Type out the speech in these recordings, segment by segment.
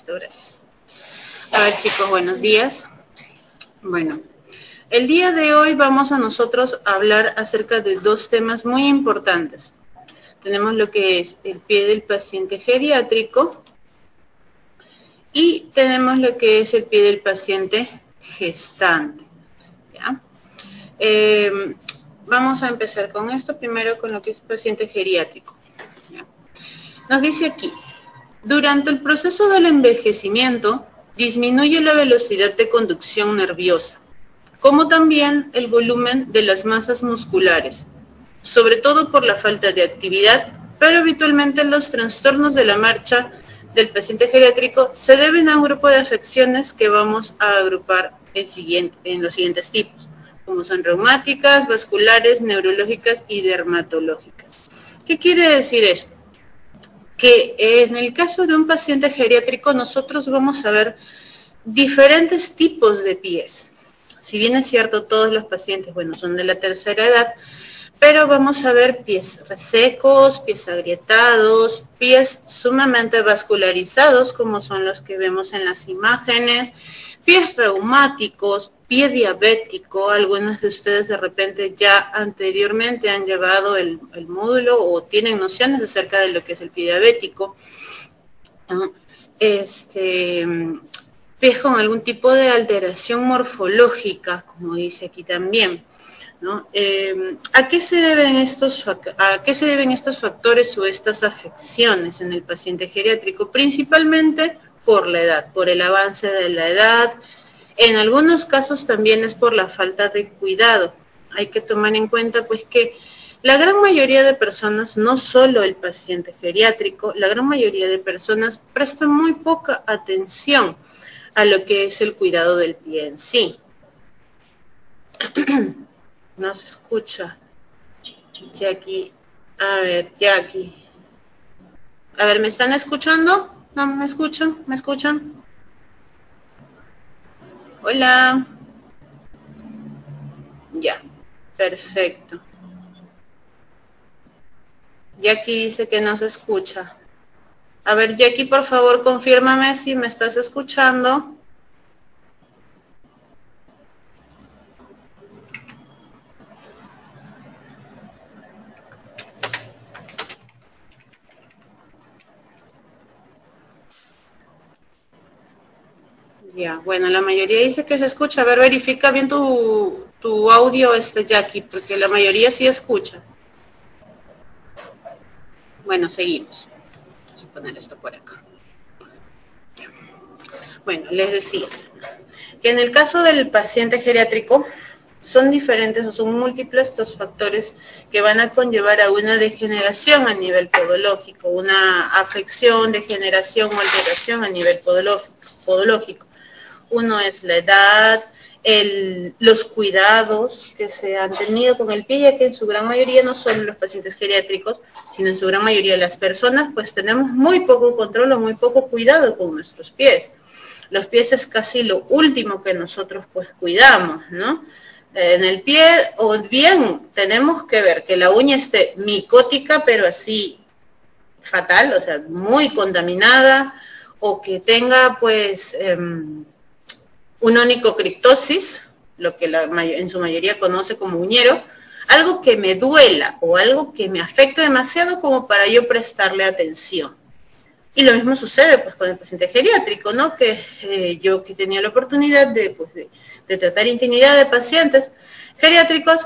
Perfecto, gracias. A ver, chicos, buenos días. Bueno, el día de hoy vamos a nosotros a hablar acerca de dos temas muy importantes. Tenemos lo que es el pie del paciente geriátrico y tenemos lo que es el pie del paciente gestante. ¿Ya? Vamos a empezar con esto, primero con lo que es paciente geriátrico. ¿Ya? Nos dice aquí, durante el proceso del envejecimiento, disminuye la velocidad de conducción nerviosa, como también el volumen de las masas musculares, sobre todo por la falta de actividad, pero habitualmente los trastornos de la marcha del paciente geriátrico se deben a un grupo de afecciones que vamos a agrupar en los siguientes tipos, como son reumáticas, vasculares, neurológicas y dermatológicas. ¿Qué quiere decir esto? Que en el caso de un paciente geriátrico nosotros vamos a ver diferentes tipos de pies. Si bien es cierto, todos los pacientes, bueno, son de la tercera edad, pero vamos a ver pies resecos, pies agrietados, pies sumamente vascularizados, como son los que vemos en las imágenes, pies reumáticos, pie diabético. Algunos de ustedes de repente ya anteriormente han llevado el módulo o tienen nociones acerca de lo que es el pie diabético. Pies con algún tipo de alteración morfológica, como dice aquí también, ¿no? ¿A qué se deben estos factores o estas afecciones en el paciente geriátrico? Principalmente por la edad, por el avance de la edad. En algunos casos también es por la falta de cuidado. Hay que tomar en cuenta pues que la gran mayoría de personas, no solo el paciente geriátrico, la gran mayoría de personas prestan muy poca atención a lo que es el cuidado del pie en sí. No se escucha. Jackie. A ver, Jackie. A ver, ¿me están escuchando? ¿No me escuchan? ¿Me escuchan? Hola. Ya, perfecto. Jackie dice que no se escucha. A ver, Jackie, por favor, confírmame si me estás escuchando. Ya, bueno, la mayoría dice que se escucha. A ver, verifica bien tu audio, Jackie, porque la mayoría sí escucha. Bueno, seguimos. Vamos a poner esto por acá. Bueno, les decía que en el caso del paciente geriátrico son diferentes o son múltiples los factores que van a conllevar a una degeneración a nivel podológico, una afección, degeneración o alteración a nivel podológico. Uno es la edad, los cuidados que se han tenido con el pie, ya que en su gran mayoría, no solo los pacientes geriátricos, sino en su gran mayoría las personas, pues tenemos muy poco control o muy poco cuidado con nuestros pies. Los pies es casi lo último que nosotros pues cuidamos, ¿no? En el pie, o bien tenemos que ver que la uña esté micótica, pero así fatal, o sea, muy contaminada, o que tenga pues una onicocriptosis, lo que en su mayoría conoce como uñero, algo que me duela o algo que me afecte demasiado como para yo prestarle atención. Y lo mismo sucede pues con el paciente geriátrico, ¿no? Que yo que tenía la oportunidad de tratar infinidad de pacientes geriátricos,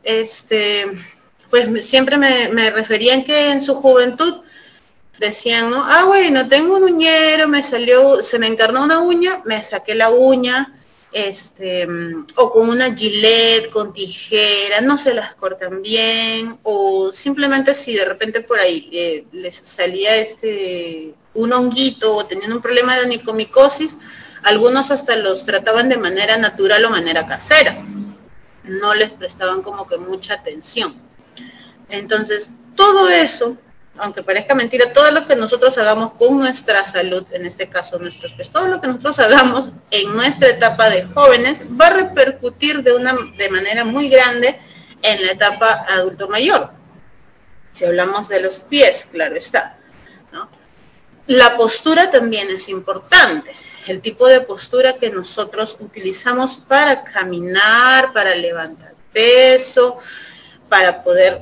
pues siempre me referían que en su juventud decían, ¿no? Ah, bueno, tengo un uñero, se me encarnó una uña, me saqué la uña, o con una Gillette, con tijera, no se las cortan bien, o simplemente si de repente por ahí les salía un honguito o tenían un problema de onicomicosis, algunos hasta los trataban de manera natural o manera casera, no les prestaban como que mucha atención. Entonces, todo eso, aunque parezca mentira, todo lo que nosotros hagamos con nuestra salud, en este caso nuestros pies, todo lo que nosotros hagamos en nuestra etapa de jóvenes va a repercutir de manera muy grande en la etapa adulto mayor. Si hablamos de los pies, claro está, ¿no? La postura también es importante. El tipo de postura que nosotros utilizamos para caminar, para levantar peso, para poder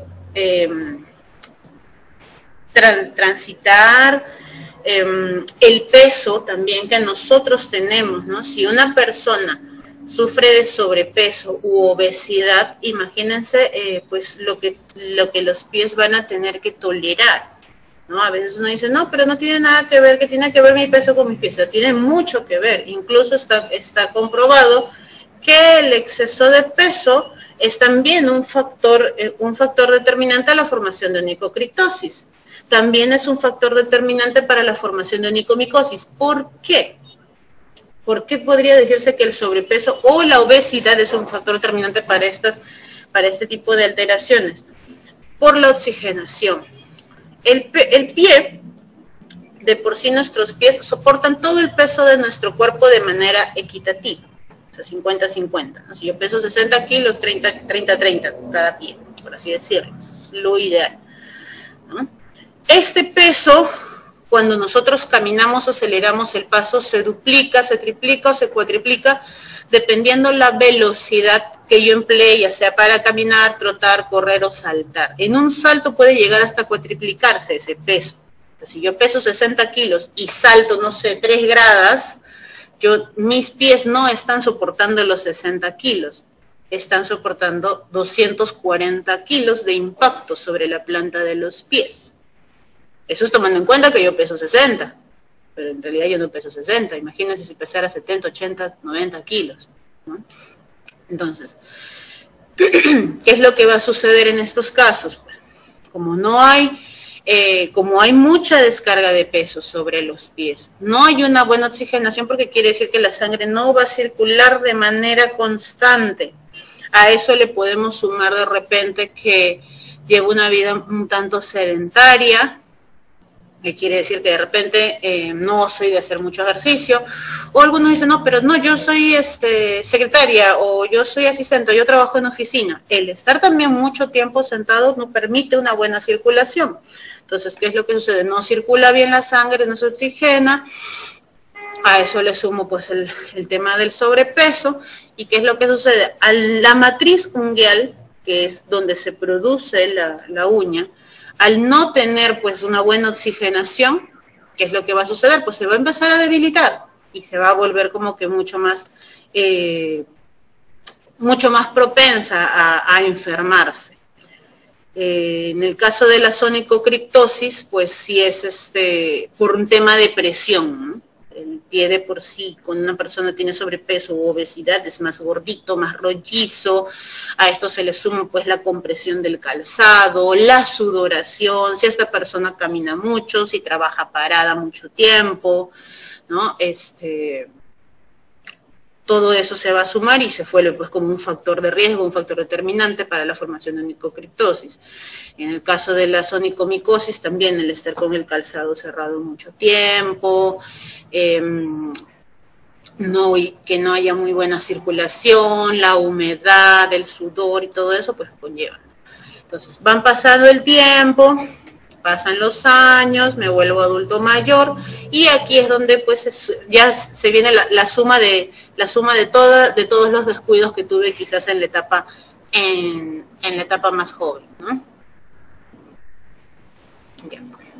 transitar, el peso también que nosotros tenemos, ¿no? Si una persona sufre de sobrepeso u obesidad, imagínense pues lo que los pies van a tener que tolerar, ¿no? A veces uno dice, no, pero no tiene nada que ver, que tiene que ver mi peso con mis pies. Tiene mucho que ver, incluso está comprobado que el exceso de peso es también un factor determinante a la formación de onicocriptosis. También es un factor determinante para la formación de onicomicosis. ¿Por qué? ¿Por qué podría decirse que el sobrepeso o la obesidad es un factor determinante para este tipo de alteraciones? Por la oxigenación. El pie, de por sí nuestros pies soportan todo el peso de nuestro cuerpo de manera equitativa, o sea, 50-50, ¿no? Si yo peso 60 kilos, 30-30 cada pie, por así decirlo, es lo ideal, ¿no? Este peso, cuando nosotros caminamos o aceleramos el paso, se duplica, se triplica o se cuatriplica, dependiendo la velocidad que yo emplee, ya sea para caminar, trotar, correr o saltar. En un salto puede llegar hasta cuatriplicarse ese peso. Si yo peso 60 kilos y salto, no sé, 3 gradas, mis pies no están soportando los 60 kilos, están soportando 240 kilos de impacto sobre la planta de los pies. Eso es tomando en cuenta que yo peso 60, pero en realidad yo no peso 60. Imagínense si pesara 70, 80, 90 kilos, ¿no? Entonces, ¿qué es lo que va a suceder en estos casos? Pues, como hay mucha descarga de peso sobre los pies, no hay una buena oxigenación, porque quiere decir que la sangre no va a circular de manera constante. A eso le podemos sumar de repente que llevo una vida un tanto sedentaria, que quiere decir que de repente no soy de hacer mucho ejercicio, o algunos dicen, no, pero no, yo soy secretaria, o yo soy asistente, o yo trabajo en oficina. El estar también mucho tiempo sentado no permite una buena circulación. Entonces, ¿qué es lo que sucede? No circula bien la sangre, no se oxigena. A eso le sumo pues el tema del sobrepeso. ¿Y qué es lo que sucede? A la matriz unguial, que es donde se produce la uña, al no tener pues una buena oxigenación, ¿qué es lo que va a suceder? Pues se va a empezar a debilitar y se va a volver como que mucho más propensa a enfermarse. En el caso de la onicocriptosis, pues sí es por un tema de presión, ¿no? El pie de por sí, cuando una persona tiene sobrepeso u obesidad, es más gordito, más rollizo. A esto se le suma pues la compresión del calzado, la sudoración, si esta persona camina mucho, si trabaja parada mucho tiempo, ¿no? Todo eso se va a sumar y se vuelve pues como un factor de riesgo, un factor determinante para la formación de onicocriptosis. En el caso de la onicomicosis también el estar con el calzado cerrado mucho tiempo, que no haya muy buena circulación, la humedad, el sudor y todo eso pues conlleva. Entonces van pasando el tiempo, pasan los años, me vuelvo adulto mayor y aquí es donde pues ya se viene la suma de todos los descuidos que tuve quizás en la etapa más joven, ¿no? Ya.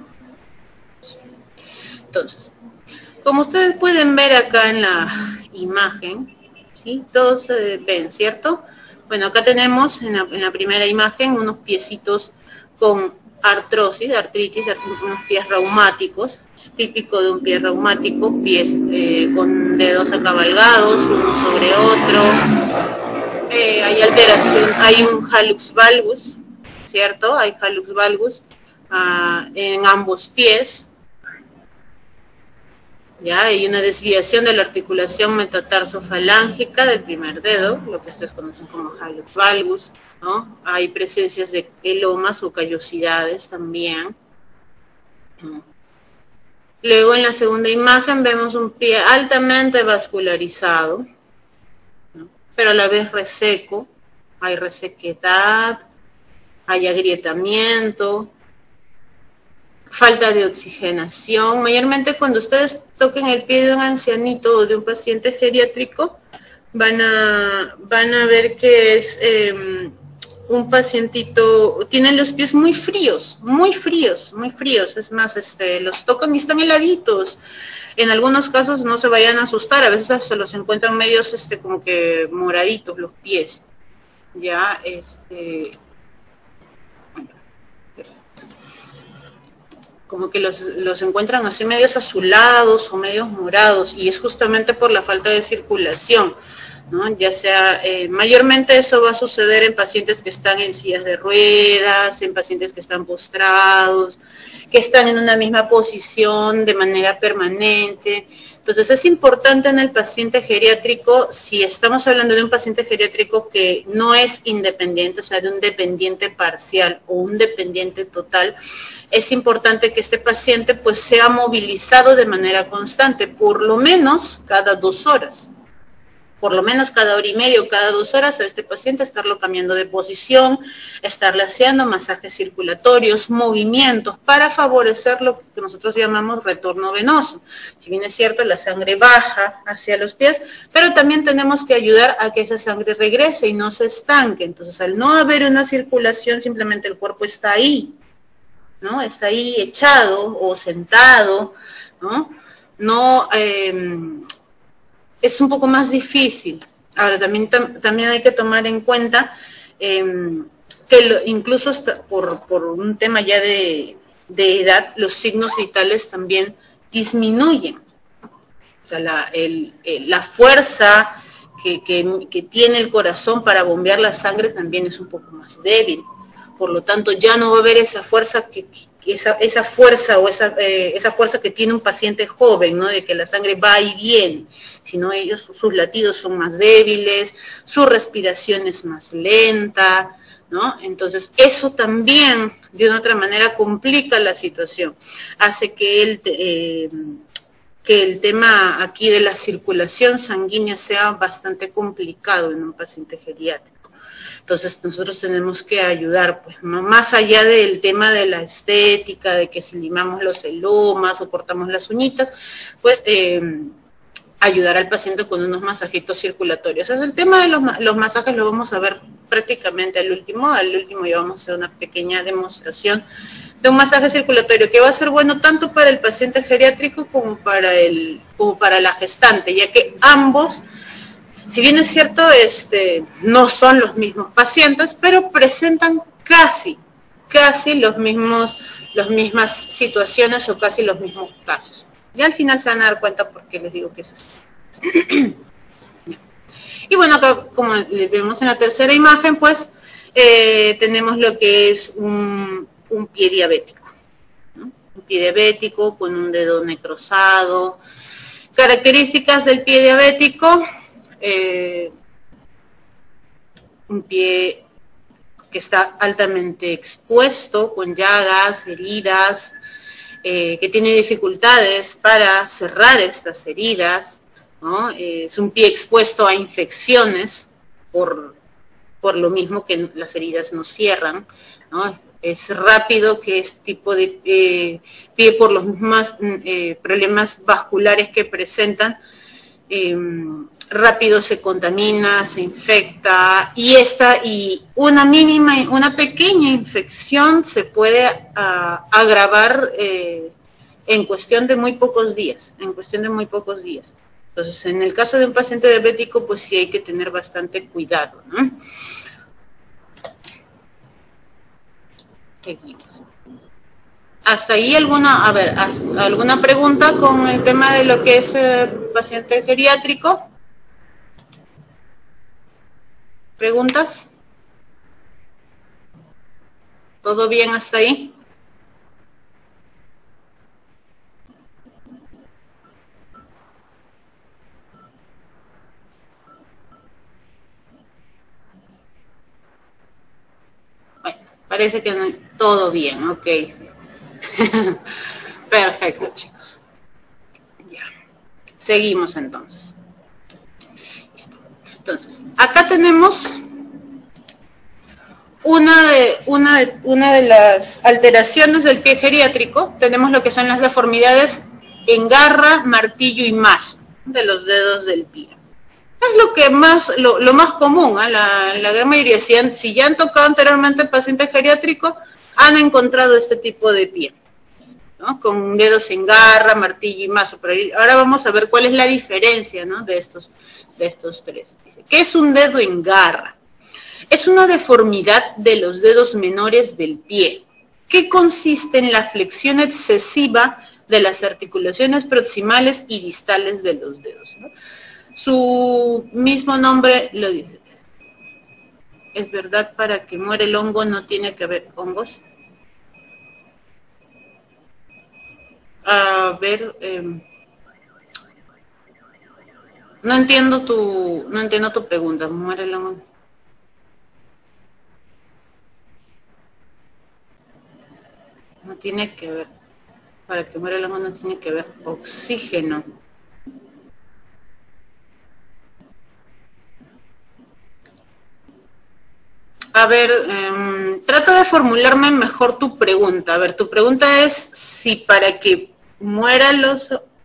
Entonces, como ustedes pueden ver acá en la imagen, ¿sí? Todos ven, ¿cierto? Bueno, acá tenemos en la primera imagen unos piecitos con artrosis, artritis, unos pies reumáticos. Es típico de un pie reumático, pies con dedos acabalgados, uno sobre otro. Hay alteración, hay un hallux valgus, ¿cierto? Hay hallux valgus en ambos pies. Ya hay una desviación de la articulación metatarsofalángica del primer dedo, lo que ustedes conocen como hallux valgus, ¿no? Hay presencias de elomas o callosidades también. Luego en la segunda imagen vemos un pie altamente vascularizado, ¿no? Pero a la vez reseco, hay resequedad, hay agrietamiento, falta de oxigenación. Mayormente cuando ustedes toquen el pie de un ancianito o de un paciente geriátrico, van a ver que es un pacientito, tienen los pies muy fríos, muy fríos, muy fríos. Es más, los tocan y están heladitos. En algunos casos no se vayan a asustar, a veces se los encuentran medios como que moraditos los pies. Ya, como que los encuentran así medios azulados o medios morados, y es justamente por la falta de circulación, ¿no? Ya sea, mayormente eso va a suceder en pacientes que están en sillas de ruedas, en pacientes que están postrados, que están en una misma posición de manera permanente. Entonces es importante en el paciente geriátrico, si estamos hablando de un paciente geriátrico que no es independiente, o sea, de un dependiente parcial o un dependiente total, es importante que este paciente pues sea movilizado de manera constante, por lo menos cada 2 horas. Por lo menos cada hora y media o cada 2 horas a este paciente estarlo cambiando de posición, estarle haciendo masajes circulatorios, movimientos para favorecer lo que nosotros llamamos retorno venoso. Si bien es cierto, la sangre baja hacia los pies, pero también tenemos que ayudar a que esa sangre regrese y no se estanque. Entonces, al no haber una circulación, simplemente el cuerpo está ahí, ¿no? Está ahí echado o sentado, ¿no? Es un poco más difícil. Ahora, también hay que tomar en cuenta que incluso hasta por un tema ya de edad, los signos vitales también disminuyen. O sea, la fuerza que tiene el corazón para bombear la sangre también es un poco más débil. Por lo tanto, ya no va a haber esa fuerza esa fuerza que tiene un paciente joven, ¿no? De que la sangre va y viene, sino sus latidos son más débiles, su respiración es más lenta, ¿no? Entonces, eso también, de una otra manera, complica la situación, hace que el tema aquí de la circulación sanguínea sea bastante complicado en un paciente geriátrico. Entonces nosotros tenemos que ayudar, pues, más allá del tema de la estética, de que si limamos los elomas o cortamos las uñitas, pues ayudar al paciente con unos masajitos circulatorios. Es el tema de los masajes, lo vamos a ver prácticamente al último ya vamos a hacer una pequeña demostración de un masaje circulatorio que va a ser bueno tanto para el paciente geriátrico como para la gestante, ya que ambos, si bien es cierto, no son los mismos pacientes, pero presentan casi las mismas situaciones o casi los mismos casos. Y al final se van a dar cuenta por qué les digo que es así. Y bueno, acá, como vemos en la tercera imagen, pues, tenemos lo que es un pie diabético, ¿no? Un pie diabético con un dedo necrosado. Características del pie diabético: un pie que está altamente expuesto, con llagas, heridas, que tiene dificultades para cerrar estas heridas, ¿no? Es un pie expuesto a infecciones por lo mismo que las heridas no cierran, ¿no? Es rápido que este tipo de pie, por los mismos problemas vasculares que presentan, rápido se contamina, se infecta, y una pequeña infección se puede agravar en cuestión de muy pocos días, Entonces, en el caso de un paciente diabético, pues sí hay que tener bastante cuidado, ¿no? Seguimos. Hasta ahí alguna pregunta con el tema de lo que es paciente geriátrico. ¿Preguntas? ¿Todo bien hasta ahí? Bueno, parece que no, todo bien, ok. Perfecto, chicos. Ya. Seguimos entonces. Listo. Entonces, acá tenemos una de las alteraciones del pie geriátrico, tenemos lo que son las deformidades en garra, martillo y mazo de los dedos del pie. Es lo que más, lo más común, ¿eh? La gran mayoría, si ya han tocado anteriormente pacientes geriátricos, han encontrado este tipo de pie, ¿no? Con dedos en garra, martillo y mazo. Pero ahora vamos a ver cuál es la diferencia, ¿no? de estos tres. Dice, ¿qué es un dedo en garra? Es una deformidad de los dedos menores del pie, que consiste en la flexión excesiva de las articulaciones proximales y distales de los dedos, ¿no? Su mismo nombre lo dice. ¿Es verdad para que muera el hongo no tiene que haber hongos? A ver, no entiendo tu pregunta. ¿Muere el hongo? No tiene que ver. Para que muera el hongo no tiene que ver oxígeno. A ver, trata de formularme mejor tu pregunta. A ver, tu pregunta es si para que mueran los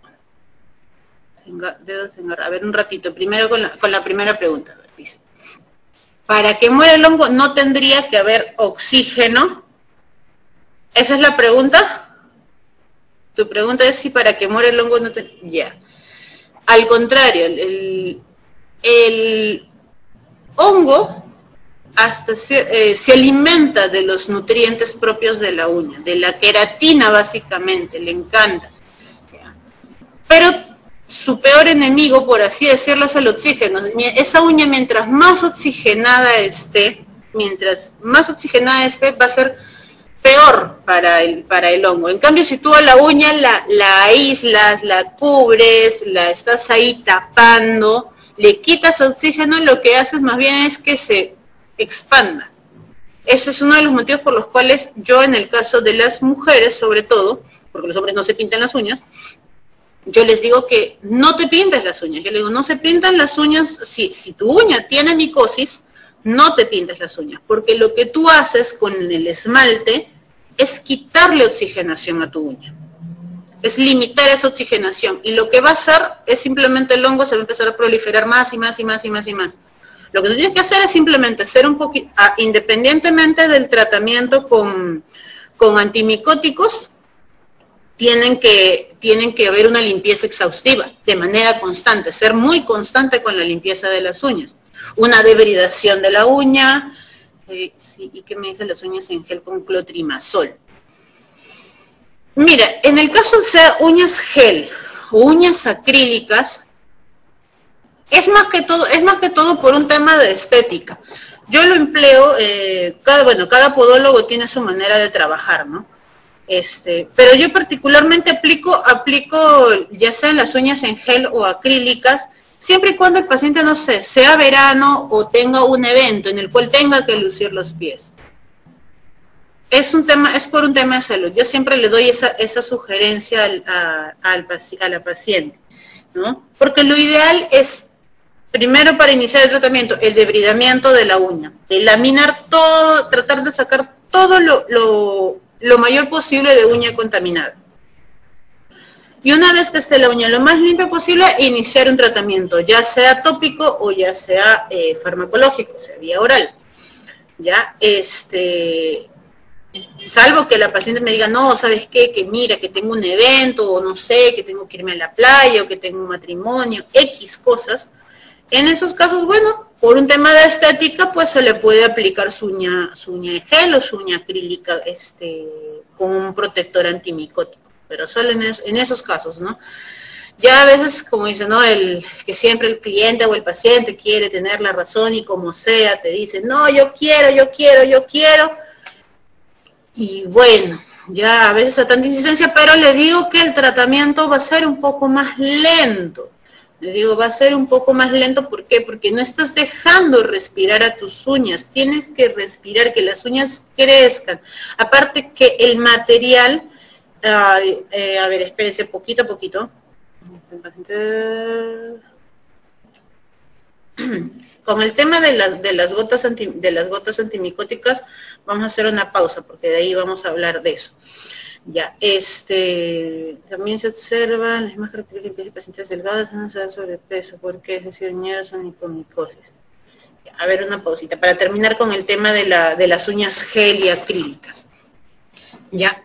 dedos en garra. A ver, un ratito. Primero con la primera pregunta. A ver, dice, para que muera el hongo no tendría que haber oxígeno. ¿Esa es la pregunta? Tu pregunta es si para que muera el hongo no tendría... Ya. Al contrario, el hongo se alimenta de los nutrientes propios de la uña, de la queratina básicamente, le encanta. Pero su peor enemigo, por así decirlo, es el oxígeno. Esa uña, mientras más oxigenada esté, va a ser peor para el hongo. En cambio, si tú a la uña la aíslas, la cubres, la estás ahí tapando, le quitas oxígeno, lo que haces más bien es que se expanda. Ese es uno de los motivos por los cuales yo, en el caso de las mujeres, sobre todo, porque los hombres no se pintan las uñas, yo les digo que no te pintes las uñas. Yo les digo, no se pintan las uñas, si tu uña tiene micosis, no te pintes las uñas, porque lo que tú haces con el esmalte es quitarle oxigenación a tu uña. Es limitar esa oxigenación. Y lo que va a hacer es simplemente el hongo se va a empezar a proliferar más y más y más y más y más. Lo que tú tienes que hacer es simplemente ser un poquito, independientemente del tratamiento con antimicóticos, tienen que haber una limpieza exhaustiva, de manera constante, ser muy constante con la limpieza de las uñas. Una debridación de la uña, sí, ¿y qué me dicen las uñas en gel con clotrimazol? Mira, en el caso de sea uñas gel o uñas acrílicas, es más que todo por un tema de estética. Yo lo empleo, cada podólogo tiene su manera de trabajar, ¿no? Pero yo particularmente aplico ya sea las uñas en gel o acrílicas, siempre y cuando el paciente, no sé, sea verano o tenga un evento en el cual tenga que lucir los pies. Es por un tema de salud. Yo siempre le doy esa sugerencia a la paciente, ¿no? Porque lo ideal es, primero para iniciar el tratamiento, el debridamiento de la uña, de laminar todo, tratar de sacar todo lo mayor posible de uña contaminada. Y una vez que esté la uña lo más limpia posible, iniciar un tratamiento, ya sea tópico o ya sea farmacológico, o sea, vía oral. Ya, salvo que la paciente me diga, no, ¿sabes qué? Que mira, que tengo un evento, o no sé, que tengo que irme a la playa, o que tengo un matrimonio, X cosas. En esos casos, bueno, por un tema de estética, pues se le puede aplicar su uña de gel o su uña acrílica con un protector antimicótico, pero solo en esos casos, ¿no? Ya a veces, como dice, ¿no? Que siempre el cliente o el paciente quiere tener la razón y como sea, te dice, no, yo quiero. Y bueno, ya a veces a tanta insistencia, pero le digo que el tratamiento va a ser un poco más lento. Le digo, va a ser un poco más lento, ¿por qué? Porque no estás dejando respirar a tus uñas, tienes que respirar, que las uñas crezcan. Aparte que el material, a ver, espérense, poquito a poquito. Con el tema de las gotas antimicóticas, vamos a hacer una pausa, porque de ahí vamos a hablar de eso. Ya, también se observa las mismas características de pacientes delgados, no se da sobrepeso, porque es decir, uñeras o onicomicosis. A ver, una pausita, para terminar con el tema de las uñas gel y acrílicas. Ya,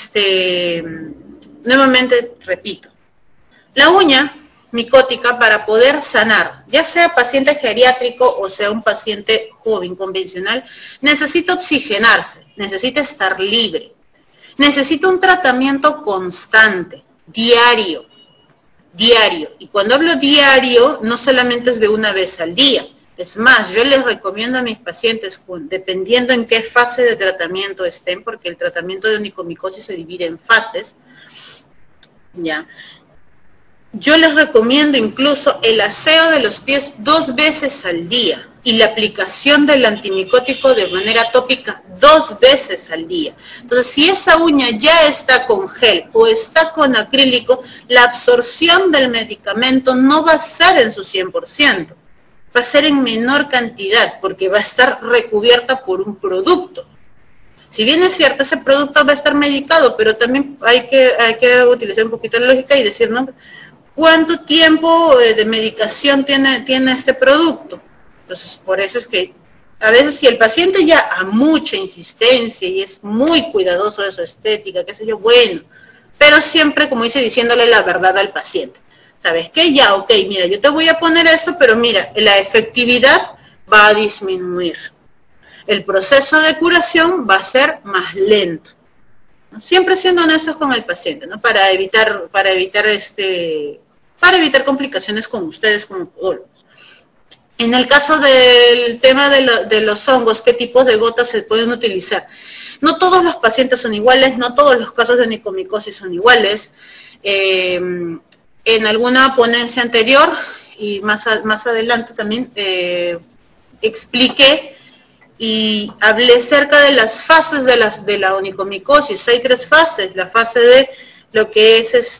nuevamente repito, la uña micótica, para poder sanar, ya sea paciente geriátrico o sea un paciente joven convencional, necesita oxigenarse, necesita estar libre, necesita un tratamiento constante, diario, y cuando hablo diario, no solamente es de una vez al día. Es más, yo les recomiendo a mis pacientes, dependiendo en qué fase de tratamiento estén, porque el tratamiento de onicomicosis se divide en fases, ¿ya? Yo les recomiendo incluso el aseo de los pies 2 veces al día y la aplicación del antimicótico de manera tópica 2 veces al día. Entonces, si esa uña ya está con gel o está con acrílico, la absorción del medicamento no va a ser en su 100%. Va a ser en menor cantidad porque va a estar recubierta por un producto. Si bien es cierto, ese producto va a estar medicado, pero también hay que utilizar un poquito la lógica y decir, ¿no? ¿Cuánto tiempo de medicación tiene este producto? Entonces, por eso es que a veces si el paciente ya a mucha insistencia y es muy cuidadoso de su estética, qué sé yo, bueno, pero siempre, como dice, diciéndole la verdad al paciente. ¿Sabes qué? Ya, ok, mira, yo te voy a poner esto, pero mira, la efectividad va a disminuir. El proceso de curación va a ser más lento, ¿no? Siempre siendo honestos con el paciente, ¿no? Para evitar complicaciones con ustedes como podólogos. En el caso del tema de los hongos, ¿qué tipos de gotas se pueden utilizar? No todos los pacientes son iguales, no todos los casos de onicomicosis son iguales. En alguna ponencia anterior y más adelante también expliqué y hablé cerca de las fases de la onicomicosis. Hay 3 fases: la fase de lo que es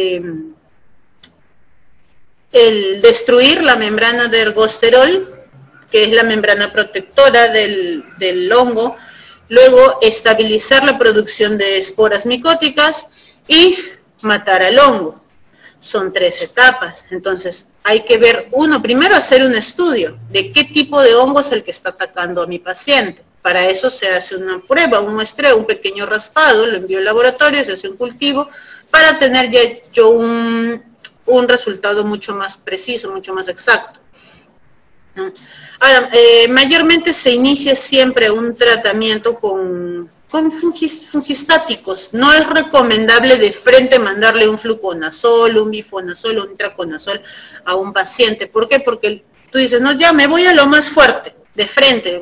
el destruir la membrana de ergosterol, que es la membrana protectora del hongo, luego estabilizar la producción de esporas micóticas y matar al hongo. Son 3 etapas, entonces hay que ver, primero hacer un estudio de qué tipo de hongo es el que está atacando a mi paciente. Para eso se hace una prueba, un muestreo, un pequeño raspado, lo envío al laboratorio, se hace un cultivo, para tener ya yo un resultado mucho más preciso, mucho más exacto. Ahora, mayormente se inicia siempre un tratamiento con fungistáticos. No es recomendable de frente mandarle un fluconazol, un bifonazol o un traconazol a un paciente. ¿Por qué? Porque tú dices, no, ya me voy a lo más fuerte, de frente,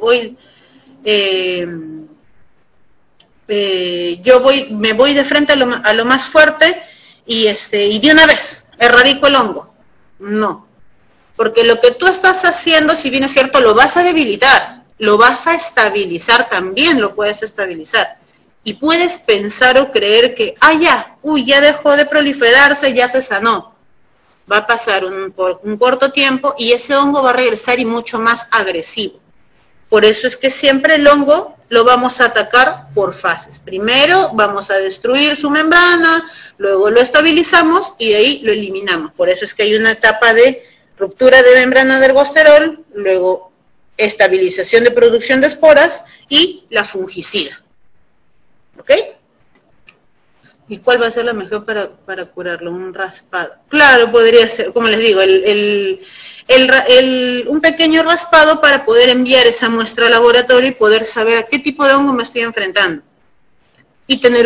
me voy de frente a lo más fuerte y de una vez erradico el hongo. No, porque lo que tú estás haciendo, si bien es cierto, lo vas a debilitar, lo vas a estabilizar también, lo puedes estabilizar. Y puedes pensar o creer que, ya dejó de proliferarse, ya se sanó. Va a pasar un corto tiempo y ese hongo va a regresar y mucho más agresivo. Por eso es que siempre el hongo lo vamos a atacar por fases. Primero vamos a destruir su membrana, luego lo estabilizamos y de ahí lo eliminamos. Por eso es que hay una etapa de ruptura de membrana de ergosterol, luego estabilización de producción de esporas y la fungicida. ¿Ok? ¿Y cuál va a ser la mejor para curarlo? Un raspado. Claro, podría ser, como les digo, un pequeño raspado para poder enviar esa muestra al laboratorio y poder saber a qué tipo de hongo me estoy enfrentando. Y tener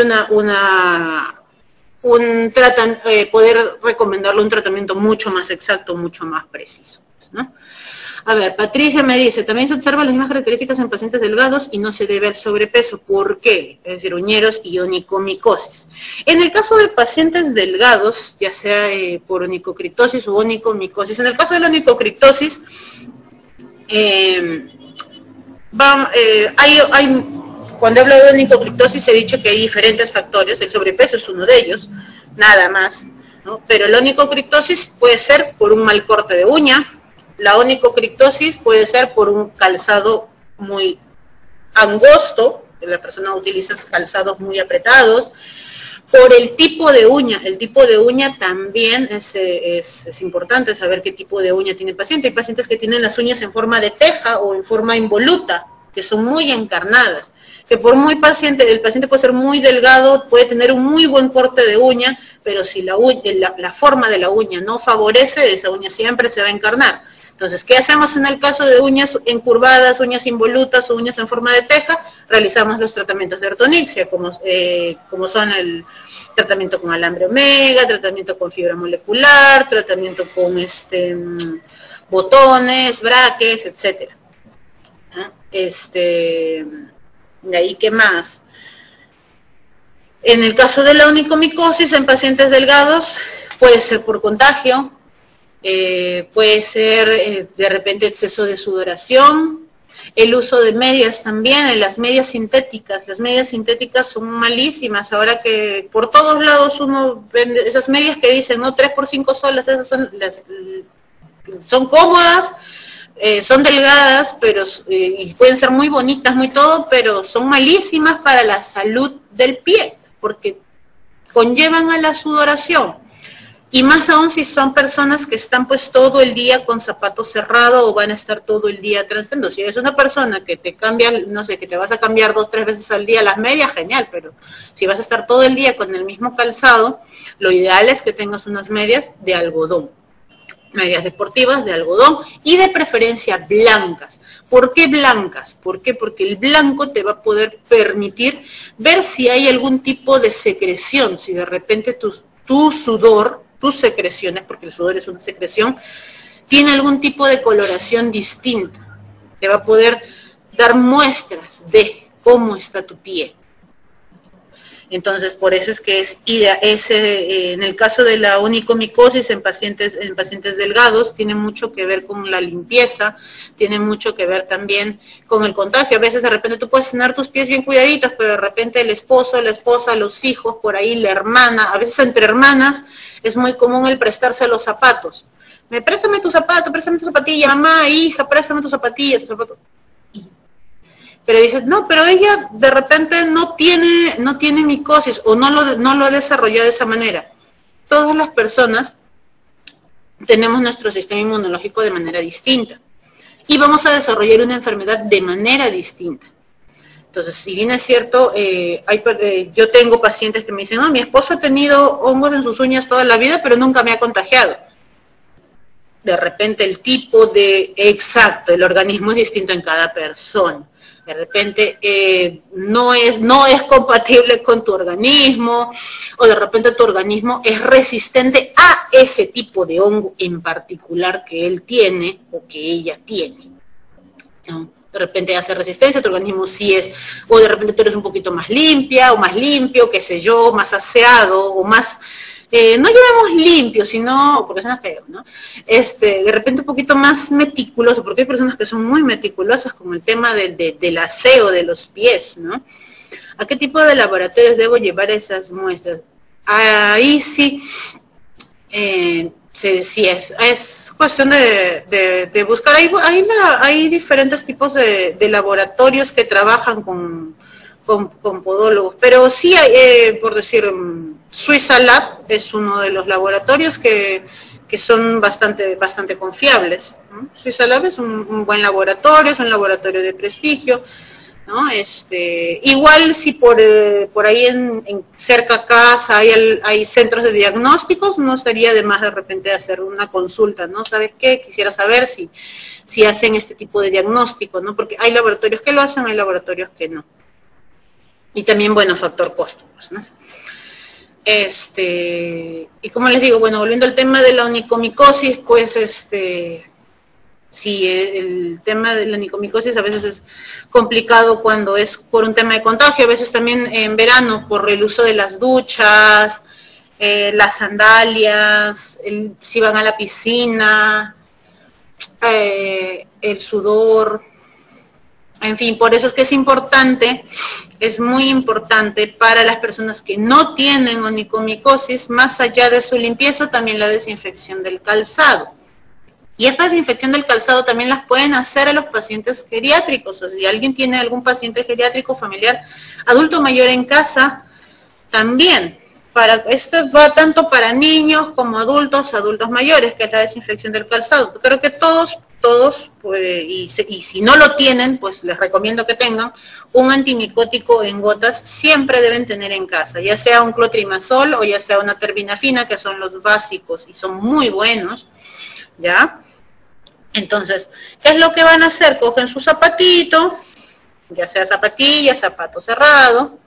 poder recomendarle un tratamiento mucho más exacto, mucho más preciso, ¿no? A ver, Patricia me dice, también se observan las mismas características en pacientes delgados y no se debe al sobrepeso. ¿Por qué? Es decir, uñeros y onicomicosis. En el caso de pacientes delgados, ya sea por onicocriptosis o onicomicosis, en el caso de la onicocriptosis, cuando hablo de onicocriptosis he dicho que hay diferentes factores, el sobrepeso es uno de ellos, nada más, ¿no? Pero la onicocriptosis puede ser por un mal corte de uña, La onicocriptosis puede ser por un calzado muy angosto, la persona utiliza calzados muy apretados, por el tipo de uña. El tipo de uña también es importante saber qué tipo de uña tiene el paciente. Hay pacientes que tienen las uñas en forma de teja o en forma involuta, que son muy encarnadas, que por muy paciente, el paciente puede ser muy delgado, puede tener un muy buen corte de uña, pero si la forma de la uña no favorece, esa uña siempre se va a encarnar. Entonces, ¿qué hacemos en el caso de uñas encurvadas, uñas involutas o uñas en forma de teja? Realizamos los tratamientos de ortonixia, como son el tratamiento con alambre omega, tratamiento con fibra molecular, tratamiento con botones, braques, etcétera. De ahí, ¿qué más? En el caso de la onicomicosis en pacientes delgados, puede ser por contagio, puede ser de repente exceso de sudoración, el uso de medias también, las medias sintéticas son malísimas, ahora que por todos lados uno vende esas medias que dicen, no, 3 por 5 soles, esas son cómodas, son delgadas, pero y pueden ser muy bonitas, muy todo, pero son malísimas para la salud del pie, porque conllevan a la sudoración. Y más aún si son personas que están pues todo el día con zapatos cerrados o van a estar todo el día transitando. Si eres una persona que te cambia, no sé, que te vas a cambiar 2 o 3 veces al día las medias, genial, pero si vas a estar todo el día con el mismo calzado, lo ideal es que tengas unas medias de algodón. Medias deportivas de algodón y de preferencia blancas. ¿Por qué blancas? ¿Por qué? Porque el blanco te va a poder permitir ver si hay algún tipo de secreción, si de repente tu sudor, tus secreciones, porque el sudor es una secreción, tiene algún tipo de coloración distinta. Te va a poder dar muestras de cómo está tu piel. Entonces, por eso es que en el caso de la onicomicosis en pacientes delgados, tiene mucho que ver con la limpieza, tiene mucho que ver también con el contagio. A veces de repente tú puedes tener tus pies bien cuidaditos, pero de repente el esposo, la esposa, los hijos, por ahí la hermana, a veces entre hermanas es muy común el prestarse los zapatos. Préstame tu zapato, préstame tu zapatilla, mamá, hija, préstame tu zapatilla, tu zapato. Pero dices, no, pero ella de repente no tiene micosis o no lo ha desarrollado de esa manera. Todas las personas tenemos nuestro sistema inmunológico de manera distinta y vamos a desarrollar una enfermedad de manera distinta. Entonces, si bien es cierto, yo tengo pacientes que me dicen, no, mi esposo ha tenido hongos en sus uñas toda la vida, pero nunca me ha contagiado. De repente el el organismo es distinto en cada persona. De repente no es compatible con tu organismo, o de repente tu organismo es resistente a ese tipo de hongo en particular que él tiene o que ella tiene, ¿no? De repente hace resistencia, tu organismo sí es, o de repente tú eres un poquito más limpia o más limpio, qué sé yo, más aseado o más... no llamemos limpio, sino, porque suena feo, ¿no? De repente un poquito más meticuloso, porque hay personas que son muy meticulosas con el tema del aseo de los pies, ¿no? ¿A qué tipo de laboratorios debo llevar esas muestras? Ahí sí, sí es cuestión de buscar. Hay diferentes tipos de laboratorios que trabajan con podólogos, pero sí hay, por decir, Suiza Lab es uno de los laboratorios que son bastante confiables, ¿no? Suiza Lab es un buen laboratorio, es un laboratorio de prestigio, ¿no? Igual si por ahí cerca a casa hay centros de diagnósticos, no sería de más de repente hacer una consulta, ¿no? ¿Sabes qué? Quisiera saber si hacen este tipo de diagnóstico, ¿no? Porque hay laboratorios que lo hacen, hay laboratorios que no. Y también, bueno, factor costo, pues, ¿no? Y como les digo, bueno, volviendo al tema de la onicomicosis, pues, sí, el tema de la onicomicosis a veces es complicado cuando es por un tema de contagio, a veces también en verano por el uso de las duchas, las sandalias, si van a la piscina, el sudor, en fin, por eso es que es muy importante para las personas que no tienen onicomicosis, más allá de su limpieza, también la desinfección del calzado. Y esta desinfección del calzado también las pueden hacer a los pacientes geriátricos. O sea, si alguien tiene algún paciente geriátrico familiar, adulto mayor en casa, también. Esto va tanto para niños como adultos mayores, que es la desinfección del calzado. Creo que todos, pues, y si no lo tienen, pues les recomiendo que tengan un antimicótico en gotas, siempre deben tener en casa, ya sea un clotrimazol o ya sea una terbinafina, que son los básicos y son muy buenos, ¿ya? Entonces, ¿qué es lo que van a hacer? Cogen su zapatito, ya sea zapatilla, zapato cerrado,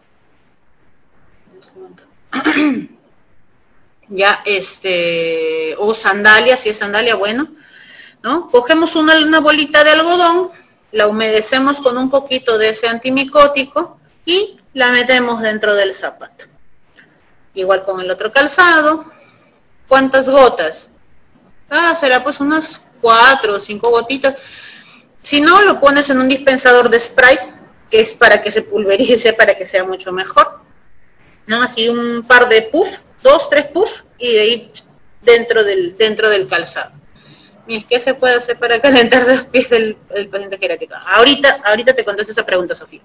ya o sandalia, si es sandalia, bueno, ¿no? Cogemos una bolita de algodón, la humedecemos con un poquito de ese antimicótico y la metemos dentro del zapato. Igual con el otro calzado. ¿Cuántas gotas? Será pues unas 4 o 5 gotitas. Si no, lo pones en un dispensador de spray, que es para que se pulverice, para que sea mucho mejor, ¿no? Así un par de puff, 2, 3 puff, y de ahí dentro del calzado. ¿Y qué se puede hacer para calentar los pies del paciente geriátrico? Ahorita te contesto esa pregunta, Sofía.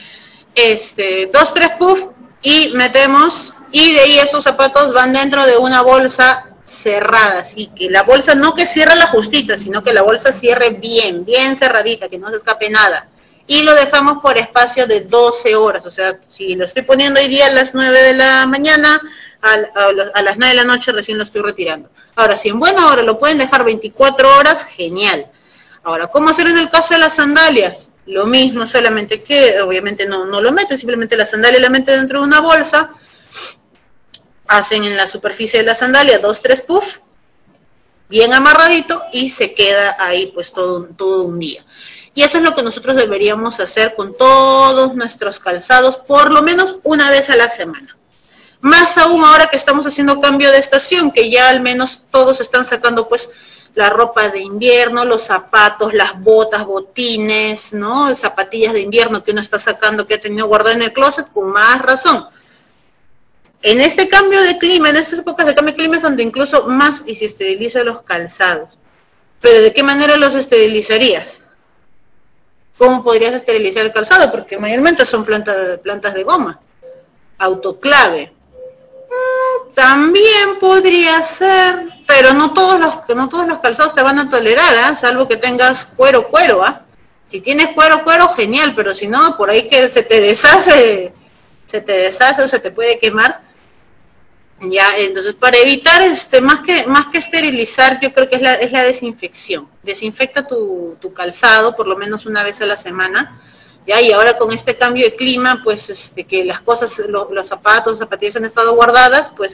2, 3 puff y metemos, y de ahí esos zapatos van dentro de una bolsa cerrada, así que la bolsa no que cierre la justita, sino que la bolsa cierre bien cerradita, que no se escape nada. Y lo dejamos por espacio de 12 horas, o sea, si lo estoy poniendo hoy día a las 9 de la mañana, a las 9 de la noche recién lo estoy retirando. Ahora, si en buena hora lo pueden dejar 24 horas, genial. Ahora, ¿cómo hacer en el caso de las sandalias? Lo mismo, solamente que obviamente no lo meten, simplemente la sandalia la meten dentro de una bolsa, hacen en la superficie de la sandalia 2, 3 puff, bien amarradito, y se queda ahí pues todo un día. Y eso es lo que nosotros deberíamos hacer con todos nuestros calzados, por lo menos una vez a la semana. Más aún ahora que estamos haciendo cambio de estación, que ya al menos todos están sacando pues la ropa de invierno, los zapatos, las botas, botines, ¿no? Zapatillas de invierno que uno está sacando, que ha tenido guardado en el closet, con más razón. En este cambio de clima, en estas épocas de cambio de clima es donde incluso más y se esterilizan los calzados. Pero ¿de qué manera los esterilizarías? ¿Cómo podrías esterilizar el calzado? Porque mayormente son plantas de goma. Autoclave. También podría ser, pero no todos los calzados te van a tolerar, salvo que tengas cuero, Si tienes cuero, genial, pero si no, por ahí que se te deshace o se te puede quemar. Ya, entonces para evitar más que esterilizar, yo creo que es la desinfección. Desinfecta tu calzado por lo menos una vez a la semana. Ya, y ahora con este cambio de clima, pues que las cosas, los zapatos, zapatillas han estado guardadas, pues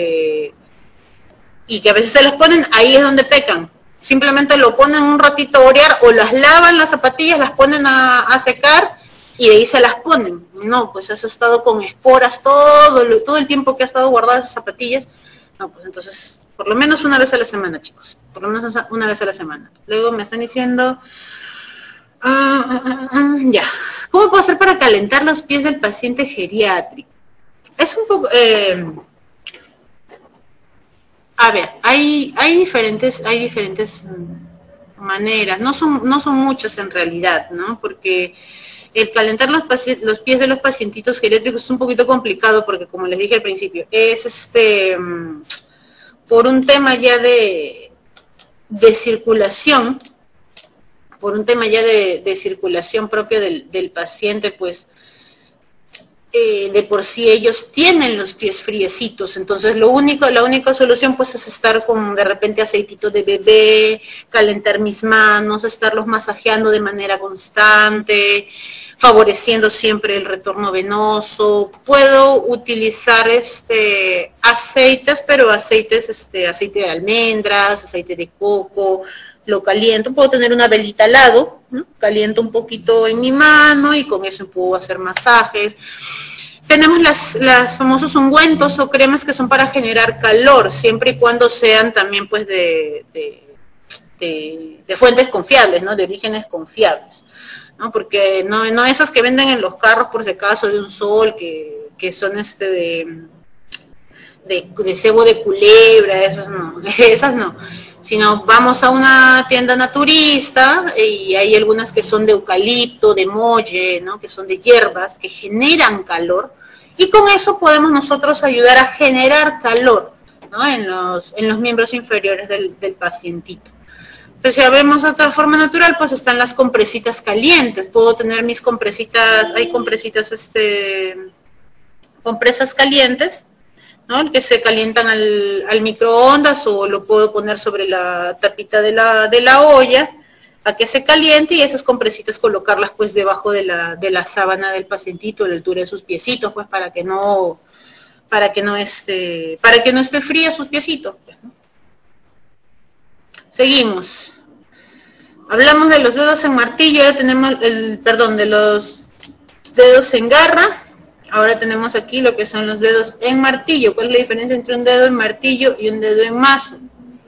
y que a veces se los ponen, ahí es donde pecan. Simplemente lo ponen un ratito a orear, o las lavan las zapatillas, las ponen a secar, y de ahí se las ponen. No, pues has estado con esporas todo el tiempo que ha estado guardadas esas zapatillas. No, pues entonces, por lo menos una vez a la semana, chicos. Por lo menos una vez a la semana. Luego me están diciendo, ya. ¿Cómo puedo hacer para calentar los pies del paciente geriátrico? Es un poco, a ver, hay diferentes maneras. No son muchas en realidad, ¿no? Porque el calentar los pies de los pacientitos geriátricos es un poquito complicado porque, como les dije al principio, es por un tema ya de circulación, propio del paciente, pues de por sí ellos tienen los pies friecitos, entonces la única solución pues es estar con de repente aceitito de bebé, calentar mis manos, estarlos masajeando de manera constante, favoreciendo siempre el retorno venoso. Puedo utilizar aceites, pero aceite de almendras, aceite de coco, lo caliento, puedo tener una velita al lado, ¿no? Caliento un poquito en mi mano y con eso puedo hacer masajes. Tenemos las famosos ungüentos o cremas que son para generar calor, siempre y cuando sean también pues de fuentes confiables, ¿no? De orígenes confiables, ¿no? Porque no esas que venden en los carros por si acaso de un sol, que son de cebo de culebra, esas no. sino vamos a una tienda naturista y hay algunas que son de eucalipto, de molle, ¿no? Que son de hierbas, que generan calor, y con eso podemos nosotros ayudar a generar calor, ¿no? en los miembros inferiores del pacientito. Pues si vemos otra forma natural, pues están las compresitas calientes. Puedo tener mis compresitas, hay compresitas, compresas calientes, ¿no? Que se calientan al microondas, o lo puedo poner sobre la tapita de la olla a que se caliente, y esas compresitas colocarlas pues debajo de la sábana del pacientito, a la altura de sus piecitos, pues para que no esté fría sus piecitos, pues, ¿no? Seguimos. Hablamos de los dedos en martillo, ahora tenemos de los dedos en garra. Ahora tenemos aquí lo que son los dedos en martillo. ¿Cuál es la diferencia entre un dedo en martillo y un dedo en mazo?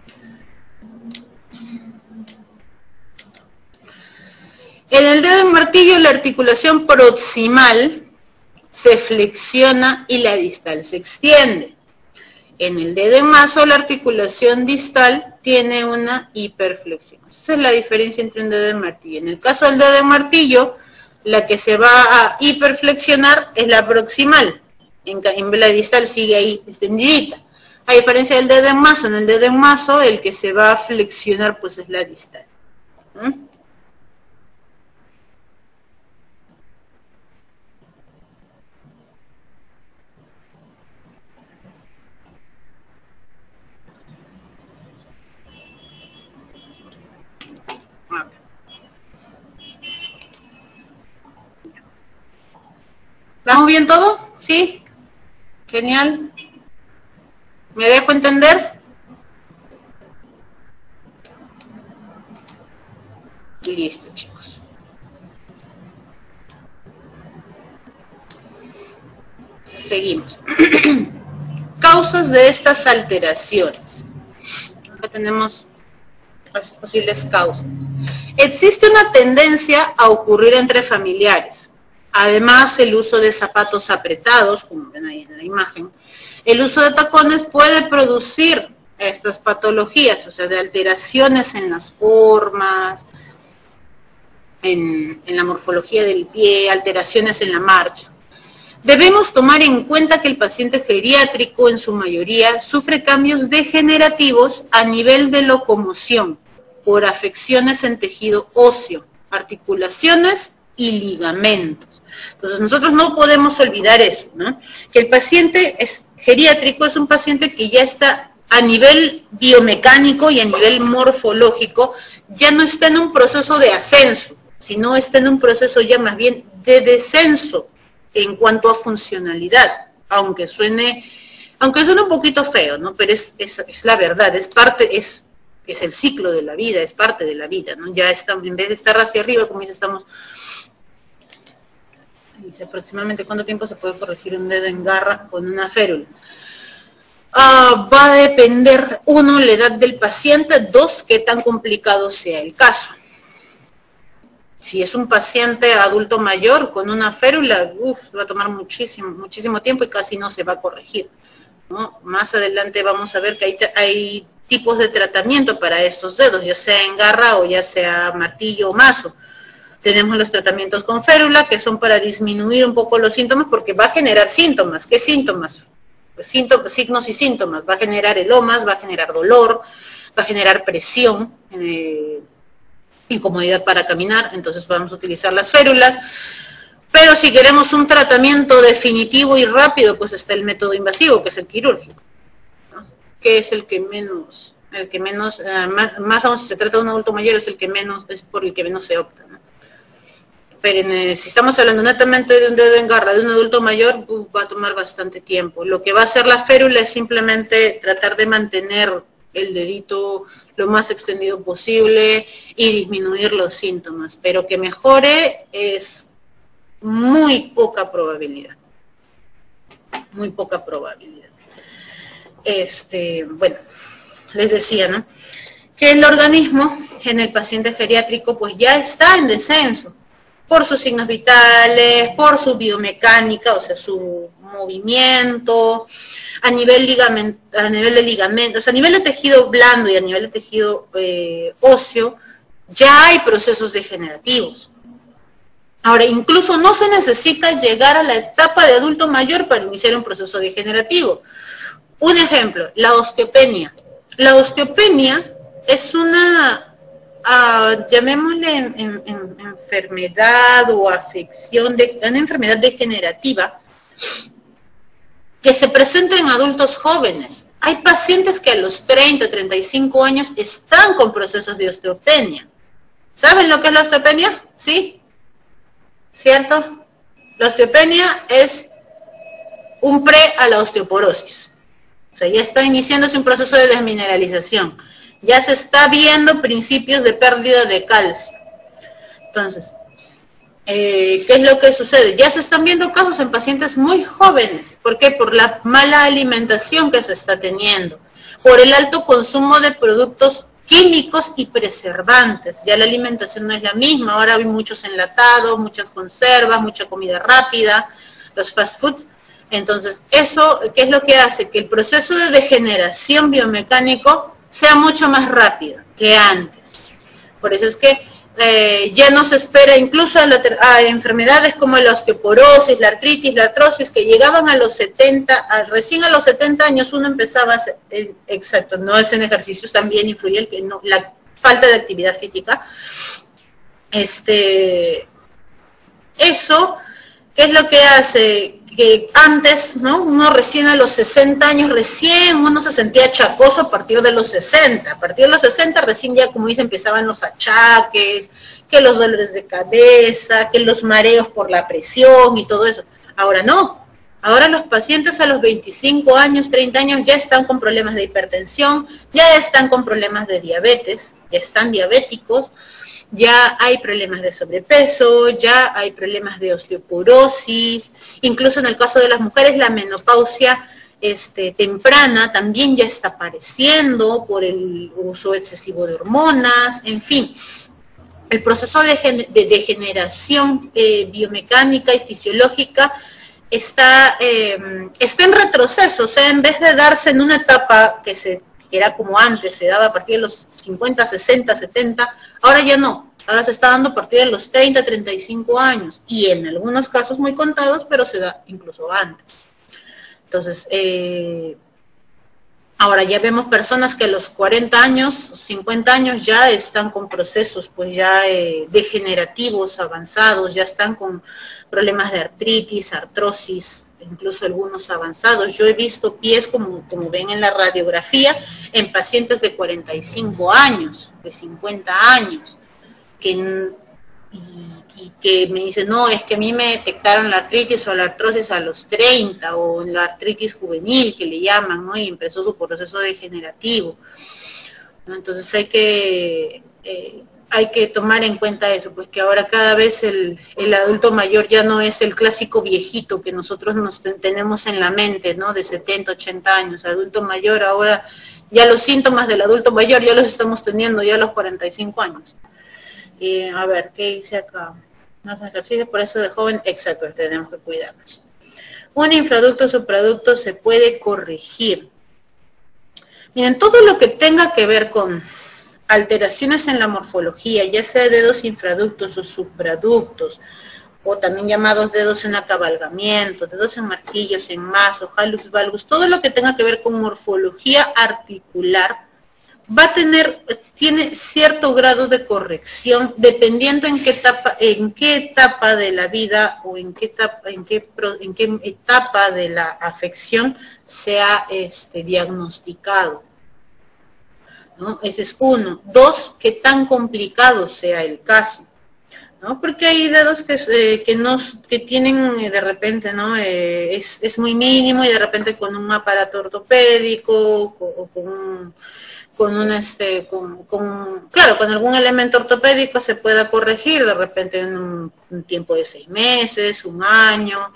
En el dedo en martillo la articulación proximal se flexiona y la distal se extiende. En el dedo en mazo la articulación distal tiene una hiperflexión. Esa es la diferencia entre un dedo en martillo. En el caso del dedo en martillo, la que se va a hiperflexionar es la proximal. En la distal sigue ahí extendidita. A diferencia del dedo en mazo, en el dedo en mazo el que se va a flexionar pues es la distal. ¿Vamos bien todo? ¿Sí? Genial. ¿Me dejo entender? Listo, chicos. Seguimos. Causas de estas alteraciones. Acá tenemos las posibles causas. Existe una tendencia a ocurrir entre familiares. Además, el uso de zapatos apretados, como ven ahí en la imagen, el uso de tacones puede producir estas patologías, o sea, de alteraciones en las formas, en la morfología del pie, alteraciones en la marcha. Debemos tomar en cuenta que el paciente geriátrico, en su mayoría, sufre cambios degenerativos a nivel de locomoción por afecciones en tejido óseo, articulaciones y ligamentos. Entonces nosotros no podemos olvidar eso, ¿no? Que el paciente geriátrico es un paciente que ya está a nivel biomecánico y a nivel morfológico, ya no está en un proceso de ascenso, sino está en un proceso ya más bien de descenso en cuanto a funcionalidad, aunque suene un poquito feo, ¿no? Pero es la verdad, es el ciclo de la vida, es parte de la vida, ¿no? Ya está, en vez de estar hacia arriba, como dice, dice aproximadamente cuánto tiempo se puede corregir un dedo en garra con una férula. Va a depender, 1, la edad del paciente, 2, qué tan complicado sea el caso. Si es un paciente adulto mayor con una férula, va a tomar muchísimo tiempo y casi no se va a corregir, ¿no? Más adelante vamos a ver que hay tipos de tratamiento para estos dedos, ya sea en garra o ya sea martillo o mazo. Tenemos los tratamientos con férula, que son para disminuir un poco los síntomas, porque va a generar síntomas. ¿Qué síntomas? Pues signos y síntomas. Va a generar elomas, va a generar dolor, va a generar presión, incomodidad para caminar, entonces vamos a utilizar las férulas. Pero si queremos un tratamiento definitivo y rápido, pues está el método invasivo, que es el quirúrgico, ¿no? Que es el que menos, más aún si se trata de un adulto mayor, es por el que menos se opta, ¿no? Pero si estamos hablando netamente de un dedo en garra de un adulto mayor, va a tomar bastante tiempo. Lo que va a hacer la férula es simplemente tratar de mantener el dedito lo más extendido posible y disminuir los síntomas, pero que mejore es muy poca probabilidad. Muy poca probabilidad. Bueno, les decía, ¿no? Que el organismo en el paciente geriátrico pues ya está en descenso, por sus signos vitales, por su biomecánica, o sea, su movimiento, a nivel de ligamentos, a nivel de tejido blando y a nivel de tejido óseo, ya hay procesos degenerativos. Ahora, incluso no se necesita llegar a la etapa de adulto mayor para iniciar un proceso degenerativo. Un ejemplo, la osteopenia. La osteopenia es una, llamémosle enfermedad o afección, una enfermedad degenerativa que se presenta en adultos jóvenes. Hay pacientes que a los 30, 35 años están con procesos de osteopenia. ¿Saben lo que es la osteopenia? ¿Sí? ¿Cierto? La osteopenia es un pre a la osteoporosis. O sea, ya está iniciándose un proceso de desmineralización. Ya se está viendo principios de pérdida de calcio. Entonces, ¿qué es lo que sucede? Ya se están viendo casos en pacientes muy jóvenes. ¿Por qué? Por la mala alimentación que se está teniendo. Por el alto consumo de productos químicos y preservantes. Ya la alimentación no es la misma, ahora hay muchos enlatados, muchas conservas, mucha comida rápida, los fast foods. Entonces, eso, ¿qué es lo que hace? Que el proceso de degeneración biomecánico sea mucho más rápido que antes. Por eso es que ya no se espera incluso a enfermedades como la osteoporosis, la artritis, la artrosis, que llegaban a los 70, recién a los 70 años uno empezaba a hacer, exacto, no hacen ejercicios, también influye el que no, la falta de actividad física. Eso, ¿qué es lo que hace? Que antes, ¿no? Uno recién a los 60 años, recién uno se sentía achacoso a partir de los 60. A partir de los 60 recién ya, como dice, empezaban los achaques, que los dolores de cabeza, que los mareos por la presión y todo eso. Ahora no. Ahora los pacientes a los 25 años, 30 años ya están con problemas de hipertensión, ya están con problemas de diabetes, ya están diabéticos, ya hay problemas de sobrepeso, ya hay problemas de osteoporosis, incluso en el caso de las mujeres la menopausia temprana también ya está apareciendo por el uso excesivo de hormonas, en fin. El proceso de degeneración biomecánica y fisiológica está en retroceso, o sea, en vez de darse en una etapa que era como antes, se daba a partir de los 50, 60, 70, ahora ya no, ahora se está dando a partir de los 30, 35 años, y en algunos casos muy contados, pero se da incluso antes. Entonces, ahora ya vemos personas que a los 40 años, 50 años ya están con procesos pues ya degenerativos avanzados, ya están con problemas de artritis, artrosis, incluso algunos avanzados. Yo he visto pies, como ven en la radiografía, en pacientes de 45 años, de 50 años, y que me dicen, no, es que a mí me detectaron la artritis o la artrosis a los 30, o la artritis juvenil, que le llaman, ¿no? Y empezó su proceso degenerativo, ¿no? Entonces hay que tomar en cuenta eso, pues que ahora cada vez el adulto mayor ya no es el clásico viejito que nosotros tenemos en la mente, ¿no? De 70, 80 años. Adulto mayor, ahora ya los síntomas del adulto mayor ya los estamos teniendo ya a los 45 años. A ver, ¿qué dice acá? Más ejercicios, por eso de joven, exacto, tenemos que cuidarnos. Un infraducto o subproducto se puede corregir. Miren, todo lo que tenga que ver con alteraciones en la morfología, ya sea dedos infraductos o subproductos, o también llamados dedos en acabalgamiento, dedos en martillos, en mazo, hallux valgus, todo lo que tenga que ver con morfología articular, tiene cierto grado de corrección dependiendo en qué etapa de la vida o en qué etapa de la afección sea diagnosticado, ¿no? Ese es uno. Dos, qué tan complicado sea el caso, ¿no? Porque hay dedos que tienen de repente, ¿no? Es muy mínimo y de repente con un aparato ortopédico o claro, con algún elemento ortopédico se pueda corregir de repente en un tiempo de 6 meses, un año,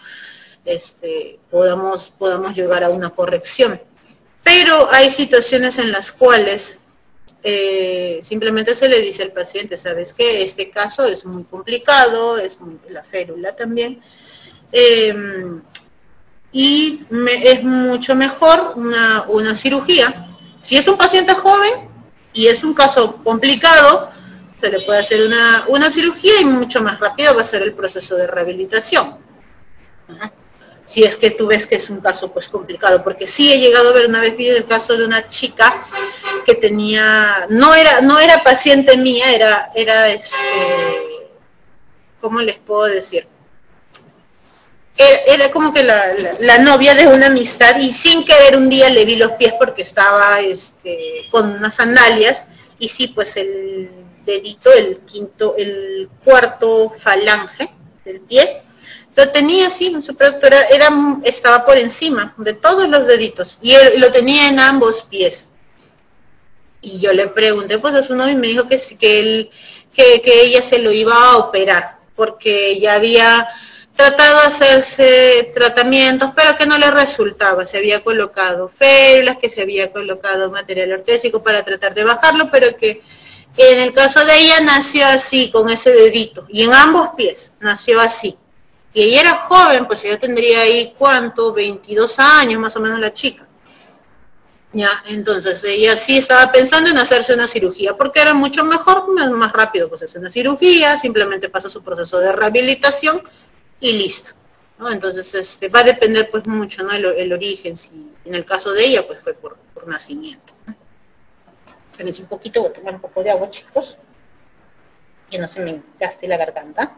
podamos llegar a una corrección. Pero hay situaciones en las cuales simplemente se le dice al paciente, ¿sabes qué? Este caso es muy complicado, la férula también, y es mucho mejor una cirugía. Si es un paciente joven y es un caso complicado, se le puede hacer una cirugía y mucho más rápido va a ser el proceso de rehabilitación. Si es que tú ves que es un caso pues complicado, porque sí he llegado a ver, una vez vi el caso de una chica que tenía, no era paciente mía, era ¿cómo les puedo decir? Era como que la novia de una amistad, y sin querer un día le vi los pies porque estaba con unas sandalias, y sí, pues el dedito, el cuarto falange del pie, lo tenía así en su producto, estaba por encima de todos los deditos, y él lo tenía en ambos pies. Y yo le pregunté pues a su novio y me dijo que ella se lo iba a operar, porque ya había tratado de hacerse tratamientos, pero que no le resultaba. Se había colocado férulas, que se había colocado material ortésico para tratar de bajarlo, pero que en el caso de ella nació así, con ese dedito, y en ambos pies nació así. Y ella era joven, pues ella tendría ahí, ¿cuánto? 22 años más o menos la chica. Ya, entonces ella sí estaba pensando en hacerse una cirugía, porque era mucho mejor, más rápido, pues hacer una cirugía, simplemente pasa su proceso de rehabilitación y listo, ¿no? Entonces va a depender pues mucho, ¿no? El origen, si en el caso de ella pues fue por nacimiento, ¿no? Espérense un poquito, voy a tomar un poco de agua, chicos, que no se me gaste la garganta.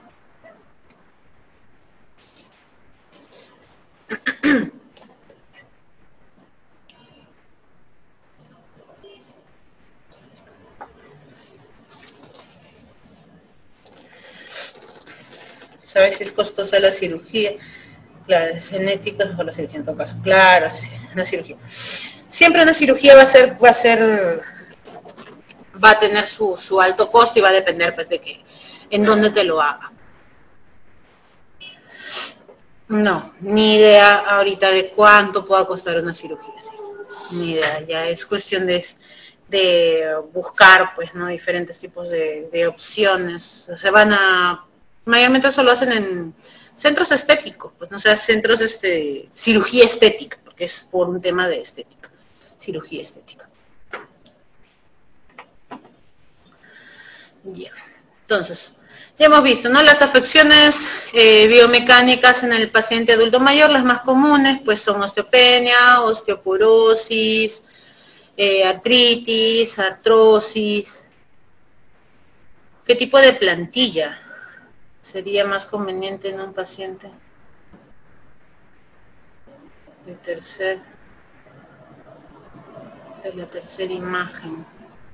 ¿Sabes si es costosa la cirugía? Claro, es genética, mejor la cirugía en todo caso. Claro, sí, una cirugía. Siempre una cirugía va a tener su alto costo, y va a depender pues de en dónde te lo haga. No, ni idea ahorita de cuánto pueda costar una cirugía, sí. Ni idea, ya es cuestión de buscar pues, ¿no? Diferentes tipos de opciones. O sea, mayormente eso lo hacen en centros estéticos, pues no sea centros cirugía estética, porque es por un tema de estética, cirugía estética. Ya, entonces, ya hemos visto, ¿no? Las afecciones biomecánicas en el paciente adulto mayor, las más comunes, pues son osteopenia, osteoporosis, artritis, artrosis. ¿Qué tipo de plantilla sería más conveniente en un paciente de la tercera imagen?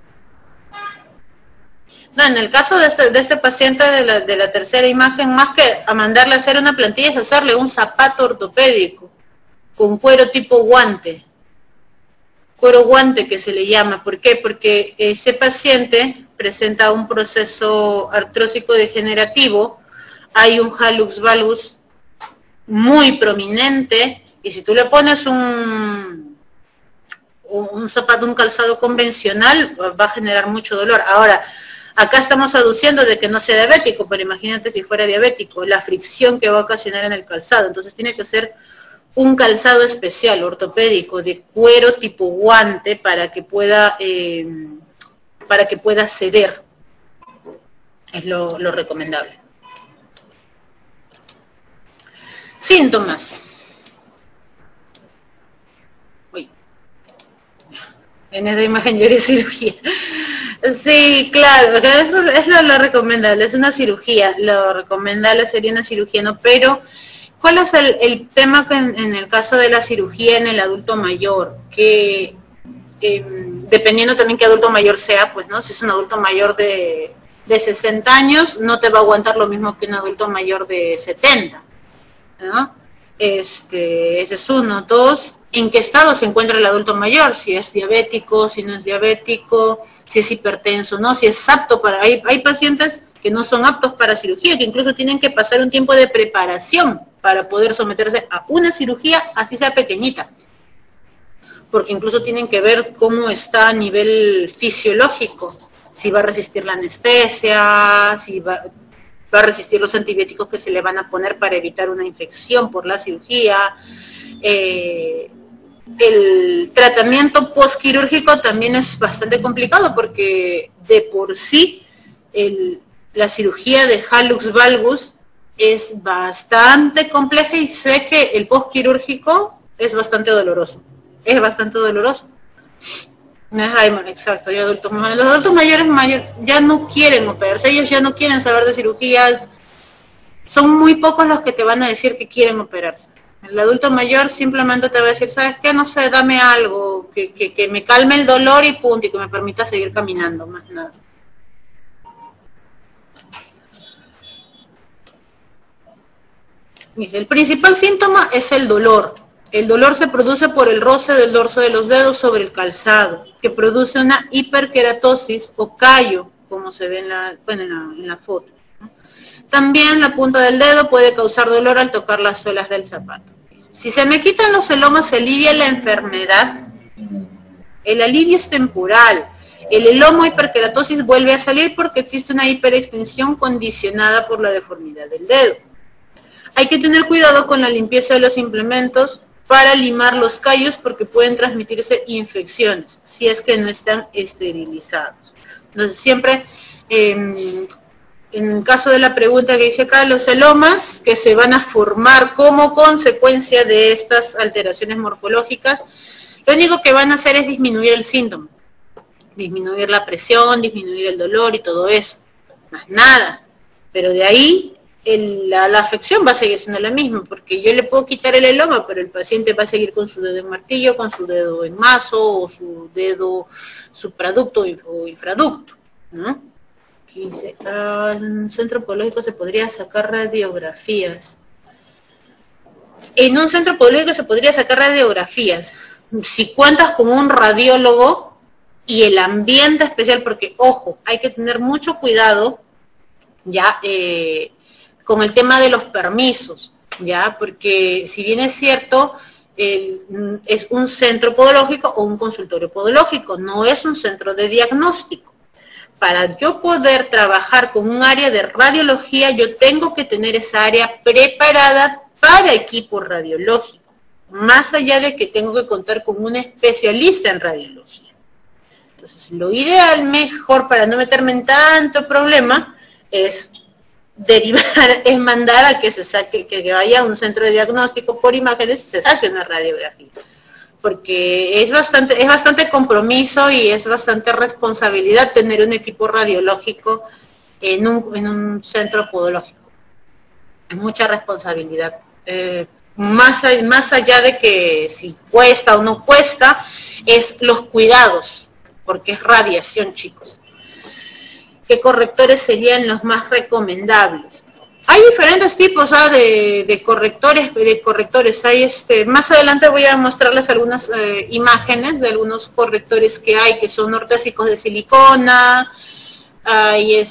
No, en el caso de este paciente de la tercera imagen, más que a mandarle a hacer una plantilla, es hacerle un zapato ortopédico con cuero tipo guante. Cuero guante que se le llama. ¿Por qué? Porque ese paciente presenta un proceso artrósico degenerativo, hay un hallux valgus muy prominente, y si tú le pones un zapato, un calzado convencional, va a generar mucho dolor. Ahora, acá estamos aduciendo de que no sea diabético, pero imagínate si fuera diabético, la fricción que va a ocasionar en el calzado. Entonces tiene que ser un calzado especial, ortopédico, de cuero tipo guante, para que pueda ceder. Es lo recomendable. Síntomas. Uy. En esa imagen yo haría cirugía. Sí, claro, eso es lo recomendable, es una cirugía. Lo recomendable sería una cirugía, ¿no? Pero, ¿cuál es el tema en el caso de la cirugía en el adulto mayor? Que dependiendo también qué adulto mayor sea, pues, ¿no? Si es un adulto mayor de 60 años, no te va a aguantar lo mismo que un adulto mayor de 70, ¿no? Ese es uno. Dos, ¿en qué estado se encuentra el adulto mayor? Si es diabético, si no es diabético, si es hipertenso, ¿no? Si es apto para... Hay pacientes que no son aptos para cirugía, que incluso tienen que pasar un tiempo de preparación para poder someterse a una cirugía, así sea pequeñita. Porque incluso tienen que ver cómo está a nivel fisiológico, si va a resistir la anestesia, si va a resistir los antibióticos que se le van a poner para evitar una infección por la cirugía. el tratamiento postquirúrgico también es bastante complicado porque de por sí la cirugía de hallux valgus es bastante compleja y sé que el postquirúrgico es bastante doloroso. Es bastante doloroso. Exacto, los adultos mayores ya no quieren operarse, ellos ya no quieren saber de cirugías, son muy pocos los que te van a decir que quieren operarse. El adulto mayor simplemente te va a decir, ¿sabes qué? No sé, dame algo, que me calme el dolor y punto, y que me permita seguir caminando, más nada. Dice, el principal síntoma es el dolor. El dolor se produce por el roce del dorso de los dedos sobre el calzado, que produce una hiperkeratosis o callo, como se ve en la foto. También la punta del dedo puede causar dolor al tocar las suelas del zapato. Si se me quitan los celomas, se alivia la enfermedad. El alivio es temporal. El elomo hiperkeratosis vuelve a salir porque existe una hiperextensión condicionada por la deformidad del dedo. Hay que tener cuidado con la limpieza de los implementos para limar los callos porque pueden transmitirse infecciones si es que no están esterilizados. Entonces siempre, en el caso de la pregunta que dice acá, los celomas que se van a formar como consecuencia de estas alteraciones morfológicas, lo único que van a hacer es disminuir el síntoma, disminuir la presión, disminuir el dolor y todo eso, más nada. Pero de ahí la afección va a seguir siendo la misma, porque yo le puedo quitar el eloma, pero el paciente va a seguir con su dedo en martillo, con su dedo en mazo, o su dedo supraducto o infraducto, ¿no? Aquí dice, en un centro podológico se podría sacar radiografías. En un centro podológico se podría sacar radiografías. Si cuentas con un radiólogo y el ambiente especial, porque, ojo, hay que tener mucho cuidado, ya, con el tema de los permisos, ya, porque si bien es cierto, es un centro podológico o un consultorio podológico, no es un centro de diagnóstico. Para yo poder trabajar con un área de radiología, yo tengo que tener esa área preparada para equipo radiológico, más allá de que tengo que contar con un especialista en radiología. Entonces, lo ideal, mejor, para no meterme en tanto problema, es derivar, es mandar a que se saque, que vaya a un centro de diagnóstico por imágenes y se saque una radiografía. Porque es bastante compromiso y es bastante responsabilidad tener un equipo radiológico en un centro podológico. Es mucha responsabilidad. Más allá de que si cuesta o no cuesta, es los cuidados, porque es radiación, chicos. ¿Qué correctores serían los más recomendables? Hay diferentes tipos de correctores. Hay más adelante voy a mostrarles algunas imágenes de algunos correctores que hay, que son ortésicos de silicona, hay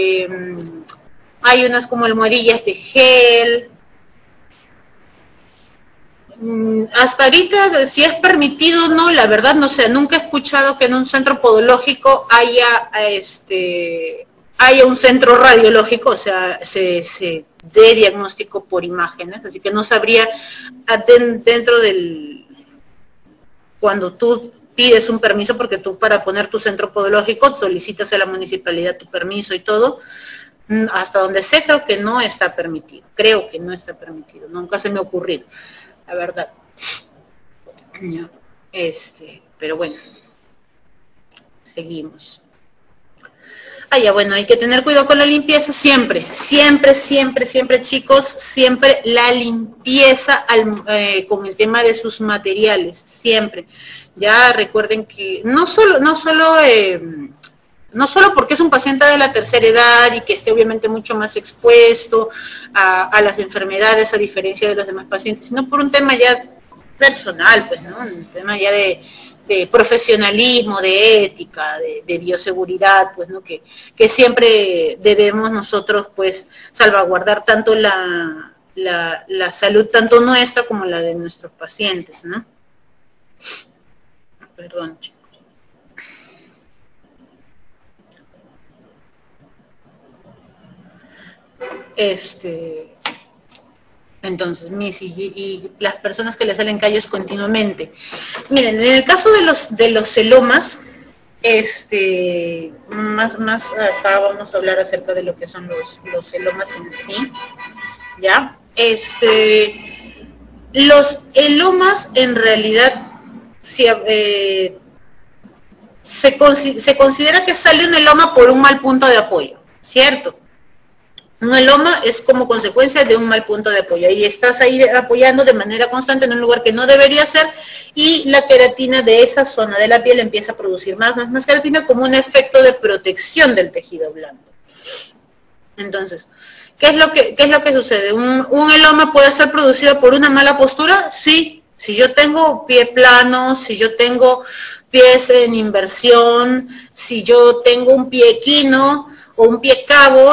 hay unas como almohadillas de gel. Hasta ahorita, si es permitido o no, la verdad no sé, nunca he escuchado que en un centro podológico haya un centro radiológico, o sea, se dé diagnóstico por imágenes, así que no sabría dentro del, cuando tú pides un permiso, porque tú para poner tu centro podológico solicitas a la municipalidad tu permiso y todo, hasta donde sé creo que no está permitido, nunca se me ha ocurrido, la verdad. Pero bueno, seguimos. Ya bueno, hay que tener cuidado con la limpieza siempre, chicos, siempre la limpieza con el tema de sus materiales, siempre. Ya recuerden que no solo porque es un paciente de la tercera edad y que esté obviamente mucho más expuesto a las enfermedades a diferencia de los demás pacientes, sino por un tema ya personal, pues, ¿no? Un tema ya de profesionalismo, de ética, de bioseguridad, pues, ¿no? Que siempre debemos nosotros, pues, salvaguardar tanto la salud, tanto nuestra como la de nuestros pacientes, ¿no? Perdón, chicos. Entonces, y las personas que le salen callos continuamente. Miren, en el caso de los celomas, más acá vamos a hablar acerca de lo que son los celomas en sí, ¿ya? Los elomas en realidad se considera que sale un eloma por un mal punto de apoyo, ¿cierto? Un eloma es como consecuencia de un mal punto de apoyo. Y estás ahí apoyando de manera constante en un lugar que no debería ser y la queratina de esa zona de la piel empieza a producir más queratina como un efecto de protección del tejido blando. Entonces, ¿qué es lo que sucede? ¿Un eloma puede ser producido por una mala postura? Sí. Si yo tengo pie plano, si yo tengo pies en inversión, si yo tengo un pie equino o un pie cabo,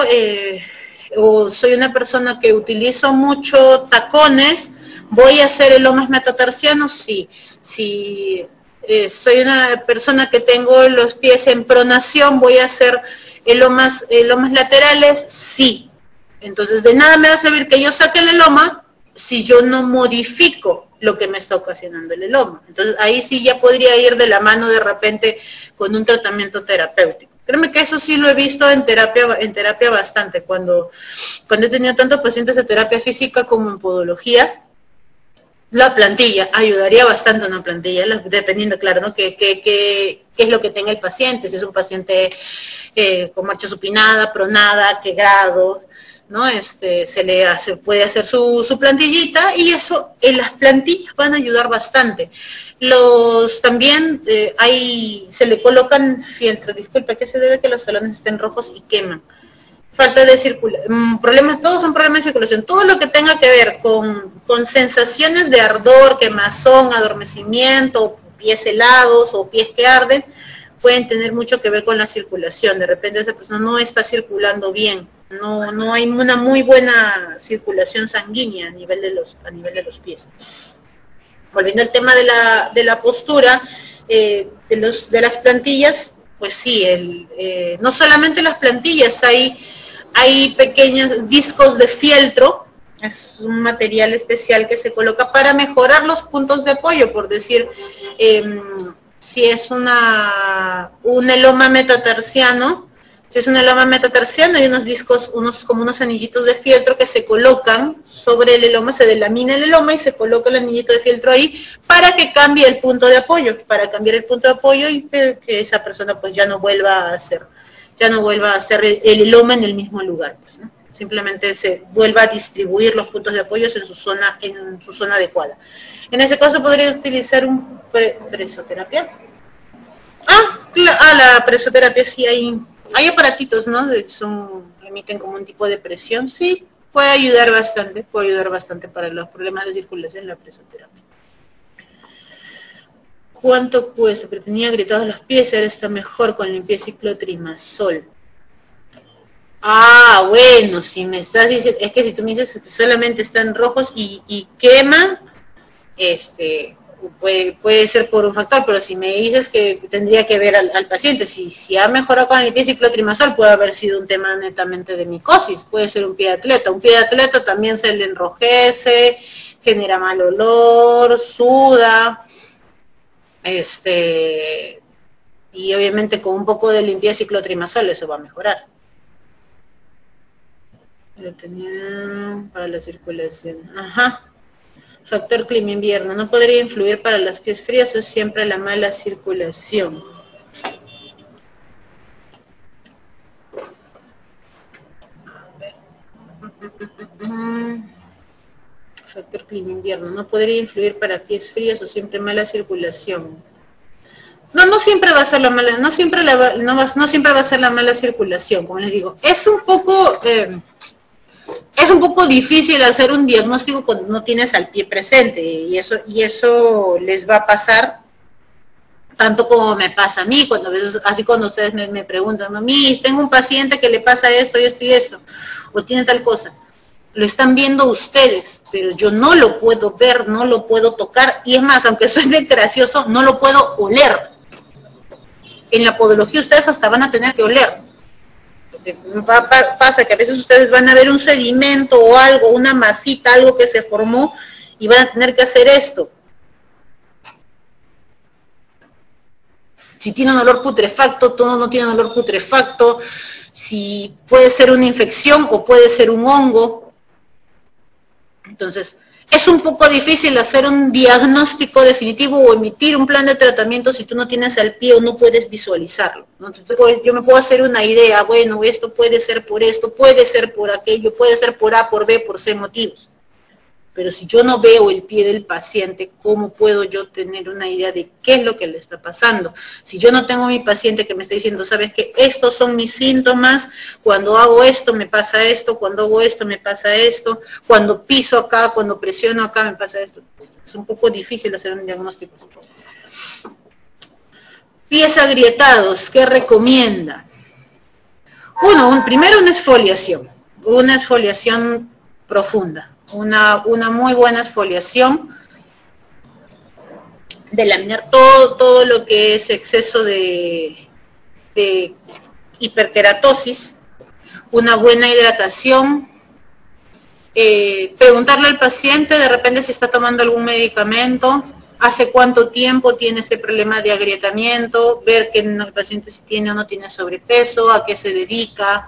o soy una persona que utilizo mucho tacones, ¿voy a hacer elomas metatarsianos? Sí. Si soy una persona que tengo los pies en pronación, ¿voy a hacer elomas laterales? Sí. Entonces, de nada me va a servir que yo saque el eloma si yo no modifico lo que me está ocasionando el eloma. Entonces, ahí sí ya podría ir de la mano de repente con un tratamiento terapéutico. Créeme que eso sí lo he visto en terapia bastante. Cuando he tenido tantos pacientes de terapia física como en podología, la plantilla ayudaría bastante una plantilla, dependiendo, claro, ¿no? qué es lo que tenga el paciente, si es un paciente con marcha supinada, pronada, qué grados, ¿no? Se puede hacer su plantillita y eso, en las plantillas van a ayudar bastante. También se le colocan fieltros, disculpe, ¿qué se debe que los talones estén rojos y queman? Falta de circulación, todos son problemas de circulación, todo lo que tenga que ver con sensaciones de ardor, quemazón, adormecimiento, pies helados o pies que arden, pueden tener mucho que ver con la circulación. De repente esa persona no está circulando bien, no hay una muy buena circulación sanguínea a nivel de los pies. Volviendo al tema de la postura, de las plantillas, pues sí, no solamente las plantillas, hay pequeños discos de fieltro, es un material especial que se coloca para mejorar los puntos de apoyo, por decir, si es un eloma metatarsiano, hay unos discos, como unos anillitos de fieltro que se colocan sobre el eloma, se delamina el eloma y se coloca el anillito de fieltro ahí para que cambie el punto de apoyo, y que esa persona pues ya no vuelva a hacer el eloma en el mismo lugar, pues, ¿no? Simplemente se vuelva a distribuir los puntos de apoyo en su zona adecuada. En ese caso podría utilizar un presoterapia. La presoterapia sí hay aparatitos, ¿no? Emiten como un tipo de presión, sí, puede ayudar bastante para los problemas de circulación la presoterapia. ¿Cuánto cuesta? Pero tenía gritados los pies, ahora está mejor con limpieza ciclotrimazol. Bueno, si me estás diciendo, es que si tú me dices que solamente están rojos y queman, puede ser por un factor, pero si me dices que tendría que ver al paciente, si ha mejorado con el pie ciclotrimazol, puede haber sido un tema netamente de micosis, puede ser un pie de atleta. Un pie de atleta también se le enrojece, genera mal olor, suda, y obviamente con un poco de limpieza ciclotrimazol eso va a mejorar. Lo tenía para la circulación. Factor clima invierno. ¿No podría influir para los pies fríos o siempre la mala circulación? Factor clima invierno. ¿No podría influir para pies fríos o siempre mala circulación? No siempre va a ser la mala, no siempre va a ser la mala circulación, como les digo. Es un poco difícil hacer un diagnóstico cuando no tienes al pie presente, y eso les va a pasar tanto como me pasa a mí, cuando ustedes me preguntan, no, Miss, tengo un paciente que le pasa esto y esto y esto, o tiene tal cosa. Lo están viendo ustedes, pero yo no lo puedo ver, no lo puedo tocar, y es más, aunque suene gracioso, no lo puedo oler. En la podología ustedes hasta van a tener que oler. Pasa que a veces ustedes van a ver un sedimento o algo, una masita, algo que se formó y van a tener que hacer esto. Si tiene un olor putrefacto, todo no tiene un olor putrefacto, si puede ser una infección o puede ser un hongo. Entonces, es un poco difícil hacer un diagnóstico definitivo o emitir un plan de tratamiento si tú no tienes al pie o no puedes visualizarlo, ¿no? Entonces, yo me puedo hacer una idea, bueno, esto puede ser por esto, puede ser por aquello, puede ser por A, por B, por C motivos. Pero si yo no veo el pie del paciente, ¿cómo puedo yo tener una idea de qué es lo que le está pasando? Si yo no tengo a mi paciente que me está diciendo, ¿sabes qué? Estos son mis síntomas, cuando hago esto me pasa esto, cuando hago esto me pasa esto, cuando piso acá, cuando presiono acá me pasa esto. Es un poco difícil hacer un diagnóstico así. Pies agrietados, ¿qué recomienda? Primero una exfoliación profunda. Una muy buena exfoliación, de laminar todo lo que es exceso de hiperkeratosis, una buena hidratación, preguntarle al paciente de repente si está tomando algún medicamento, hace cuánto tiempo tiene este problema de agrietamiento, ver que el paciente si tiene o no tiene sobrepeso, a qué se dedica,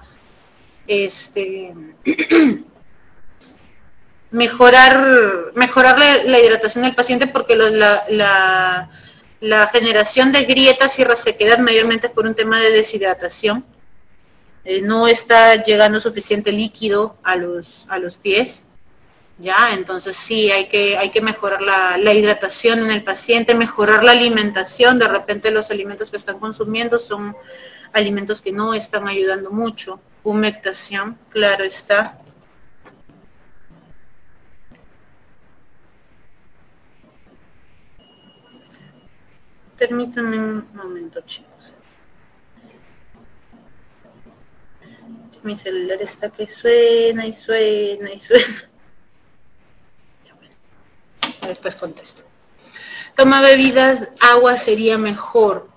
mejorar la hidratación del paciente, porque la generación de grietas y resequedad mayormente es por un tema de deshidratación. No está llegando suficiente líquido a los pies, ¿ya? Entonces sí, hay que mejorar la hidratación en el paciente, mejorar la alimentación. De repente los alimentos que están consumiendo son alimentos que no están ayudando mucho. Humectación, claro está. Permítanme un momento, chicos. Mi celular está que suena y suena y suena. Ya, bueno. Después contesto. Toma bebidas, agua sería mejor.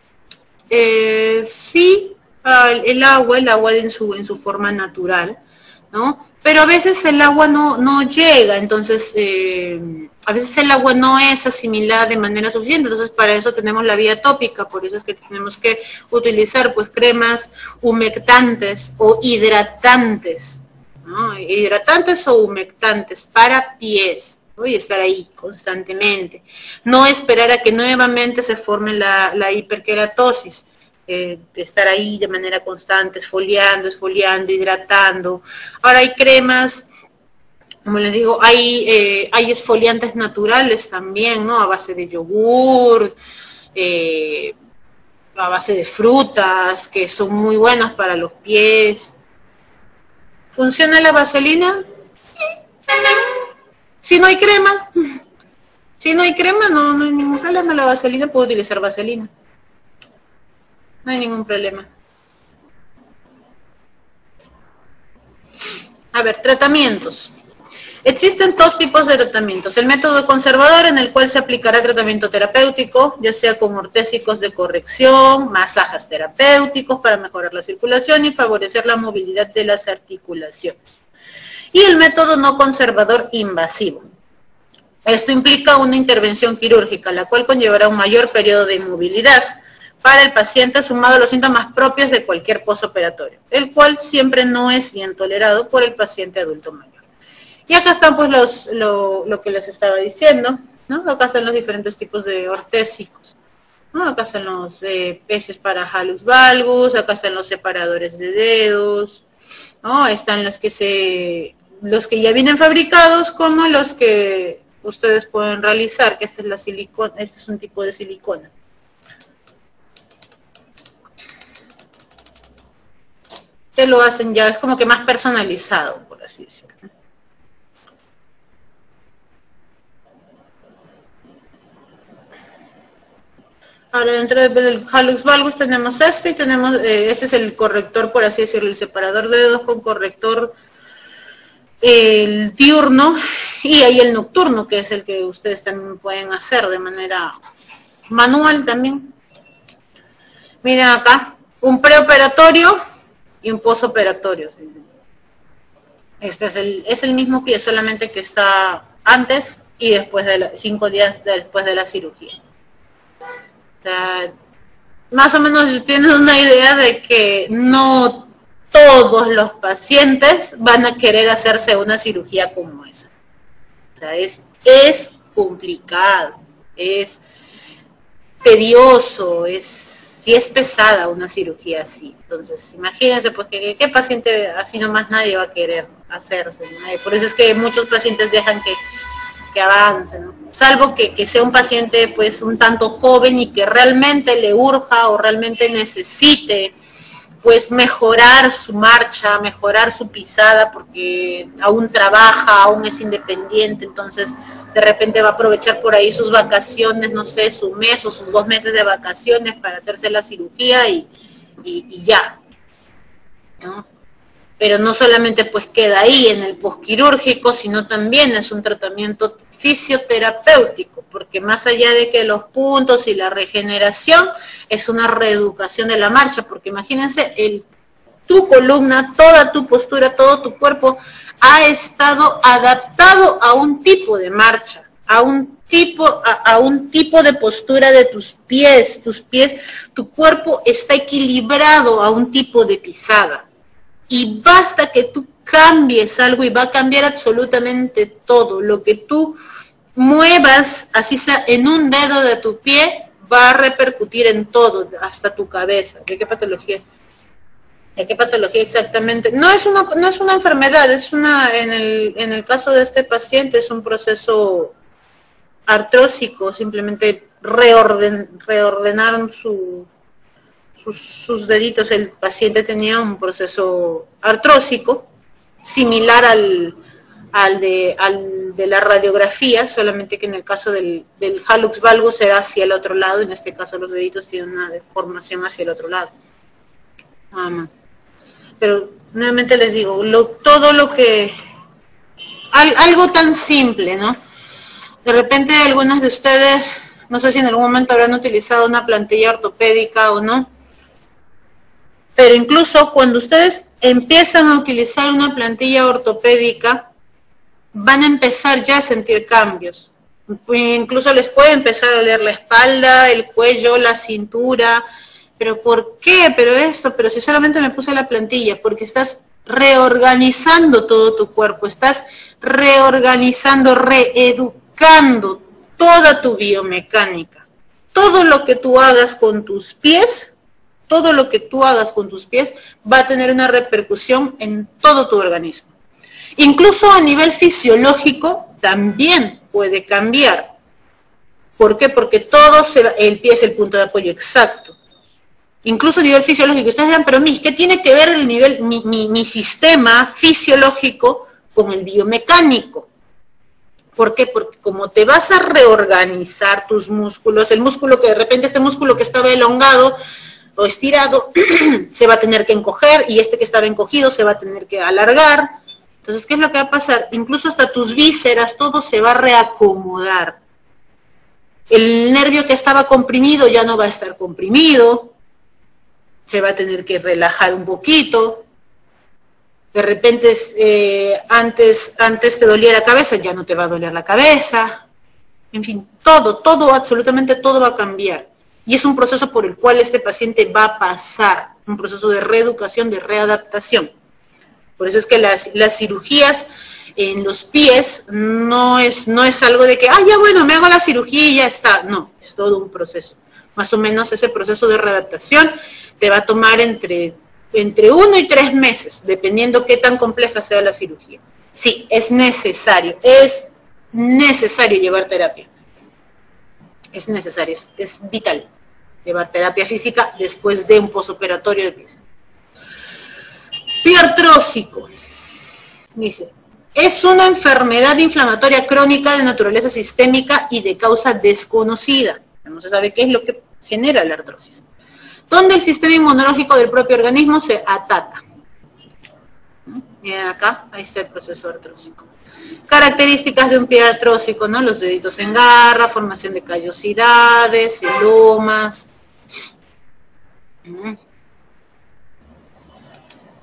Sí, el agua en su forma natural, ¿no? Pero a veces el agua no llega, entonces a veces el agua no es asimilada de manera suficiente, entonces para eso tenemos la vía tópica, por eso es que tenemos que utilizar pues cremas humectantes o hidratantes, ¿no? Hidratantes o humectantes para pies, ¿no? Y estar ahí constantemente, no esperar a que nuevamente se forme la hiperkeratosis. Estar ahí de manera constante, esfoliando, hidratando. Ahora hay cremas, como les digo, hay esfoliantes naturales también, ¿no? A base de yogur, a base de frutas, que son muy buenas para los pies. ¿Funciona la vaselina? Sí. Si no hay crema, no hay ningún problema. La vaselina, puedo utilizar vaselina. No hay ningún problema. A ver, tratamientos. Existen dos tipos de tratamientos. El método conservador, en el cual se aplicará tratamiento terapéutico, ya sea con ortésicos de corrección, masajes terapéuticos para mejorar la circulación y favorecer la movilidad de las articulaciones. Y el método no conservador invasivo. Esto implica una intervención quirúrgica, la cual conllevará un mayor periodo de inmovilidad para el paciente, sumado a los síntomas propios de cualquier posoperatorio, el cual siempre no es bien tolerado por el paciente adulto mayor. Y acá están pues lo que les estaba diciendo, ¿no? Acá están los diferentes tipos de ortésicos, ¿no? Acá están los peces para hallux valgus, acá están los separadores de dedos, ¿no? Están los que ya vienen fabricados, como los que ustedes pueden realizar, que esta es la silicona, este es un tipo de silicona. Que lo hacen ya, es como que más personalizado, por así decirlo. Ahora dentro del hallux valgus tenemos este, y tenemos, este es el corrector, por así decirlo, el separador de dedos con corrector, el diurno, y ahí el nocturno, que es el que ustedes también pueden hacer de manera manual también. Miren acá, un preoperatorio y un posoperatorio. ¿Sí? Este es el mismo pie, solamente que está antes y después de 5 días después de la cirugía. O sea, más o menos tienes una idea de que no todos los pacientes van a querer hacerse una cirugía como esa. O sea, es complicado, es tedioso, sí es pesada una cirugía así. Entonces, imagínense, pues, que ¿qué paciente así nomás nadie va a querer hacerse? ¿No? Por eso es que muchos pacientes dejan que avancen, ¿no? Salvo que sea un paciente, pues, un tanto joven y que realmente le urja o realmente necesite, pues, mejorar su marcha, mejorar su pisada, porque aún trabaja, aún es independiente, entonces de repente va a aprovechar por ahí sus vacaciones, no sé, su mes o sus 2 meses de vacaciones para hacerse la cirugía y ya, ¿no? Pero no solamente pues queda ahí en el posquirúrgico, sino también es un tratamiento fisioterapéutico, porque más allá de que los puntos y la regeneración, es una reeducación de la marcha, porque imagínense, tu columna, toda tu postura, todo tu cuerpo ha estado adaptado a un tipo de marcha, a un tipo de postura de tus pies, tu cuerpo está equilibrado a un tipo de pisada. Y basta que tú cambies algo y va a cambiar absolutamente todo. Lo que tú muevas, así sea en un dedo de tu pie, va a repercutir en todo, hasta tu cabeza. ¿De qué patología? ¿De qué patología exactamente? No es una enfermedad, en el caso de este paciente es un proceso artrósico, simplemente reordenaron sus deditos. El paciente tenía un proceso artrósico similar al de la radiografía, solamente que en el caso del hallux valgus se da hacia el otro lado, en este caso los deditos tienen una deformación hacia el otro lado, nada más. Pero nuevamente les digo, todo lo que, algo tan simple, ¿no? De repente algunos de ustedes, no sé si en algún momento habrán utilizado una plantilla ortopédica o no, pero incluso cuando ustedes empiezan a utilizar una plantilla ortopédica, van a empezar ya a sentir cambios. Incluso les puede empezar a doler la espalda, el cuello, la cintura. ¿Pero por qué? Pero si solamente me puse la plantilla, porque estás reorganizando todo tu cuerpo, estás reorganizando, reeducando toda tu biomecánica. Todo lo que tú hagas con tus pies, va a tener una repercusión en todo tu organismo. Incluso a nivel fisiológico también puede cambiar. ¿Por qué? Porque el pie es el punto de apoyo exacto. Incluso a nivel fisiológico. Ustedes dirán, pero ¿qué tiene que ver mi sistema fisiológico con el biomecánico? ¿Por qué? Porque como te vas a reorganizar tus músculos, el músculo que de repente, este músculo que estaba elongado o estirado, se va a tener que encoger, y este que estaba encogido se va a tener que alargar. Entonces, ¿qué es lo que va a pasar? Incluso hasta tus vísceras, todo se va a reacomodar. El nervio que estaba comprimido ya no va a estar comprimido, se va a tener que relajar un poquito. De repente, antes te dolía la cabeza, ya no te va a doler la cabeza. En fin, todo, absolutamente todo va a cambiar. Y es un proceso por el cual este paciente va a pasar, un proceso de reeducación, de readaptación. Por eso es que las cirugías en los pies no es algo de que, ya bueno, me hago la cirugía y ya está. No, es todo un proceso. Más o menos ese proceso de readaptación te va a tomar entre 1 y 3 meses, dependiendo qué tan compleja sea la cirugía. Sí, es necesario llevar terapia. Es necesario, es vital llevar terapia física después de un posoperatorio de pies. Pie artrósico. Dice, es una enfermedad inflamatoria crónica de naturaleza sistémica y de causa desconocida. No se sabe qué es lo que genera la artrosis. Donde el sistema inmunológico del propio organismo se ataca. Miren acá, ahí está el proceso artrósico. Características de un pie artrósico, ¿no? Los deditos en garra, formación de callosidades, elomas.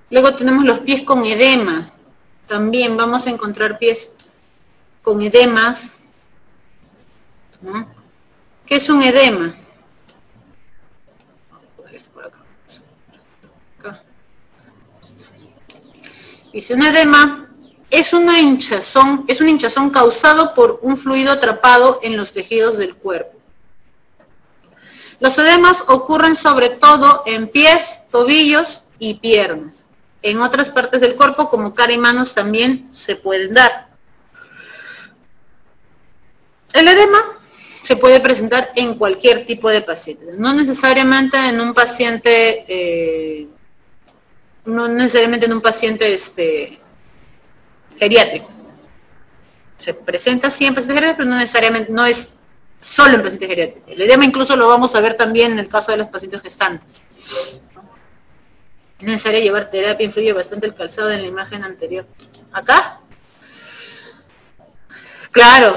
Luego tenemos los pies con edema. También vamos a encontrar pies con edemas, ¿no? ¿Qué es un edema? Dice, un edema es un hinchazón causado por un fluido atrapado en los tejidos del cuerpo. Los edemas ocurren sobre todo en pies, tobillos y piernas. En otras partes del cuerpo, como cara y manos, también se pueden dar. El edema se puede presentar en cualquier tipo de paciente, no necesariamente en un paciente, geriátrico. Se presenta sí en pacientes geriátricos, pero no necesariamente, no es solo en pacientes geriátricos. El edema incluso lo vamos a ver también en el caso de los pacientes gestantes. Es necesario llevar terapia, influye bastante el calzado en la imagen anterior. ¿Acá? Claro,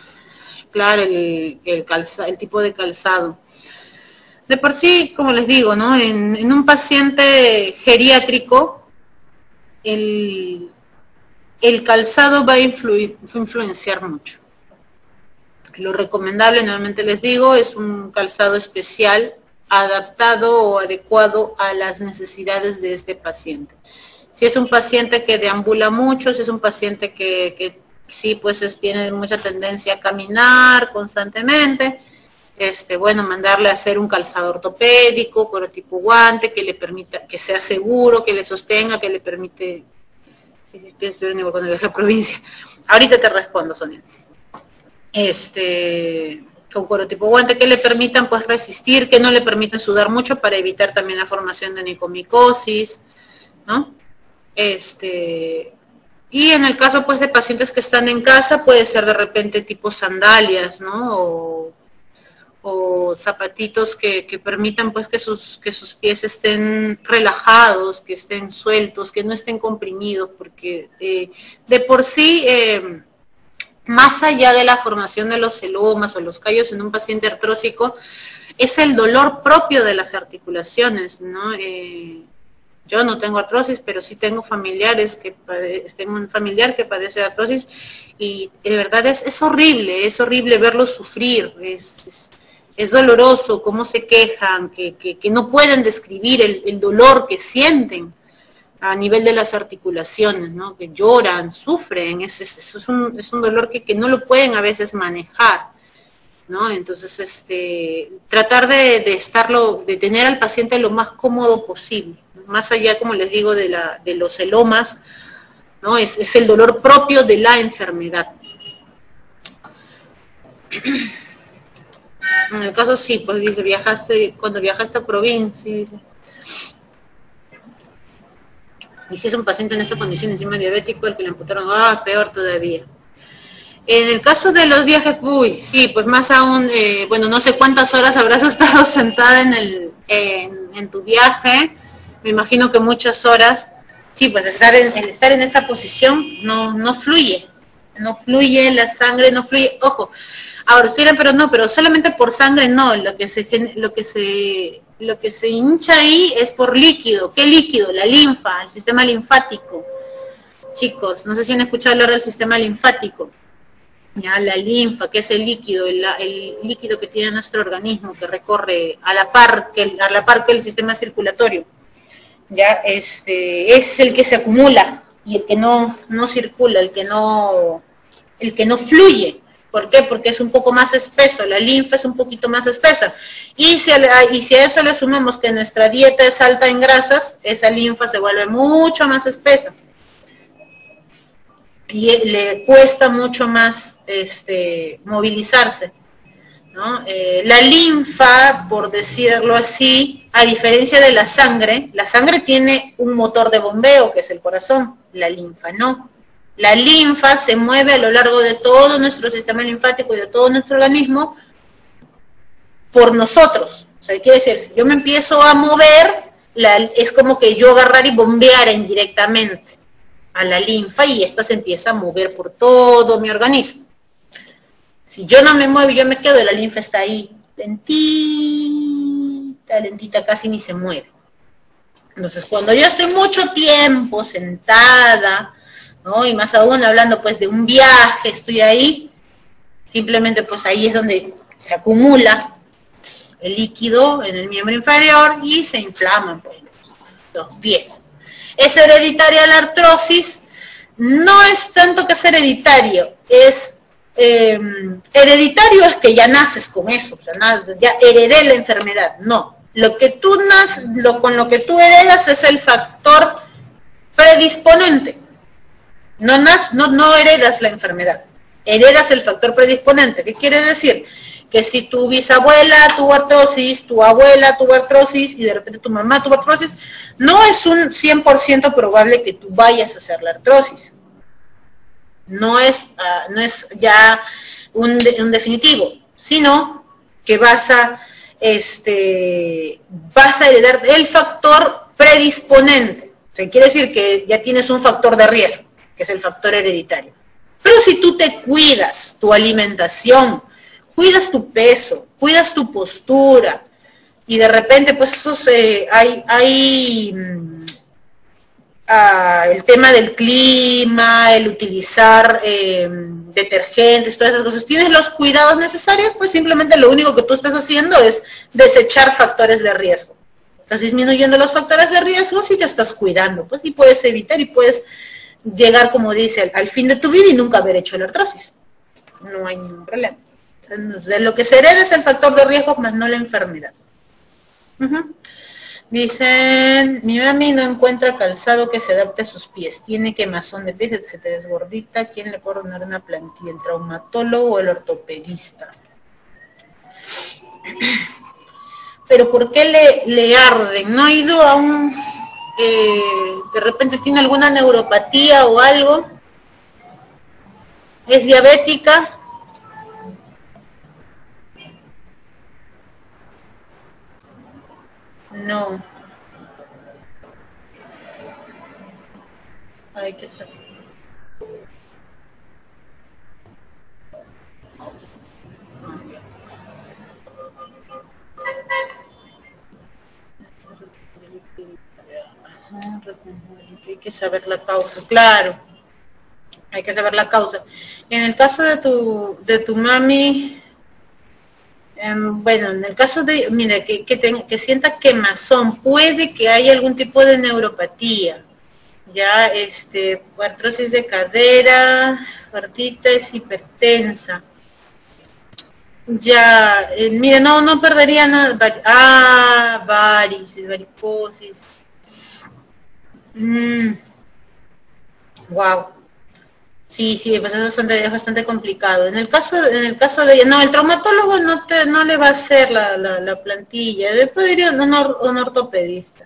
el tipo de calzado. De por sí, como les digo, ¿no? En un paciente geriátrico, el calzado va a influenciar mucho. Lo recomendable, nuevamente les digo, es un calzado especial, adaptado o adecuado a las necesidades de este paciente. Si es un paciente que deambula mucho, si es un paciente que sí, pues tiene mucha tendencia a caminar constantemente, bueno, mandarle a hacer un calzado ortopédico, cuero tipo guante, que le permita, que sea seguro, que le sostenga, que le permite, cuando viaje a provincia. Ahorita te respondo, Sonia. Con cuero tipo guante, que le permitan pues resistir, que no le permitan sudar mucho para evitar también la formación de onicomicosis, ¿no? Y en el caso pues de pacientes que están en casa, puede ser de repente tipo sandalias, ¿no? O zapatitos que permitan pues que sus pies estén relajados, que estén sueltos, que no estén comprimidos, porque de por sí, más allá de la formación de los celomas o los callos en un paciente artrósico, es el dolor propio de las articulaciones, ¿no? Yo no tengo artrosis, pero sí tengo familiares tengo un familiar que padece de artrosis, y de verdad es horrible verlos sufrir, es doloroso cómo se quejan, que no pueden describir el dolor que sienten a nivel de las articulaciones, ¿no? Que lloran, sufren, es un dolor que no lo pueden a veces manejar, ¿no? Entonces, tratar de tener al paciente lo más cómodo posible, ¿no? Más allá, como les digo, de los celomas, ¿no? Es el dolor propio de la enfermedad. En el caso sí, pues dice, cuando viajaste a provincia, dice. Y si es un paciente en esta condición, encima diabético, el que le amputaron, peor todavía. En el caso de los viajes, sí, pues más aún, bueno, no sé cuántas horas habrás estado sentada en tu viaje, me imagino que muchas horas. Sí, pues estar en esta posición no fluye, la sangre no fluye, ojo. Ahora, pero solamente por sangre no, lo que se hincha ahí es por líquido. ¿Qué líquido? La linfa, el sistema linfático. Chicos, no sé si han escuchado hablar del sistema linfático. Ya, la linfa, que es el líquido que tiene nuestro organismo, que recorre a la par que el sistema circulatorio. Ya, es el que se acumula y el que no circula, el que no fluye. ¿Por qué? Porque es un poco más espeso, la linfa es un poquito más espesa. Y si a eso le sumamos que nuestra dieta es alta en grasas, esa linfa se vuelve mucho más espesa. Y le cuesta mucho más movilizarse, ¿no? La linfa, por decirlo así, a diferencia de la sangre tiene un motor de bombeo, que es el corazón, la linfa no. La linfa se mueve a lo largo de todo nuestro sistema linfático y de todo nuestro organismo por nosotros. O sea, quiere decir, si yo me empiezo a mover, es como que yo agarrar y bombeara indirectamente a la linfa y esta se empieza a mover por todo mi organismo. Si yo no me muevo y yo me quedo, la linfa está ahí, lentita, casi ni se mueve. Entonces, cuando yo estoy mucho tiempo sentada, ¿no? Y más aún hablando pues de un viaje, estoy ahí, simplemente pues ahí es donde se acumula el líquido en el miembro inferior y se inflaman, pues. Bien. ¿Es hereditaria la artrosis? No es tanto que es hereditario, es hereditario es que ya naces con eso, o sea, ya heredé la enfermedad. No, lo que tú con lo que tú heredas es el factor predisponente. No heredas la enfermedad, heredas el factor predisponente. ¿Qué quiere decir? Que si tu bisabuela tuvo artrosis, tu abuela tuvo artrosis y de repente tu mamá tuvo artrosis, no es un 100% probable que tú vayas a hacer la artrosis. No es ya un definitivo, sino que vas a heredar el factor predisponente. O sea, quiere decir que ya tienes un factor de riesgo, que es el factor hereditario. Pero si tú te cuidas tu alimentación, cuidas tu peso, cuidas tu postura, y de repente, pues eso el tema del clima, el utilizar detergentes, todas esas cosas, tienes los cuidados necesarios, pues simplemente lo único que tú estás haciendo es desechar factores de riesgo. Estás disminuyendo los factores de riesgo y te estás cuidando, pues, y puedes evitar y puedes llegar, como dice, al fin de tu vida y nunca haber hecho la artrosis. No hay ningún problema. De lo que se hereda es el factor de riesgo, más no la enfermedad. Dicen, mi mami no encuentra calzado que se adapte a sus pies, tiene quemazón de pies, se te desgordita, ¿quién le puede ordenar una plantilla? ¿El traumatólogo o el ortopedista? Pero ¿por qué le arden? ¿No ha ido a un... de repente tiene alguna neuropatía o algo? ¿Es diabética? No. Hay que saber. Hay que saber la causa, claro. Hay que saber la causa. En el caso de tu mami, bueno, en el caso de, mira, que sienta quemazón, puede que haya algún tipo de neuropatía, ya, artrosis de cadera, gordita, es hipertensa. Ya, mira, no perdería nada. Varices, varicosis. Wow. Sí, pues es bastante complicado. En el caso de ella, no, el traumatólogo no le va a hacer la plantilla, después diría un ortopedista.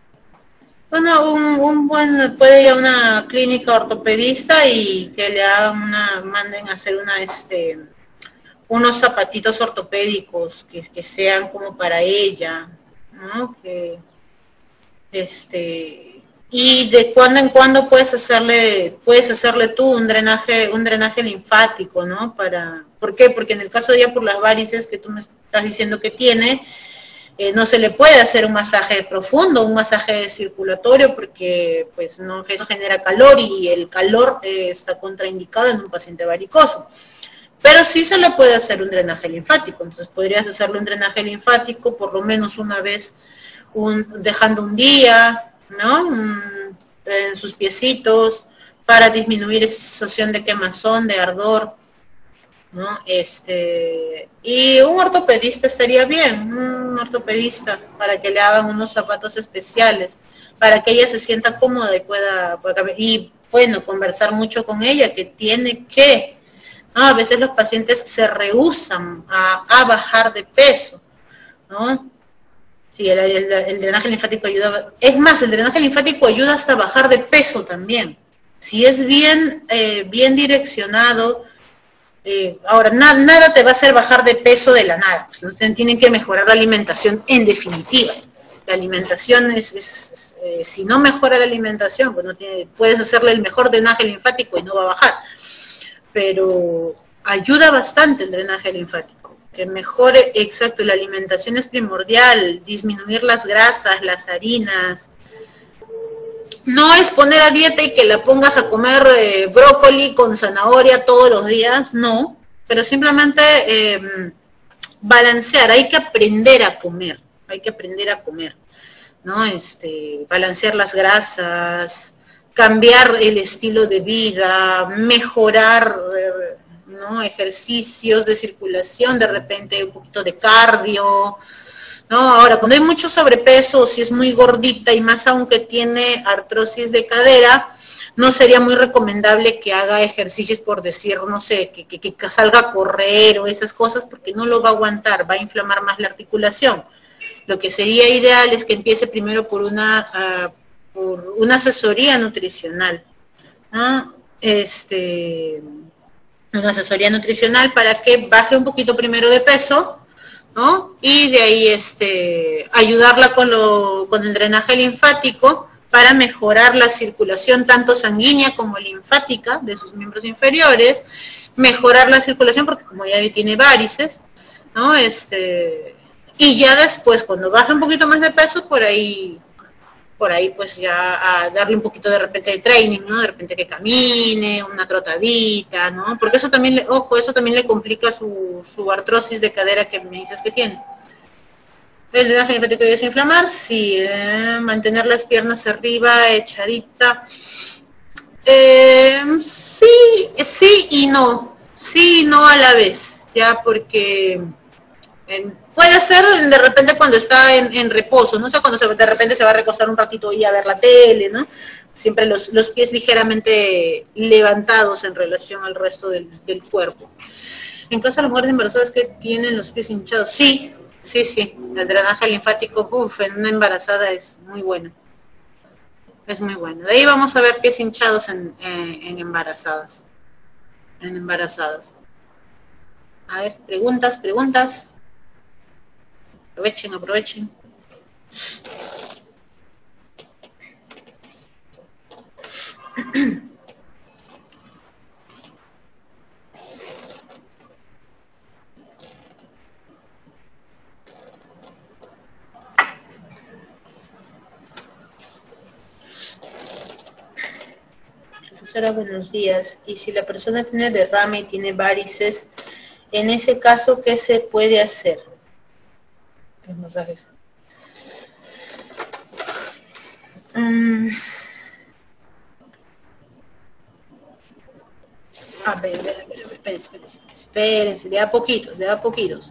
Bueno, puede ir a una clínica ortopedista y que le hagan manden a hacer unos zapatitos ortopédicos que sean como para ella, ¿no? Y de cuando en cuando puedes hacerle tú un drenaje linfático, ¿no? ¿Por qué? Porque en el caso de ella, por las varices que tú me estás diciendo que tiene, no se le puede hacer un masaje profundo, un masaje circulatorio, porque pues no, eso genera calor y el calor está contraindicado en un paciente varicoso. Pero sí se le puede hacer un drenaje linfático, entonces podrías hacerle un drenaje linfático por lo menos una vez, dejando un día, ¿no? En sus piecitos, para disminuir esa sensación de quemazón, de ardor, ¿no? Y un ortopedista estaría bien, un ortopedista, para que le hagan unos zapatos especiales, para que ella se sienta cómoda y pueda y bueno, conversar mucho con ella, que tiene que, ¿no? A veces los pacientes se rehúsan a bajar de peso, ¿no? Sí, el drenaje linfático ayuda. Es más, el drenaje linfático ayuda hasta bajar de peso también. Si es bien direccionado, ahora, nada te va a hacer bajar de peso de la nada. Pues, ¿no? Tienen que mejorar la alimentación en definitiva. La alimentación si no mejora la alimentación, pues puedes hacerle el mejor drenaje linfático y no va a bajar. Pero ayuda bastante el drenaje linfático. que mejore, exacto, la alimentación es primordial, disminuir las grasas, las harinas. No es poner a dieta y que la pongas a comer brócoli con zanahoria todos los días, no, pero simplemente balancear, hay que aprender a comer, ¿no? Balancear las grasas, cambiar el estilo de vida, mejorar, ¿no? Ejercicios de circulación, de repente un poquito de cardio, ¿no? Ahora, cuando hay mucho sobrepeso, o si es muy gordita y más aún que tiene artrosis de cadera, no sería muy recomendable que haga ejercicios por decir, no sé, que salga a correr o esas cosas, porque no lo va a aguantar, va a inflamar más la articulación. Lo que sería ideal es que empiece primero por una asesoría nutricional, ¿no? Una asesoría nutricional para que baje un poquito primero de peso, ¿no? Y de ahí ayudarla con el drenaje linfático para mejorar la circulación tanto sanguínea como linfática de sus miembros inferiores, mejorar la circulación porque como ya tiene varices, ¿no? Y ya después, cuando baje un poquito más de peso, por ahí pues ya a darle un poquito de repente de training, ¿no? De repente que camine, una trotadita, ¿no? Porque eso también, eso también le complica su artrosis de cadera que me dices que tiene. El drenaje linfático y desinflamar, sí, mantener las piernas arriba, echadita. Sí y no a la vez, ya porque puede ser de repente cuando está en reposo, ¿no? O sea, cuando de repente se va a recostar un ratito y a ver la tele, ¿no? Siempre los pies ligeramente levantados en relación al resto del cuerpo. En caso de las mujeres embarazadas que tienen los pies hinchados, sí. El drenaje linfático, en una embarazada es muy bueno. Es muy bueno. De ahí vamos a ver pies hinchados en embarazadas. En embarazadas. A ver, preguntas. Aprovechen. Profesora, buenos días. Y si la persona tiene derrame y tiene varices, en ese caso, ¿qué se puede hacer? Los masajes. A ver, espérense, de a poquitos.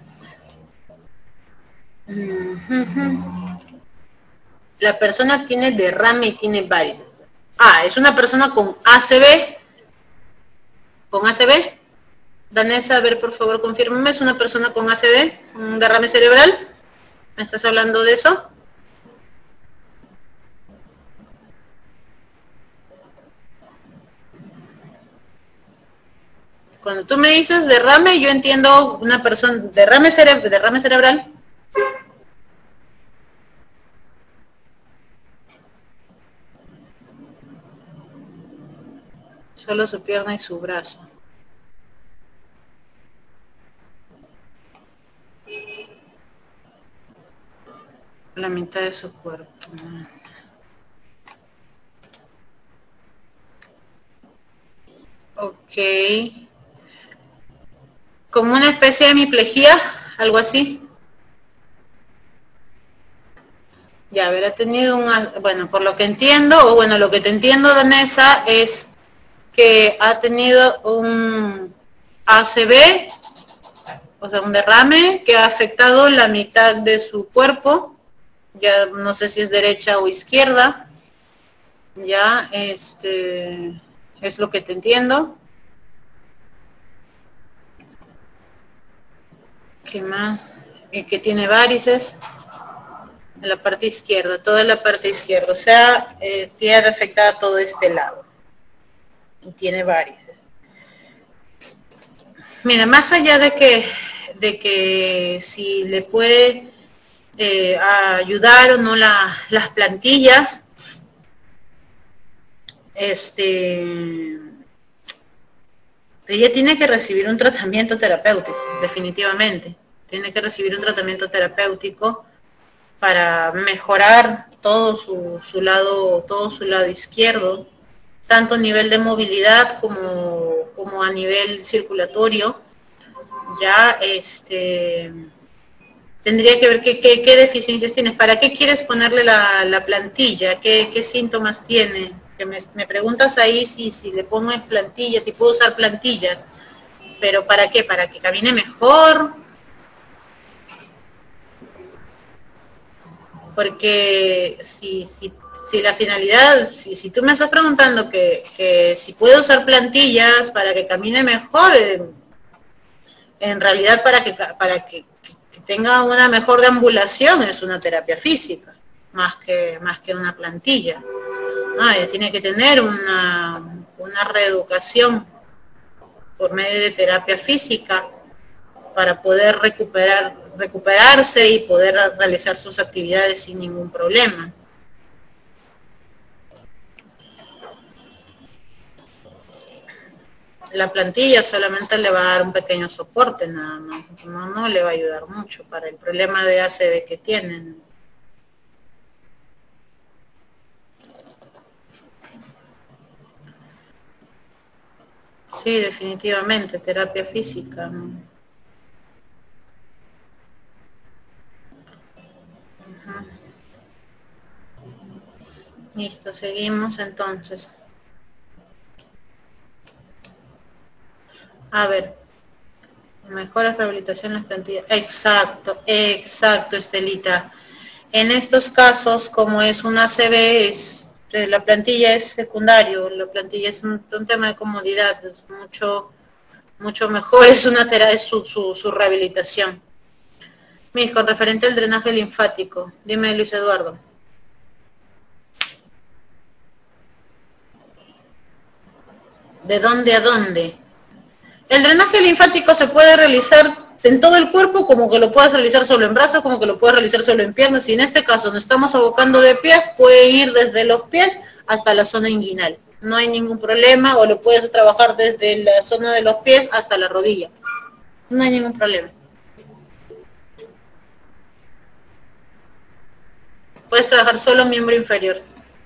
La persona tiene derrame y tiene varices. Es una persona con ACV. ¿Con ACV? Danesa, a ver, por favor, confírmame. ¿Es una persona con ACV? ¿Un derrame cerebral? ¿Me estás hablando de eso? Cuando tú me dices derrame, yo entiendo una persona, derrame cerebral. Solo su pierna y su brazo. La mitad de su cuerpo. Ok. Como una especie de hemiplegia, algo así. Ya, habrá tenido bueno, por lo que entiendo, lo que te entiendo, Danesa, es que ha tenido un ACV, o sea, un derrame que ha afectado la mitad de su cuerpo, ya no sé si es derecha o izquierda, ya, es lo que te entiendo. ¿Qué más? Que tiene varices en la parte izquierda, toda la parte izquierda, o sea, tiene afectada todo este lado y tiene varices. Mira, más allá de que si le puede ayudar o no las plantillas, ella tiene que recibir un tratamiento terapéutico, definitivamente. Tiene que recibir un tratamiento terapéutico para mejorar todo su lado izquierdo, tanto a nivel de movilidad como a nivel circulatorio. Ya tendría que ver qué deficiencias tienes. ¿Para qué quieres ponerle la plantilla? ¿Qué síntomas tiene? Que me preguntas ahí si le pongo en plantillas, si puedo usar plantillas. ¿Pero para qué? ¿Para que camine mejor? Porque si la finalidad, si tú me estás preguntando que si puedo usar plantillas para que camine mejor, en realidad para que tenga una mejor deambulación es una terapia física, más que una plantilla. ¿No? Ella tiene que tener una reeducación por medio de terapia física para poder recuperarse y poder realizar sus actividades sin ningún problema. La plantilla solamente le va a dar un pequeño soporte, nada más, no le va a ayudar mucho para el problema de ACV que tienen. Sí, definitivamente, terapia física, ¿no? Listo, seguimos entonces. A ver, mejora rehabilitación en las plantillas. Exacto, Estelita. En estos casos, como es un ACV, la plantilla es secundario, la plantilla es un tema de comodidad, es mucho mejor, es una terapia, su rehabilitación. Mis, con referente al drenaje linfático, dime Luis Eduardo. ¿De dónde a dónde? El drenaje linfático se puede realizar en todo el cuerpo, como que lo puedes realizar solo en brazos, como que lo puedes realizar solo en piernas, y en este caso nos estamos abocando de pies, puede ir desde los pies hasta la zona inguinal. No hay ningún problema, o lo puedes trabajar desde la zona de los pies hasta la rodilla. No hay ningún problema. Puedes trabajar solo miembro inferior.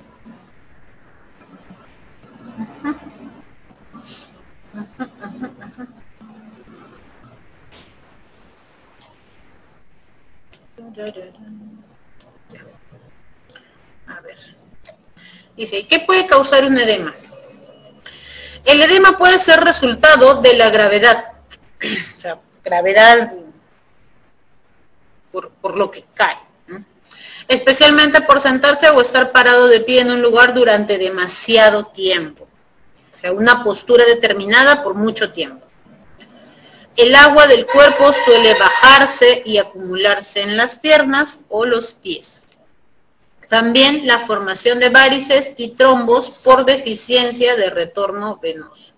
A ver. Dice, ¿qué puede causar un edema? El edema puede ser resultado de la gravedad. O sea, gravedad por lo que cae, ¿no? Especialmente por sentarse o estar parado de pie en un lugar durante demasiado tiempo. O sea, una postura determinada por mucho tiempo. El agua del cuerpo suele bajarse y acumularse en las piernas o los pies. También la formación de varices y trombos por deficiencia de retorno venoso.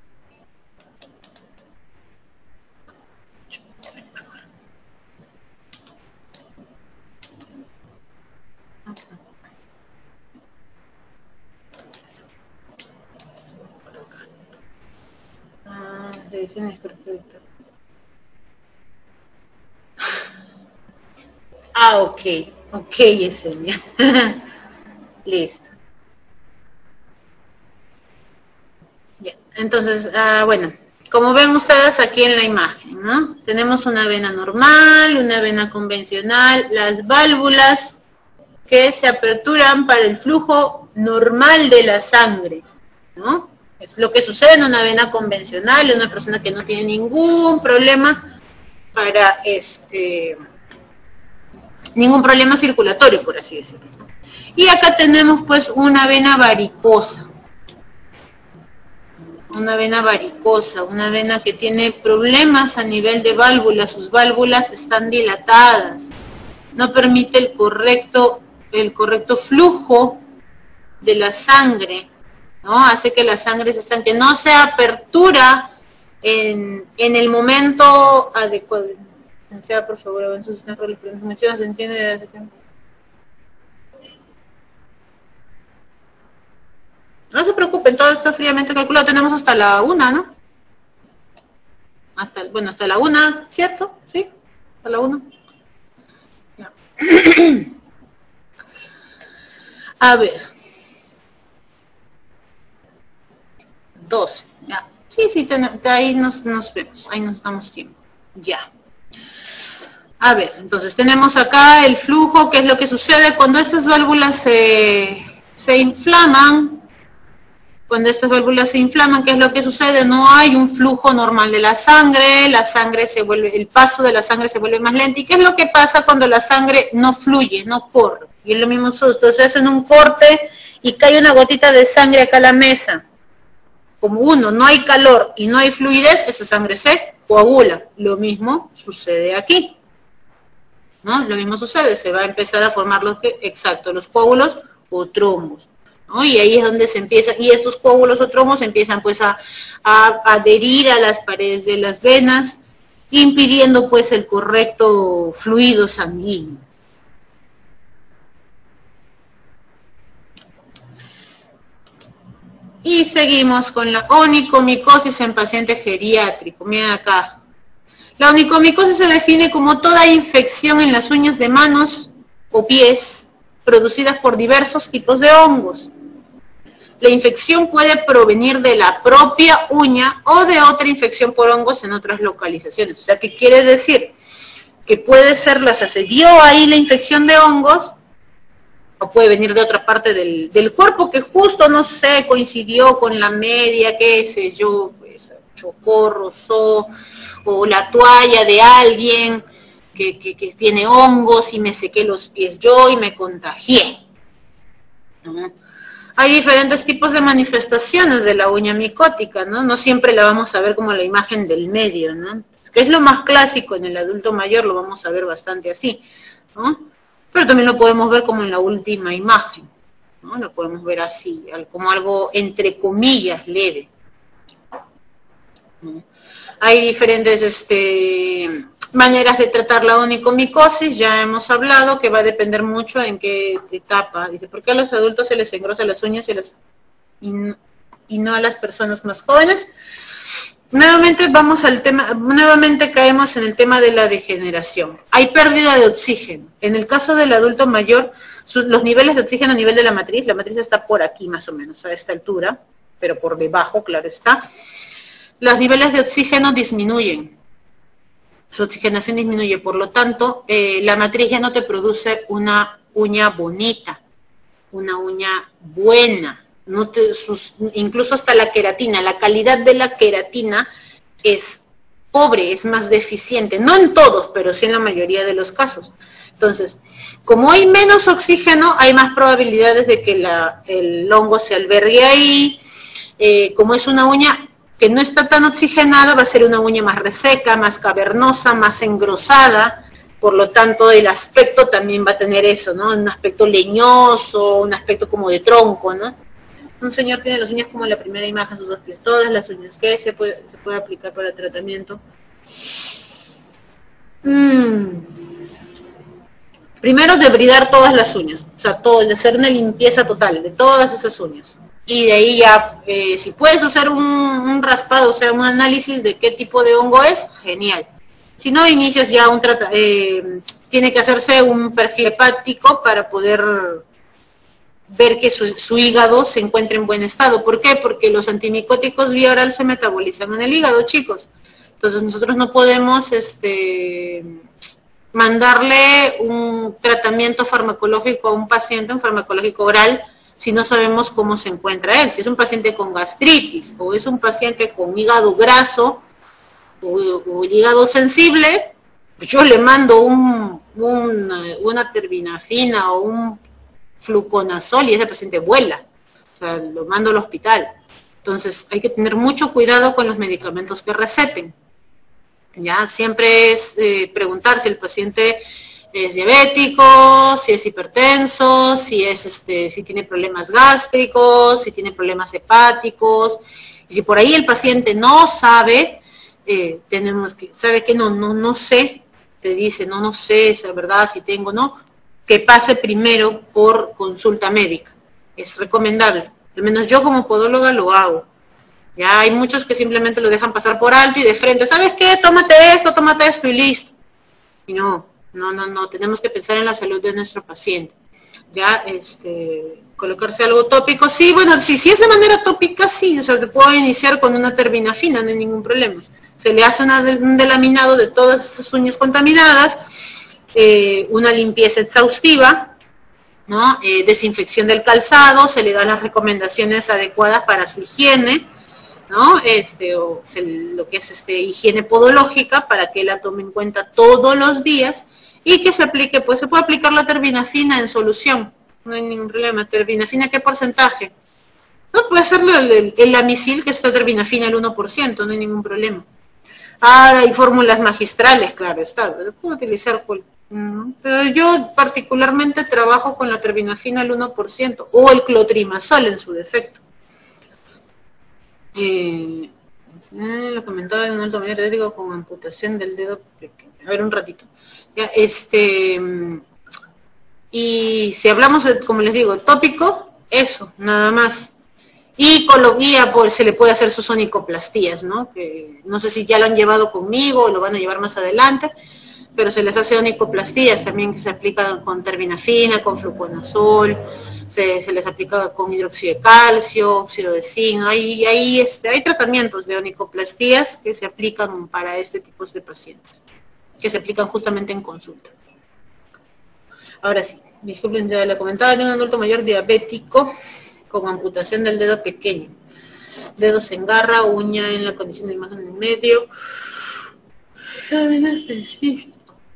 Ok, Yesenia. Listo. Ya. Entonces, bueno, como ven ustedes aquí en la imagen, ¿no? Tenemos una vena normal, una vena convencional, las válvulas que se aperturan para el flujo normal de la sangre, ¿no? Es lo que sucede en una vena convencional, en una persona que no tiene ningún problema para ningún problema circulatorio, por así decirlo. Y acá tenemos pues una vena varicosa. Una vena que tiene problemas a nivel de válvulas, sus válvulas están dilatadas, no permite el correcto flujo de la sangre, ¿no? Hace que la sangre se estanque, no se apertura en el momento adecuado. Por favor, avanza sus menciones, se entiende desde hace tiempo. No se preocupen, todo está fríamente calculado. Tenemos hasta la 1, ¿no? hasta la 1, ¿cierto? ¿Sí? Hasta la 1. Ya. A ver. 2. Ya. Sí, ahí nos vemos. Ahí nos damos tiempo. Ya. A ver, entonces tenemos acá el flujo, que es lo que sucede cuando estas válvulas se inflaman. Cuando estas válvulas se inflaman, ¿qué es lo que sucede? No hay un flujo normal de la sangre el paso de la sangre se vuelve más lento. ¿Y qué es lo que pasa cuando la sangre no fluye, no corre? Y es lo mismo susto, se hacen un corte y cae una gotita de sangre acá a la mesa. Como no hay calor y no hay fluidez, esa sangre se coagula. Lo mismo sucede aquí, ¿no? Lo mismo sucede, se va a empezar a formar los coágulos o trombos, ¿no? Y ahí es donde se empieza, y estos coágulos o trombos empiezan pues a adherir a las paredes de las venas, impidiendo pues el correcto fluido sanguíneo. Y seguimos con la onicomicosis en paciente geriátrico. Miren acá. La onicomicosis se define como toda infección en las uñas de manos o pies producidas por diversos tipos de hongos. La infección puede provenir de la propia uña o de otra infección por hongos en otras localizaciones. O sea, ¿qué quiere decir? Que puede ser, se dio ahí la infección de hongos, o puede venir de otra parte del cuerpo que justo, no sé, coincidió con la media, qué sé yo, pues, chocó, rozó, o la toalla de alguien que tiene hongos y me sequé los pies yo y me contagié, ¿no? Hay diferentes tipos de manifestaciones de la uña micótica, ¿no? No siempre la vamos a ver como la imagen del medio, ¿no? Que es lo más clásico en el adulto mayor, lo vamos a ver bastante así, ¿no? Pero también lo podemos ver como en la última imagen, ¿no? Lo podemos ver así, como algo entre comillas leve, ¿no? Hay diferentes maneras de tratar la onicomicosis, ya hemos hablado que va a depender mucho en qué etapa. Dice, ¿por qué a los adultos se les engrosan las uñas y no a las personas más jóvenes? Nuevamente vamos al tema, nuevamente caemos en el tema de la degeneración. Hay pérdida de oxígeno. En el caso del adulto mayor, los niveles de oxígeno a nivel de la matriz está por aquí más o menos, a esta altura, pero por debajo, claro está. Los niveles de oxígeno disminuyen. Su oxigenación disminuye, por lo tanto, la matriz ya no te produce una uña bonita, una uña buena. Incluso hasta la queratina, la calidad de la queratina es pobre, es más deficiente, no en todos, pero sí en la mayoría de los casos. Entonces, como hay menos oxígeno, hay más probabilidades de que el hongo se albergue ahí. Como es una uña que no está tan oxigenada, va a ser una uña más reseca, más cavernosa, más engrosada. Por lo tanto, el aspecto también va a tener eso, ¿no? Un aspecto leñoso, un aspecto como de tronco, ¿no? Un señor tiene las uñas como en la primera imagen, sus dos pies, todas las uñas. ¿Qué se puede aplicar para el tratamiento? Primero, debridar todas las uñas. O sea, hacer una limpieza total de todas esas uñas. Y de ahí ya, si puedes hacer un raspado, o sea, un análisis de qué tipo de hongo es, genial. Si no, inicias ya tiene que hacerse un perfil hepático para poder ver que su hígado se encuentre en buen estado. ¿Por qué? Porque los antimicóticos vía oral se metabolizan en el hígado, chicos. Entonces nosotros no podemos mandarle un tratamiento farmacológico a un paciente, un farmacológico oral, si no sabemos cómo se encuentra él. Si es un paciente con gastritis o es un paciente con hígado graso o hígado sensible, pues yo le mando una terbinafina o un fluconazol y ese paciente vuela, o sea, lo mando al hospital. Entonces hay que tener mucho cuidado con los medicamentos que receten. Ya siempre es preguntar si el paciente es diabético, si es hipertenso, si tiene problemas gástricos, si tiene problemas hepáticos. Y si por ahí el paciente no sabe, sabe que no sé, te dice, no sé, es la verdad, si tengo o no, que pase primero por consulta médica. Es recomendable. Al menos yo como podóloga lo hago. Ya hay muchos que simplemente lo dejan pasar por alto y de frente, ¿sabes qué? Tómate esto y listo. Y no, tenemos que pensar en la salud de nuestro paciente. Ya, colocarse algo tópico, sí, bueno, si es de manera tópica, sí, o sea, te puedo iniciar con una terbinafina, no hay ningún problema. Se le hace un delaminado de todas esas uñas contaminadas, una limpieza exhaustiva, ¿no? Desinfección del calzado, se le dan las recomendaciones adecuadas para su higiene, ¿no? Lo que es higiene podológica para que la tome en cuenta todos los días y que se aplique, pues se puede aplicar la terbinafina en solución, no hay ningún problema. ¿Terbinafina qué porcentaje? No, puede hacerlo el Lamicil, que es esta terbinafina el 1%, no hay ningún problema. Ahora hay fórmulas magistrales, claro está, pero puedo utilizar pero yo particularmente trabajo con la terbinafina al 1% o el clotrimazol en su defecto. Lo comentaba en un alto mayor digo con amputación del dedo pequeño. A ver, un ratito. Ya, y si hablamos de, como les digo, tópico, eso, nada más. Y con lo guía, pues se le puede hacer sus onicoplastías, ¿no? Que no sé si ya lo han llevado conmigo o lo van a llevar más adelante, pero se les hace onicoplastías también que se aplican con terbinafina, con fluconazol, se les aplica con hidróxido de calcio, óxido de zinc. Hay tratamientos de onicoplastías que se aplican para este tipo de pacientes, que se aplican justamente en consulta. Ahora sí, disculpen, ya lo comentaba, tengo un adulto mayor diabético con amputación del dedo pequeño. Dedo se engarra, uña en la condición de imagen en medio. Específico.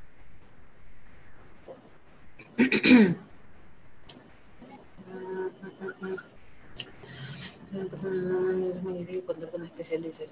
Es muy difícil contar con especialistas.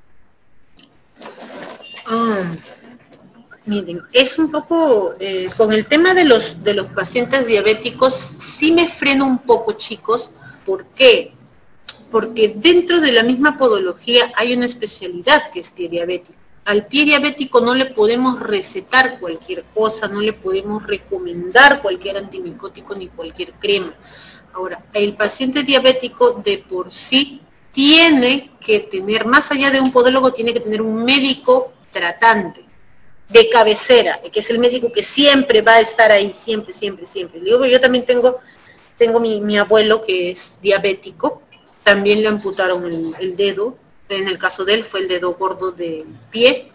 Miren, es un poco, con el tema de los pacientes diabéticos, sí me freno un poco, chicos. ¿Por qué? Porque dentro de la misma podología hay una especialidad que es pie diabético. Al pie diabético no le podemos recetar cualquier cosa, no le podemos recomendar cualquier antimicótico ni cualquier crema. Ahora, el paciente diabético de por sí tiene que tener, más allá de un podólogo, tiene que tener un médico tratante de cabecera, que es el médico que siempre va a estar ahí, siempre. Digo que yo también tengo mi abuelo que es diabético, también le amputaron el dedo, en el caso de él fue el dedo gordo del pie,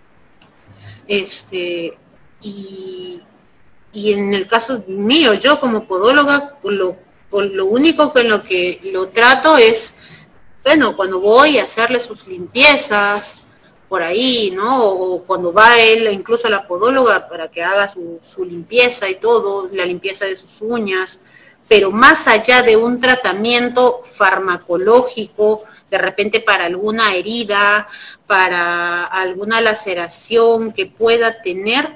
y en el caso mío, yo como podóloga, lo único con lo que lo trato es, bueno, cuando voy a hacerle sus limpiezas, por ahí, ¿no? O cuando va él incluso a la podóloga para que haga su limpieza y todo, la limpieza de sus uñas, pero más allá de un tratamiento farmacológico, de repente para alguna herida, para alguna laceración que pueda tener,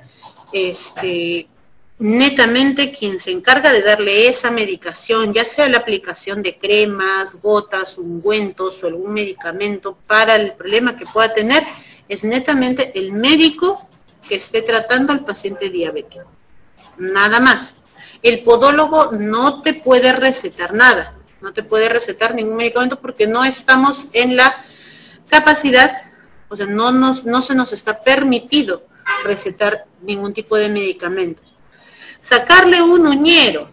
netamente quien se encarga de darle esa medicación, ya sea la aplicación de cremas, gotas, ungüentos o algún medicamento para el problema que pueda tener, es netamente el médico que esté tratando al paciente diabético. Nada más. El podólogo no te puede recetar nada, no te puede recetar ningún medicamento porque no estamos en la capacidad, o sea, no se nos está permitido recetar ningún tipo de medicamentos. Sacarle un uñero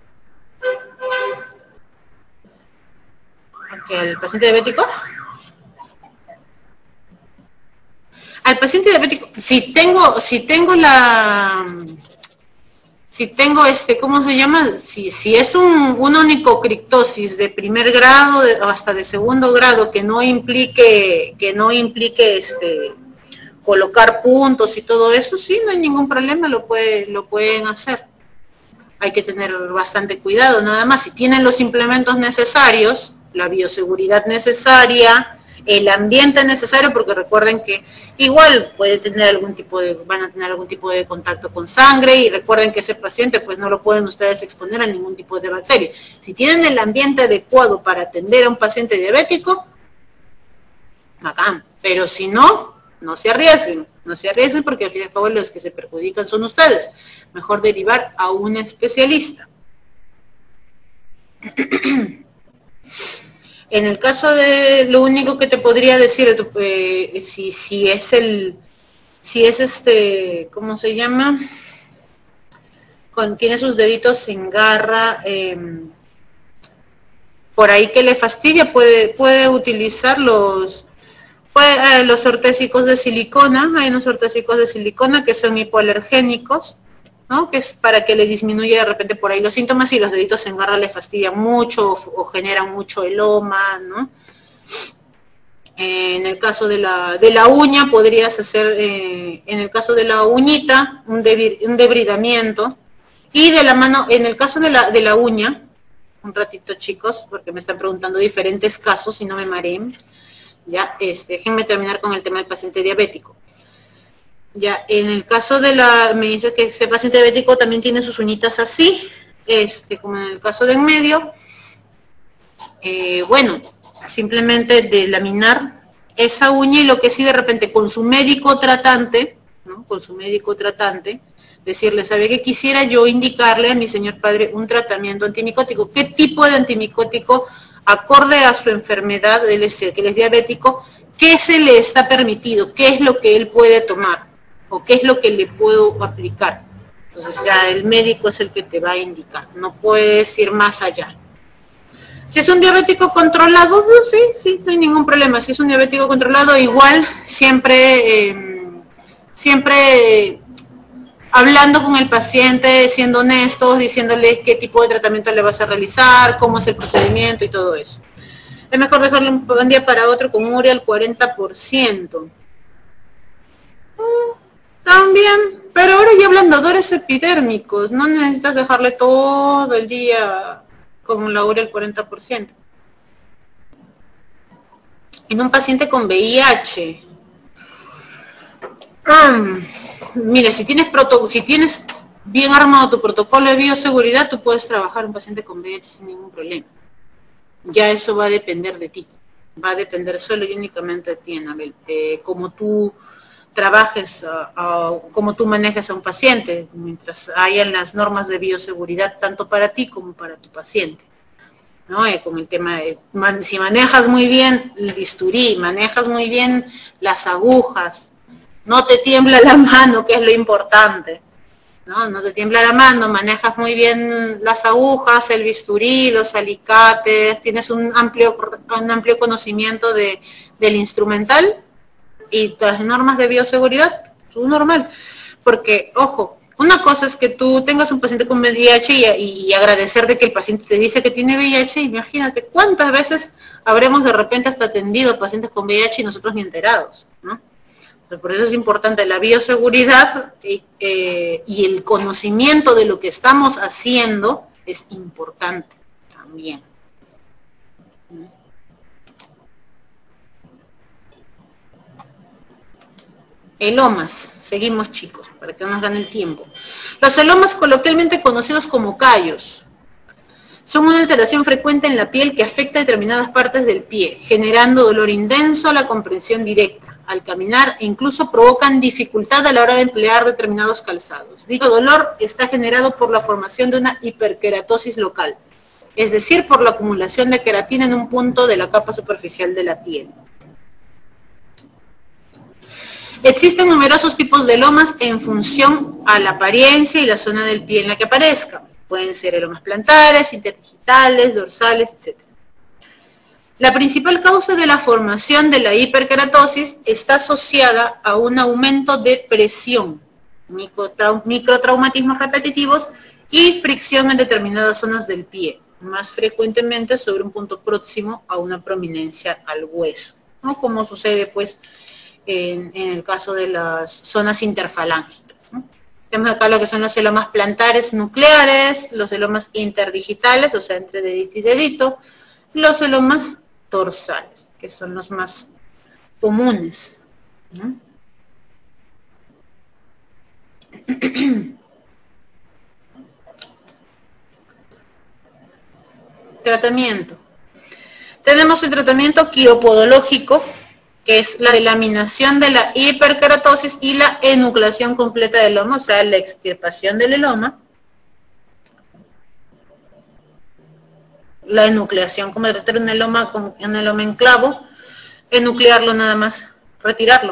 al paciente diabético. Al paciente diabético, si tengo ¿cómo se llama? Si es una onicocriptosis de primer grado hasta de segundo grado que no implique colocar puntos y todo eso, sí, no hay ningún problema, lo pueden hacer. Hay que tener bastante cuidado, nada más. Si tienen los implementos necesarios, la bioseguridad necesaria, el ambiente necesario, porque recuerden que igual van a tener algún tipo de contacto con sangre, y recuerden que ese paciente pues no lo pueden ustedes exponer a ningún tipo de bacteria. Si tienen el ambiente adecuado para atender a un paciente diabético, bacán, pero si no, no se arriesguen porque al fin y al cabo los que se perjudican son ustedes. Mejor derivar a un especialista. En el caso de, lo único que te podría decir, si es ¿cómo se llama? Tiene sus deditos en garra, por ahí que le fastidia, puede utilizar los ortésicos de silicona. Hay unos ortésicos de silicona que son hipoalergénicos, ¿no? Que es para que le disminuya de repente por ahí los síntomas, y los deditos en garra le fastidian mucho o generan mucho eloma, ¿no? En el caso de la uña podrías hacer, en el caso de la uñita, un debridamiento. Y de la mano, en el caso de la uña, un ratito chicos, porque me están preguntando diferentes casos y no me mareen. Ya, déjenme terminar con el tema del paciente diabético. Ya, en el caso me dice que ese paciente diabético también tiene sus uñitas así, como en el caso de en medio. Bueno, simplemente de laminar esa uña, y lo que sí de repente con su médico tratante, ¿no? Con su médico tratante, decirle, ¿sabe qué? Quisiera yo indicarle a mi señor padre un tratamiento antimicótico. ¿Qué tipo de antimicótico, acorde a su enfermedad, que él es diabético, qué se le está permitido? ¿Qué es lo que él puede tomar? ¿O qué es lo que le puedo aplicar? Entonces ya el médico es el que te va a indicar, no puedes ir más allá. Si es un diabético controlado, sí, no hay ningún problema. Si es un diabético controlado, igual siempre hablando con el paciente, siendo honestos, diciéndole qué tipo de tratamiento le vas a realizar, cómo es el procedimiento y todo eso. Es mejor dejarle un día para otro con urea al 40%. También, pero ahora hay ablandadores epidérmicos, no necesitas dejarle todo el día con la urea al 40%. En un paciente con VIH, mira, si tienes bien armado tu protocolo de bioseguridad, tú puedes trabajar un paciente con VIH sin ningún problema. Ya eso va a depender de ti, va a depender solo y únicamente de ti, Anabel, como tú trabajes, como tú manejes a un paciente, mientras hayan las normas de bioseguridad tanto para ti como para tu paciente, ¿no? Con el tema de, si manejas muy bien el bisturí, manejas muy bien las agujas, no te tiembla la mano, que es lo importante, no te tiembla la mano, manejas muy bien las agujas, el bisturí, los alicates, tienes un amplio conocimiento del instrumental y las normas de bioseguridad, tú normal. Porque, ojo, una cosa es que tú tengas un paciente con VIH y agradecer de que el paciente te dice que tiene VIH, imagínate cuántas veces habremos de repente hasta atendido pacientes con VIH y nosotros ni enterados, ¿no? Por eso es importante la bioseguridad y el conocimiento de lo que estamos haciendo es importante también. Elomas, seguimos chicos, para que no nos gane el tiempo. Los elomas, coloquialmente conocidos como callos, son una alteración frecuente en la piel que afecta a determinadas partes del pie, generando dolor intenso a la comprensión directa al caminar e incluso provocan dificultad a la hora de emplear determinados calzados. Dicho dolor está generado por la formación de una hiperkeratosis local, es decir, por la acumulación de queratina en un punto de la capa superficial de la piel. Existen numerosos tipos de elomas en función a la apariencia y la zona del pie en la que aparezcan. Pueden ser elomas plantares, interdigitales, dorsales, etc. La principal causa de la formación de la hiperkeratosis está asociada a un aumento de presión, microtraumatismos repetitivos y fricción en determinadas zonas del pie, más frecuentemente sobre un punto próximo a una prominencia al hueso, ¿no? Como sucede pues en el caso de las zonas interfalángicas, ¿no? Tenemos acá lo que son los elomas plantares nucleares, los elomas interdigitales, o sea, entre dedito y dedito, los elomas dorsales, que son los más comunes, ¿no? Tratamiento. Tenemos el tratamiento quiropodológico, que es la delaminación de la hiperkeratosis y la enucleación completa del eloma, o sea, la extirpación del eloma. la enucleación, como tratar un eloma en clavo, enuclearlo nada más, retirarlo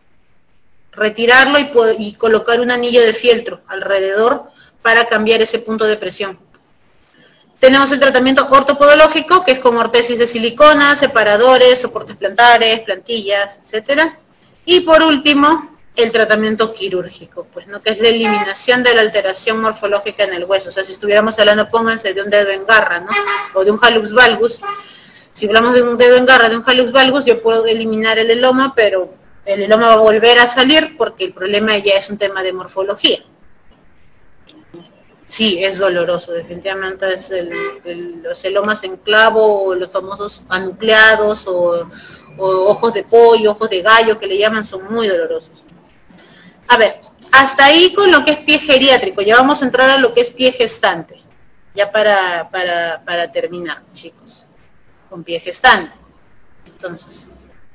y colocar un anillo de fieltro alrededor para cambiar ese punto de presión. Tenemos el tratamiento ortopodológico, que es con ortesis de silicona, separadores, soportes plantares, plantillas, etcétera. Y por último, el tratamiento quirúrgico, pues, ¿no? Que es la eliminación de la alteración morfológica en el hueso. O sea, si estuviéramos hablando, pónganse, de un dedo en garra, ¿no? O de un hallux valgus. Si hablamos de un dedo en garra, de un hallux valgus, yo puedo eliminar el eloma, pero el eloma va a volver a salir porque el problema ya es un tema de morfología. Sí, es doloroso, definitivamente es los elomas en clavo, o los famosos anucleados, o ojos de pollo, ojos de gallo, que le llaman, son muy dolorosos. A ver, hasta ahí con lo que es pie geriátrico, ya vamos a entrar a lo que es pie gestante, ya para terminar, chicos, con pie gestante. Entonces,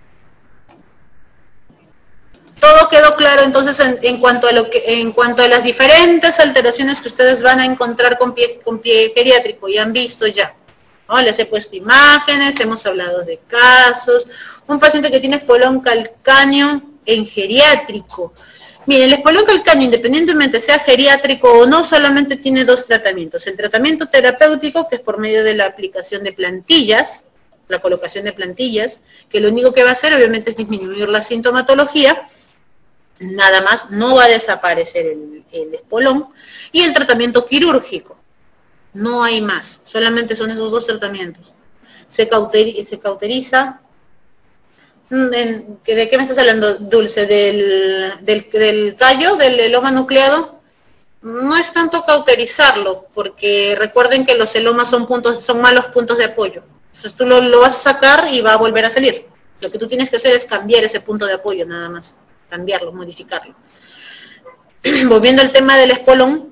todo quedó claro entonces en cuanto a las diferentes alteraciones que ustedes van a encontrar con pie geriátrico, y han visto ya, ¿no? Les he puesto imágenes, hemos hablado de casos. Un paciente que tiene espolón calcáneo en geriátrico. Miren, el espolón calcáneo, independientemente sea geriátrico o no, solamente tiene dos tratamientos. El tratamiento terapéutico, que es por medio de la aplicación de plantillas, la colocación de plantillas, que lo único que va a hacer obviamente es disminuir la sintomatología, nada más, no va a desaparecer el espolón. Y el tratamiento quirúrgico, no hay más, solamente son esos dos tratamientos. Se cauteriza. ¿De qué me estás hablando, Dulce? ¿Del callo, del eloma nucleado? No es tanto cauterizarlo, porque recuerden que los elomas son malos puntos de apoyo. Entonces tú lo vas a sacar y va a volver a salir. Lo que tú tienes que hacer es cambiar ese punto de apoyo, nada más. Cambiarlo, modificarlo. Volviendo al tema del espolón,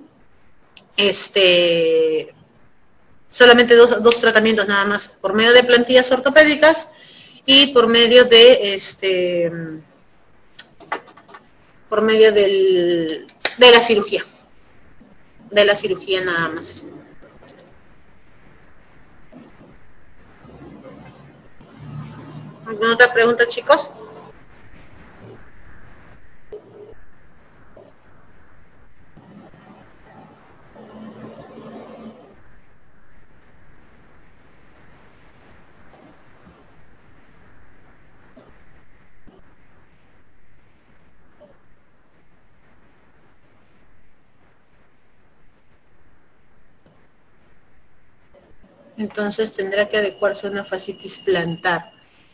solamente dos tratamientos nada más, por medio de plantillas ortopédicas y por medio de la cirugía. De la cirugía nada más. ¿Alguna otra pregunta, chicos? Entonces tendrá que adecuarse a una fascitis plantar.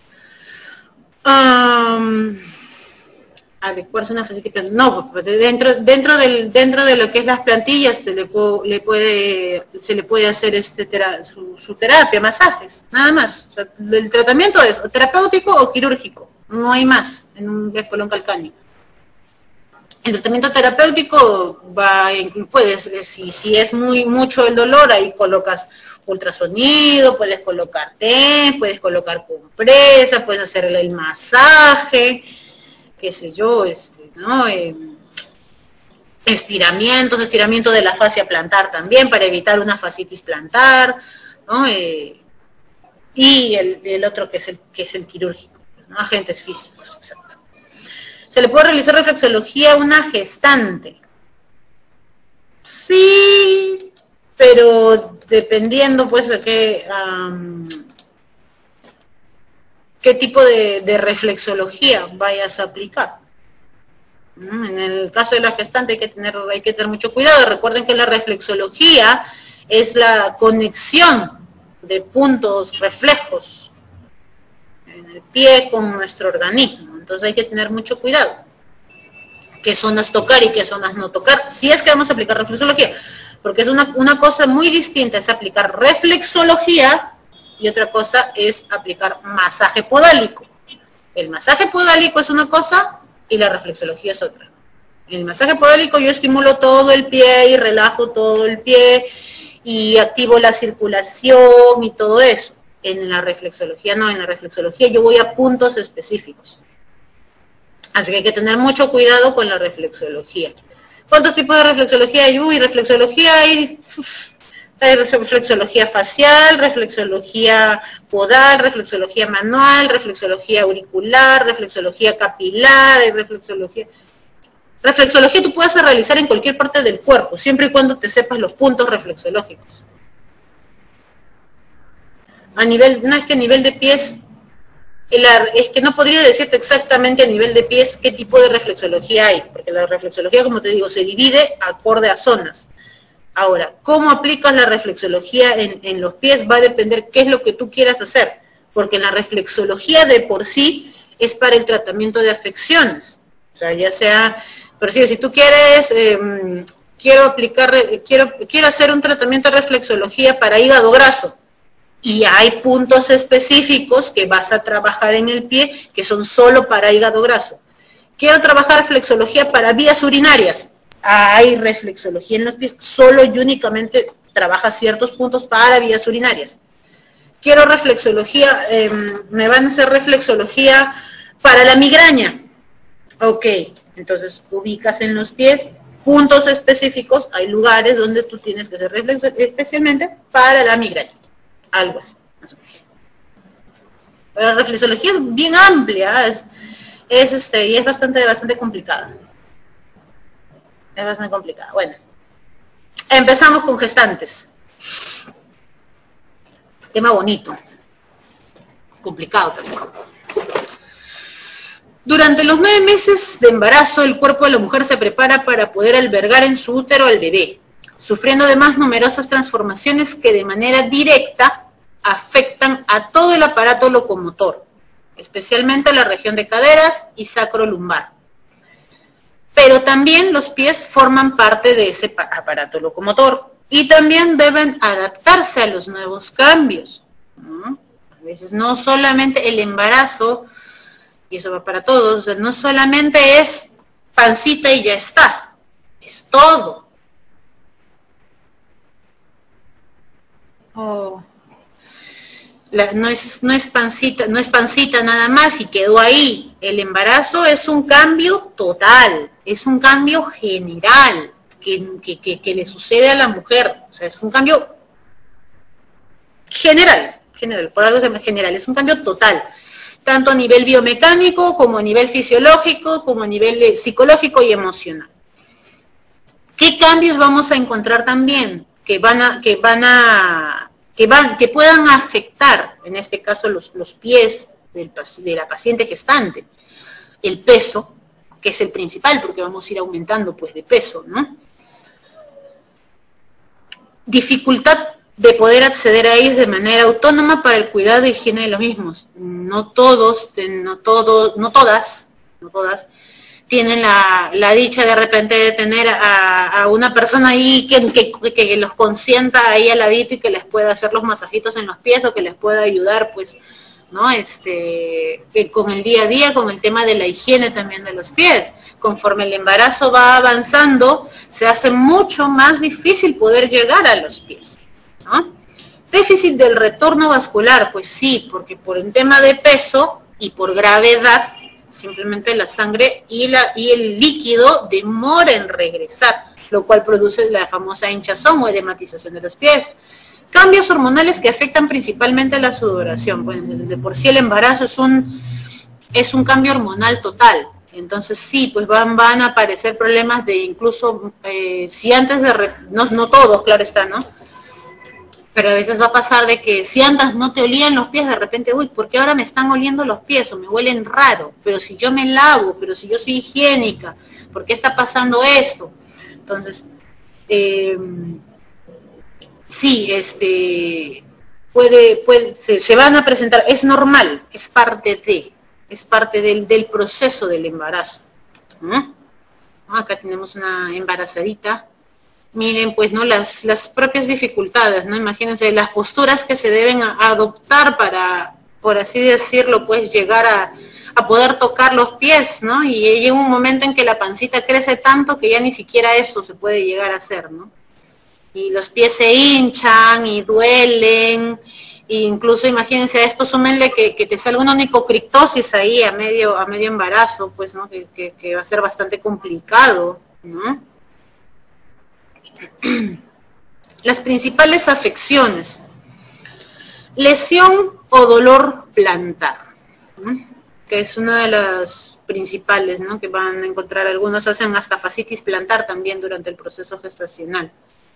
Adecuarse a una fascitis plantar. No, dentro de lo que es las plantillas se le puede hacer su terapia, masajes, nada más. O sea, el tratamiento es terapéutico o quirúrgico, no hay más en un espolón calcáneo. El tratamiento terapéutico si es mucho el dolor, ahí colocas ultrasonido, puedes colocar TENS, puedes colocar compresa, puedes hacerle el masaje, qué sé yo, ¿no? Estiramiento de la fascia plantar también para evitar una fascitis plantar, ¿no? Y el otro que es el quirúrgico, ¿no? Agentes físicos, exacto. ¿Se le puede realizar reflexología a una gestante? Sí, pero dependiendo pues de qué tipo de reflexología vayas a aplicar. En el caso de la gestante hay que tener mucho cuidado. Recuerden que la reflexología es la conexión de puntos reflejos en el pie con nuestro organismo. Entonces hay que tener mucho cuidado. Qué zonas tocar y qué zonas no tocar, si es que vamos a aplicar reflexología. Porque es una cosa muy distinta, es aplicar reflexología y otra cosa es aplicar masaje podálico. El masaje podálico es una cosa y la reflexología es otra. En el masaje podálico yo estimulo todo el pie y relajo todo el pie y activo la circulación y todo eso. En la reflexología no, en la reflexología yo voy a puntos específicos. Así que hay que tener mucho cuidado con la reflexología. ¿Cuántos tipos de reflexología hay? Reflexología hay Hay reflexología facial, reflexología podal, reflexología manual, reflexología auricular, reflexología capilar, reflexología... Reflexología tú puedes realizar en cualquier parte del cuerpo, siempre y cuando te sepas los puntos reflexológicos. A nivel, no es que a nivel de pies, es que no podría decirte exactamente a nivel de pies qué tipo de reflexología hay, porque la reflexología, como te digo, se divide acorde a zonas. Ahora, ¿cómo aplicas la reflexología en los pies? Va a depender qué es lo que tú quieras hacer, porque la reflexología de por sí es para el tratamiento de afecciones. O sea, ya sea, pero si tú quieres, quiero hacer un tratamiento de reflexología para hígado graso, y hay puntos específicos que vas a trabajar en el pie que son solo para hígado graso. Quiero trabajar reflexología para vías urinarias. Hay reflexología en los pies, solo y únicamente trabaja ciertos puntos para vías urinarias. Quiero reflexología, me van a hacer reflexología para la migraña. Ok, entonces ubicas en los pies puntos específicos, hay lugares donde tú tienes que hacer reflexología especialmente para la migraña. Algo así. Pero la reflexología es bien amplia, y es bastante complicada. Es bastante complicada. Bueno, empezamos con gestantes. Tema bonito. Complicado también. Durante los 9 meses de embarazo, el cuerpo de la mujer se prepara para poder albergar en su útero al bebé, sufriendo además numerosas transformaciones que de manera directa afectan a todo el aparato locomotor, especialmente la región de caderas y sacrolumbar. Pero también los pies forman parte de ese aparato locomotor y también deben adaptarse a los nuevos cambios, ¿no? A veces no solamente el embarazo, y eso va para todos, o sea, no solamente es pancita y ya está, es todo. No es pancita nada más y quedó ahí. El embarazo es un cambio total, es un cambio general que le sucede a la mujer. O sea, es un cambio general, por algo general, es un cambio total, tanto a nivel biomecánico, como a nivel fisiológico, como a nivel psicológico y emocional. ¿Qué cambios vamos a encontrar también que puedan afectar, en este caso, los pies de la paciente gestante? El peso, que es el principal, porque vamos a ir aumentando pues de peso, ¿no? Dificultad de poder acceder a ellos de manera autónoma para el cuidado e higiene de los mismos. No todas tienen la dicha de repente de tener a una persona ahí que los consienta ahí al ladito y que les pueda hacer los masajitos en los pies o que les pueda ayudar, pues, ¿no? Que con el día a día, con el tema de la higiene también de los pies. Conforme el embarazo va avanzando, se hace mucho más difícil poder llegar a los pies, ¿no? Déficit del retorno vascular, pues sí, porque por el tema de peso y por gravedad, simplemente la sangre y el líquido demora en regresar, lo cual produce la famosa hinchazón o edematización de los pies. Cambios hormonales que afectan principalmente a la sudoración. Pues de por sí el embarazo es un cambio hormonal total. Entonces sí, pues van a aparecer problemas de incluso, si antes no todos, claro está, ¿no? Pero a veces va a pasar de que si antes no te olían los pies, de repente, uy, ¿por qué ahora me están oliendo los pies o me huelen raro? Pero si yo me lavo, pero si yo soy higiénica, ¿por qué está pasando esto? Entonces, sí, se van a presentar, es normal, es parte del proceso del embarazo, ¿no? Acá tenemos una embarazadita. Miren, pues, ¿no? Las propias dificultades, ¿no? Imagínense las posturas que se deben adoptar para, por así decirlo, pues, llegar a poder tocar los pies, ¿no? Y llega un momento en que la pancita crece tanto que ya ni siquiera eso se puede llegar a hacer, ¿no? Y los pies se hinchan y duelen, e incluso imagínense a esto, súmenle que te salga una onicocriptosis ahí a medio embarazo, pues, ¿no? Que va a ser bastante complicado, ¿no? Las principales afecciones. Lesión o dolor plantar, ¿no? Que es una de las principales, ¿no? Que van a encontrar, algunos hacen hasta fascitis plantar también durante el proceso gestacional.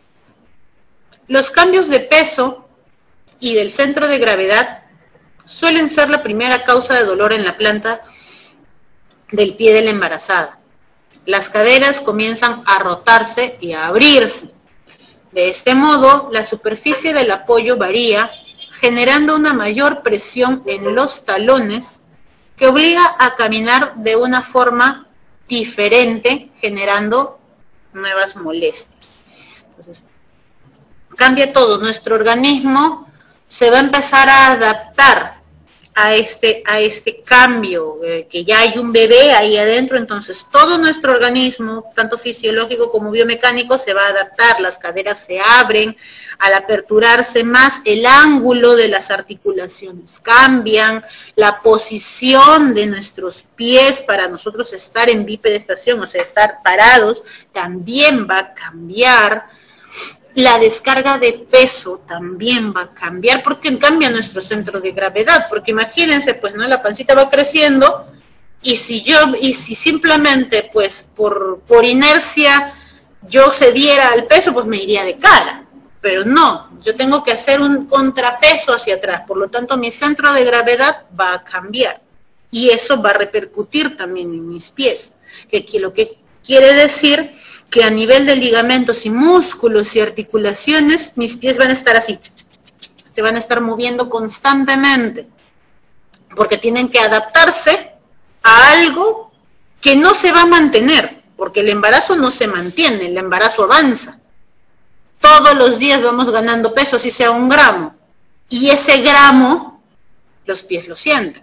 Los cambios de peso y del centro de gravedad suelen ser la primera causa de dolor en la planta del pie de la embarazada. Las caderas comienzan a rotarse y a abrirse. De este modo, la superficie del apoyo varía, generando una mayor presión en los talones que obliga a caminar de una forma diferente, generando nuevas molestias. Entonces, cambia todo. Nuestro organismo se va a empezar a adaptar a este cambio, que ya hay un bebé ahí adentro, entonces todo nuestro organismo, tanto fisiológico como biomecánico, se va a adaptar, las caderas se abren, al aperturarse más el ángulo de las articulaciones cambian, la posición de nuestros pies para nosotros estar en bipedestación, o sea, estar parados, también va a cambiar. La descarga de peso también va a cambiar porque cambia nuestro centro de gravedad, porque imagínense, pues, ¿no? La pancita va creciendo y si simplemente, pues, por inercia yo cediera al peso, pues me iría de cara, pero no, yo tengo que hacer un contrapeso hacia atrás, por lo tanto mi centro de gravedad va a cambiar y eso va a repercutir también en mis pies, lo que quiere decir que a nivel de ligamentos y músculos y articulaciones, mis pies van a estar así, se van a estar moviendo constantemente, porque tienen que adaptarse a algo que no se va a mantener, porque el embarazo no se mantiene, el embarazo avanza. Todos los días vamos ganando peso, así sea 1 gramo, y ese gramo, los pies lo sienten.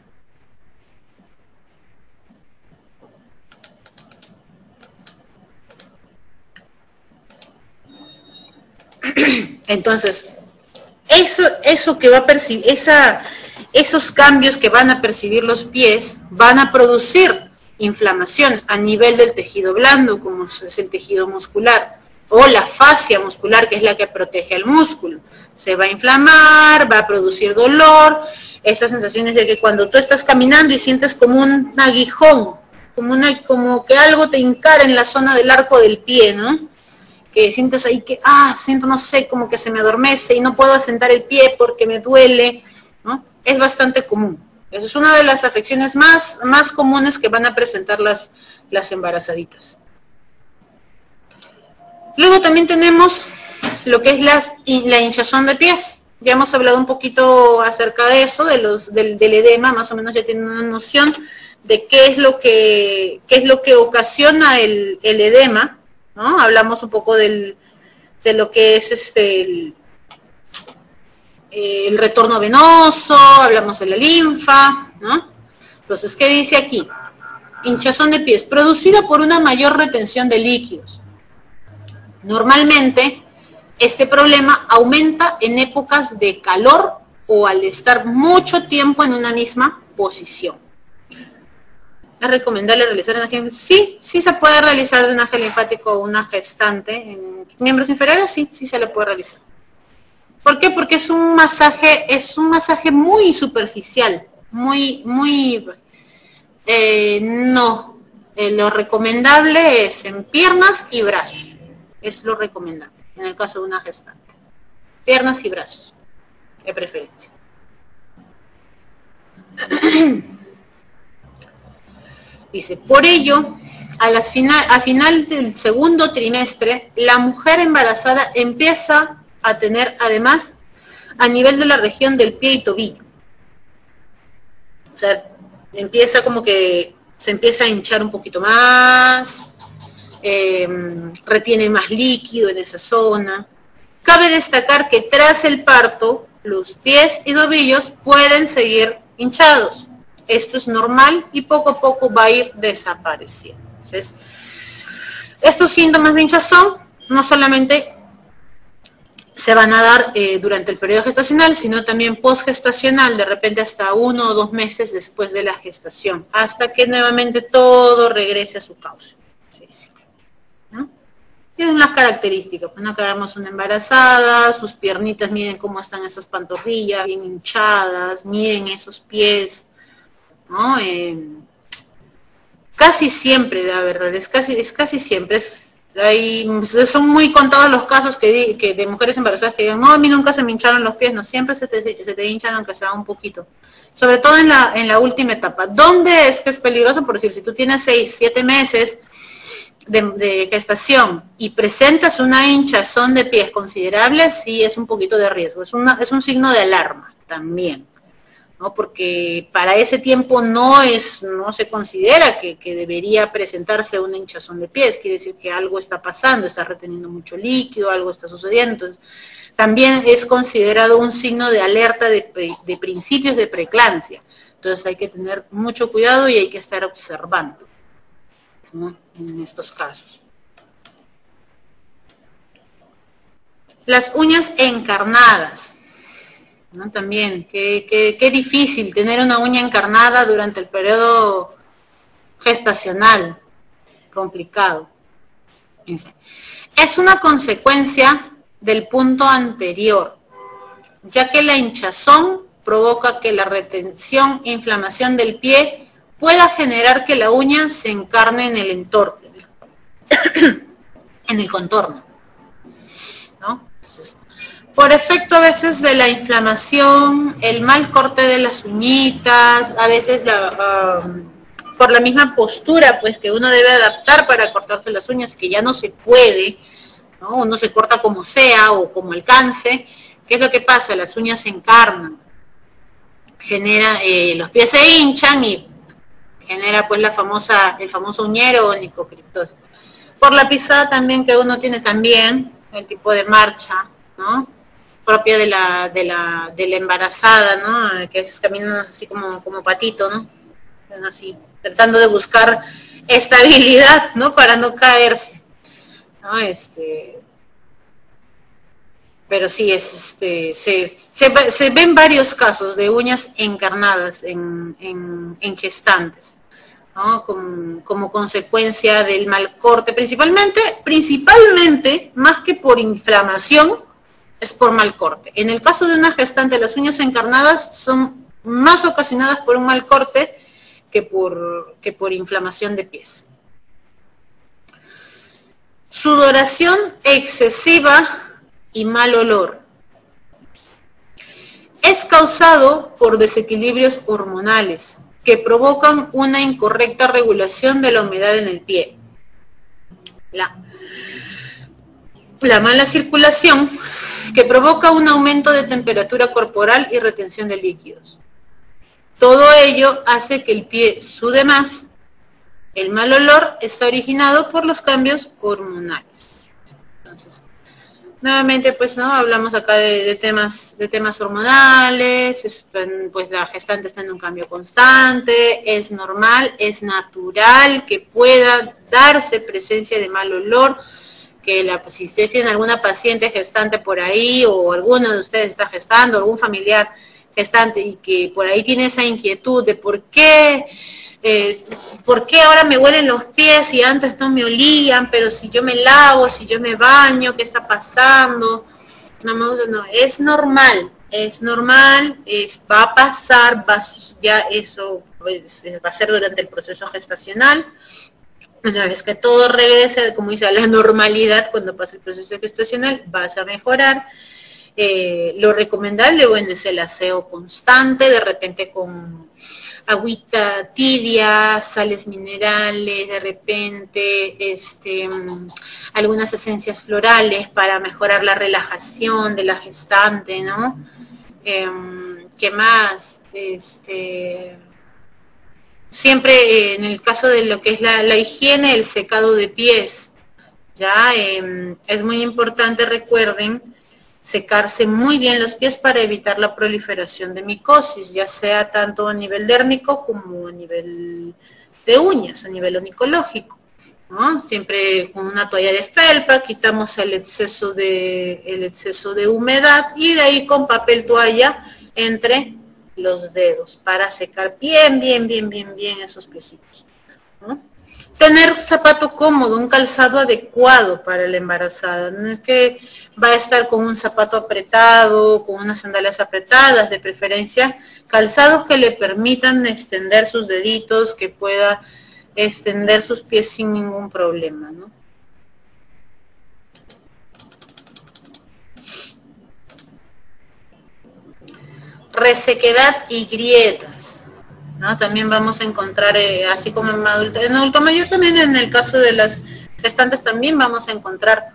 Entonces, eso que va a percibir, esos cambios que van a percibir los pies van a producir inflamaciones a nivel del tejido blando, como es el tejido muscular, o la fascia muscular, que es la que protege al músculo. Se va a inflamar, va a producir dolor, esas sensaciones de que cuando tú estás caminando y sientes como un aguijón, como que algo te encara en la zona del arco del pie, ¿no? Que sientes ahí que, siento, no sé, como que se me adormece y no puedo asentar el pie porque me duele, ¿no? Es bastante común. Esa es una de las afecciones más comunes que van a presentar las embarazaditas. Luego también tenemos lo que es la hinchazón de pies. Ya hemos hablado un poquito acerca de eso, del edema, más o menos ya tienen una noción de qué es lo que ocasiona el edema, ¿no? Hablamos un poco de lo que es el retorno venoso, hablamos de la linfa, ¿no? Entonces, ¿qué dice aquí? Hinchazón de pies, producida por una mayor retención de líquidos. Normalmente, este problema aumenta en épocas de calor o al estar mucho tiempo en una misma posición. ¿Es recomendable realizar drenaje? Sí se puede realizar drenaje linfático a una gestante en miembros inferiores, sí se le puede realizar. ¿Por qué? Porque es un masaje muy superficial, lo recomendable es en piernas y brazos, es lo recomendable en el caso de una gestante. Piernas y brazos, de preferencia. Dice, por ello, a final del segundo trimestre, la mujer embarazada empieza a tener, además, a nivel de la región del pie y tobillo. O sea, empieza como que se empieza a hinchar un poquito más, retiene más líquido en esa zona. Cabe destacar que tras el parto, los pies y tobillos pueden seguir hinchados. Esto es normal y poco a poco va a ir desapareciendo. Entonces, estos síntomas de hinchazón no solamente se van a dar durante el periodo gestacional, sino también postgestacional, de repente hasta 1 o 2 meses después de la gestación, hasta que nuevamente todo regrese a su cauce. Sí, ¿no? Tienen las características, pues no, que hagamos una embarazada, sus piernitas, miren cómo están esas pantorrillas, bien hinchadas, miren esos pies, ¿no? Casi siempre, la verdad, es casi siempre, son muy contados los casos que de mujeres embarazadas que digan, no, a mí nunca se me hincharon los pies, no, siempre se te hinchan aunque sea un poquito. Sobre todo en la última etapa. ¿Dónde es que es peligroso? Por decir, si tú tienes 6, 7 meses de gestación y presentas una hinchazón de pies considerable, sí es un poquito de riesgo, es un signo de alarma también, ¿no? Porque para ese tiempo no se considera que debería presentarse una hinchazón de pies, quiere decir que algo está pasando, está reteniendo mucho líquido, algo está sucediendo, entonces también es considerado un signo de alerta de principios de preeclampsia, entonces hay que tener mucho cuidado y hay que estar observando, ¿no? En estos casos. Las uñas encarnadas, ¿no? También, qué difícil tener una uña encarnada durante el periodo gestacional, complicado. Es una consecuencia del punto anterior, ya que la hinchazón provoca que la retención e inflamación del pie pueda generar que la uña se encarne en el entorno, en el contorno, ¿no? Entonces, por efecto a veces de la inflamación, el mal corte de las uñitas, a veces por la misma postura pues que uno debe adaptar para cortarse las uñas, que ya no se puede, ¿no? Uno se corta como sea o como alcance. ¿Qué es lo que pasa? Las uñas se encarnan, los pies se hinchan y genera pues el famoso uñero o nicocriptosis. Por la pisada también que uno tiene también, el tipo de marcha, ¿no? Propia de la embarazada, ¿no? Que caminan así como patito, ¿no? Así, tratando de buscar estabilidad, ¿no? Para no caerse, ¿no? Pero sí, se ven varios casos de uñas encarnadas en gestantes, ¿no? Como consecuencia del mal corte, principalmente, más que por inflamación, es por mal corte. En el caso de una gestante, las uñas encarnadas son más ocasionadas por un mal corte que por inflamación de pies. Sudoración excesiva y mal olor. Es causado por desequilibrios hormonales que provocan una incorrecta regulación de la humedad en el pie. La mala circulación, que provoca un aumento de temperatura corporal y retención de líquidos. Todo ello hace que el pie sude más. El mal olor está originado por los cambios hormonales. Entonces, nuevamente, pues, ¿no? Hablamos acá de temas hormonales, pues la gestante está en un cambio constante, es normal, es natural que pueda darse presencia de mal olor, que si ustedes tienen alguna paciente gestante por ahí, o alguno de ustedes está gestando, algún familiar gestante, y que por ahí tiene esa inquietud de por qué ahora me huelen los pies y antes no me olían, pero si yo me lavo, si yo me baño, ¿qué está pasando? No, es normal, va a pasar, ya eso pues, va a ser durante el proceso gestacional. Una vez que todo regrese, como dice, a la normalidad, cuando pase el proceso gestacional, vas a mejorar. Lo recomendable, bueno, es el aseo constante, de repente con agüita tibia, sales minerales, de repente algunas esencias florales para mejorar la relajación de la gestante, ¿no? ¿Qué más? Siempre en el caso de lo que es la higiene, el secado de pies, ya es muy importante, recuerden, secarse muy bien los pies para evitar la proliferación de micosis, ya sea tanto a nivel dérmico como a nivel de uñas, a nivel onicológico, ¿no? Siempre con una toalla de felpa quitamos el exceso de humedad y de ahí con papel toalla entre los dedos para secar bien esos piecitos, ¿no? Tener zapato cómodo, un calzado adecuado para la embarazada. No es que va a estar con un zapato apretado, con unas sandalias apretadas, de preferencia calzados que le permitan extender sus deditos, que pueda extender sus pies sin ningún problema, ¿no? Resequedad y grietas, ¿no? También vamos a encontrar, así como en adulto mayor, también en el caso de las gestantes también vamos a encontrar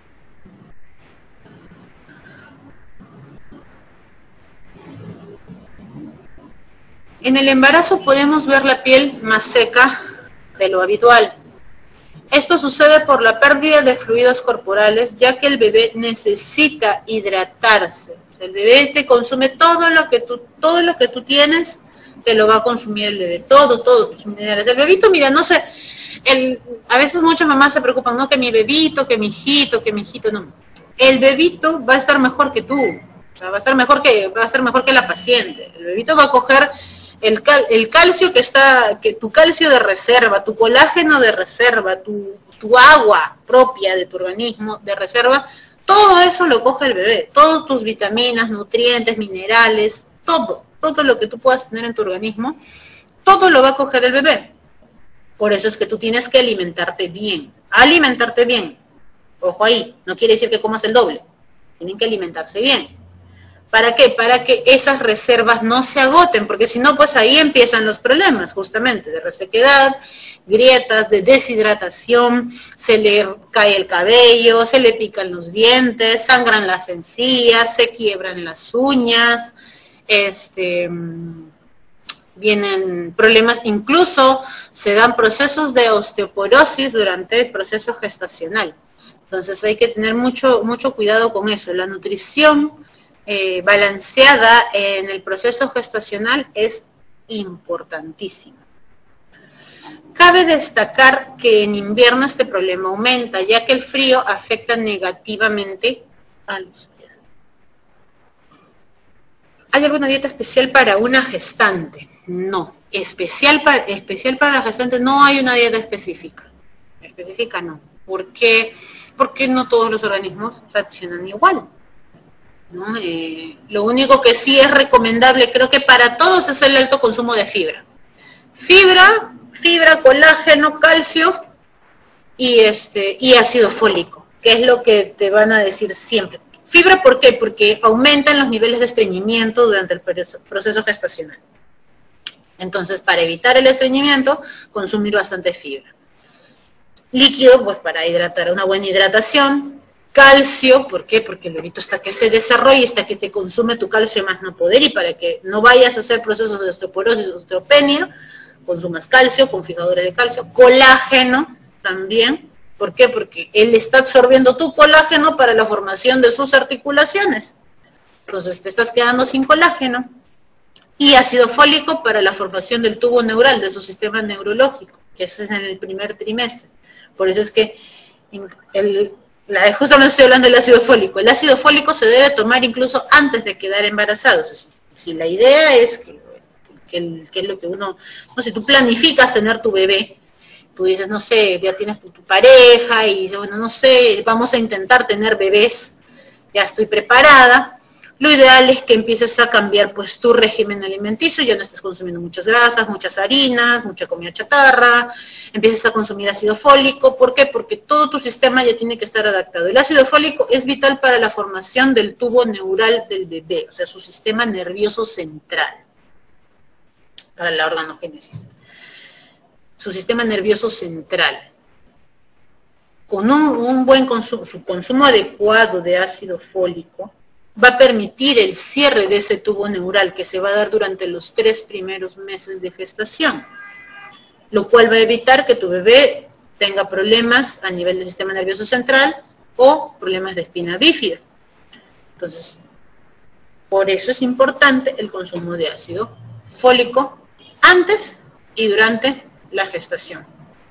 en el embarazo. Podemos ver la piel más seca de lo habitual. Esto sucede por la pérdida de fluidos corporales, ya que el bebé necesita hidratarse. O sea, el bebé te consume todo lo que tú tienes, te lo va a consumir el bebé, todo tus minerales. El bebito, mira, no sé, a veces muchas mamás se preocupan, no, que mi bebito, que mi hijito, no. El bebito va a estar mejor que tú, o sea, va a estar mejor que la paciente. El bebito va a coger el calcio que tu calcio de reserva, tu colágeno de reserva, tu agua propia de tu organismo de reserva, todo eso lo coge el bebé, todas tus vitaminas, nutrientes, minerales, todo lo que tú puedas tener en tu organismo, todo lo va a coger el bebé. Por eso es que tú tienes que alimentarte bien. Ojo ahí, no quiere decir que comas el doble, tienen que alimentarse bien. ¿Para qué? Para que esas reservas no se agoten, porque si no, pues ahí empiezan los problemas, justamente, de resequedad, grietas, de deshidratación, se le cae el cabello, se le pican los dientes, sangran las encías, se quiebran las uñas, vienen problemas, incluso se dan procesos de osteoporosis durante el proceso gestacional. Entonces hay que tener mucho cuidado con eso. La nutrición balanceada en el proceso gestacional es importantísima. Cabe destacar que en invierno este problema aumenta, ya que el frío afecta negativamente a los pies. ¿Hay alguna dieta especial para una gestante? No. Especial para la gestante no hay una dieta específica. Específica no. ¿Por qué? Porque no todos los organismos reaccionan igual, ¿no? Lo único que sí es recomendable, creo que para todos, es el alto consumo de fibra. Fibra, colágeno, calcio y ácido fólico, que es lo que te van a decir siempre. Fibra, ¿por qué? Porque aumentan los niveles de estreñimiento durante el proceso gestacional. Entonces, para evitar el estreñimiento, consumir bastante fibra. Líquido, pues para hidratar, una buena hidratación. Calcio, ¿por qué? Porque el bebito está que se desarrolla, está que te consume tu calcio más no poder, y para que no vayas a hacer procesos de osteoporosis, osteopenia, consumas calcio con fijadores de calcio. Colágeno también, ¿por qué? Porque él está absorbiendo tu colágeno para la formación de sus articulaciones. Entonces te estás quedando sin colágeno. Y ácido fólico para la formación del tubo neural, de su sistema neurológico, que ese es en el primer trimestre. Por eso es que justamente estoy hablando del ácido fólico. El ácido fólico se debe tomar incluso antes de quedar embarazados. Si la idea es que es lo que uno, no sé, tú planificas tener tu bebé, tú dices, no sé, ya tienes tu pareja y dices, bueno, no sé, vamos a intentar tener bebés, ya estoy preparada. Lo ideal es que empieces a cambiar pues tu régimen alimenticio, ya no estés consumiendo muchas grasas, muchas harinas, mucha comida chatarra, empieces a consumir ácido fólico. ¿Por qué? Porque todo tu sistema ya tiene que estar adaptado. El ácido fólico es vital para la formación del tubo neural del bebé, o sea, su sistema nervioso central, para la organogénesis. Su sistema nervioso central. Con un buen consumo, su consumo adecuado de ácido fólico, va a permitir el cierre de ese tubo neural que se va a dar durante los 3 primeros meses de gestación, lo cual va a evitar que tu bebé tenga problemas a nivel del sistema nervioso central o problemas de espina bífida. Entonces, por eso es importante el consumo de ácido fólico antes y durante la gestación.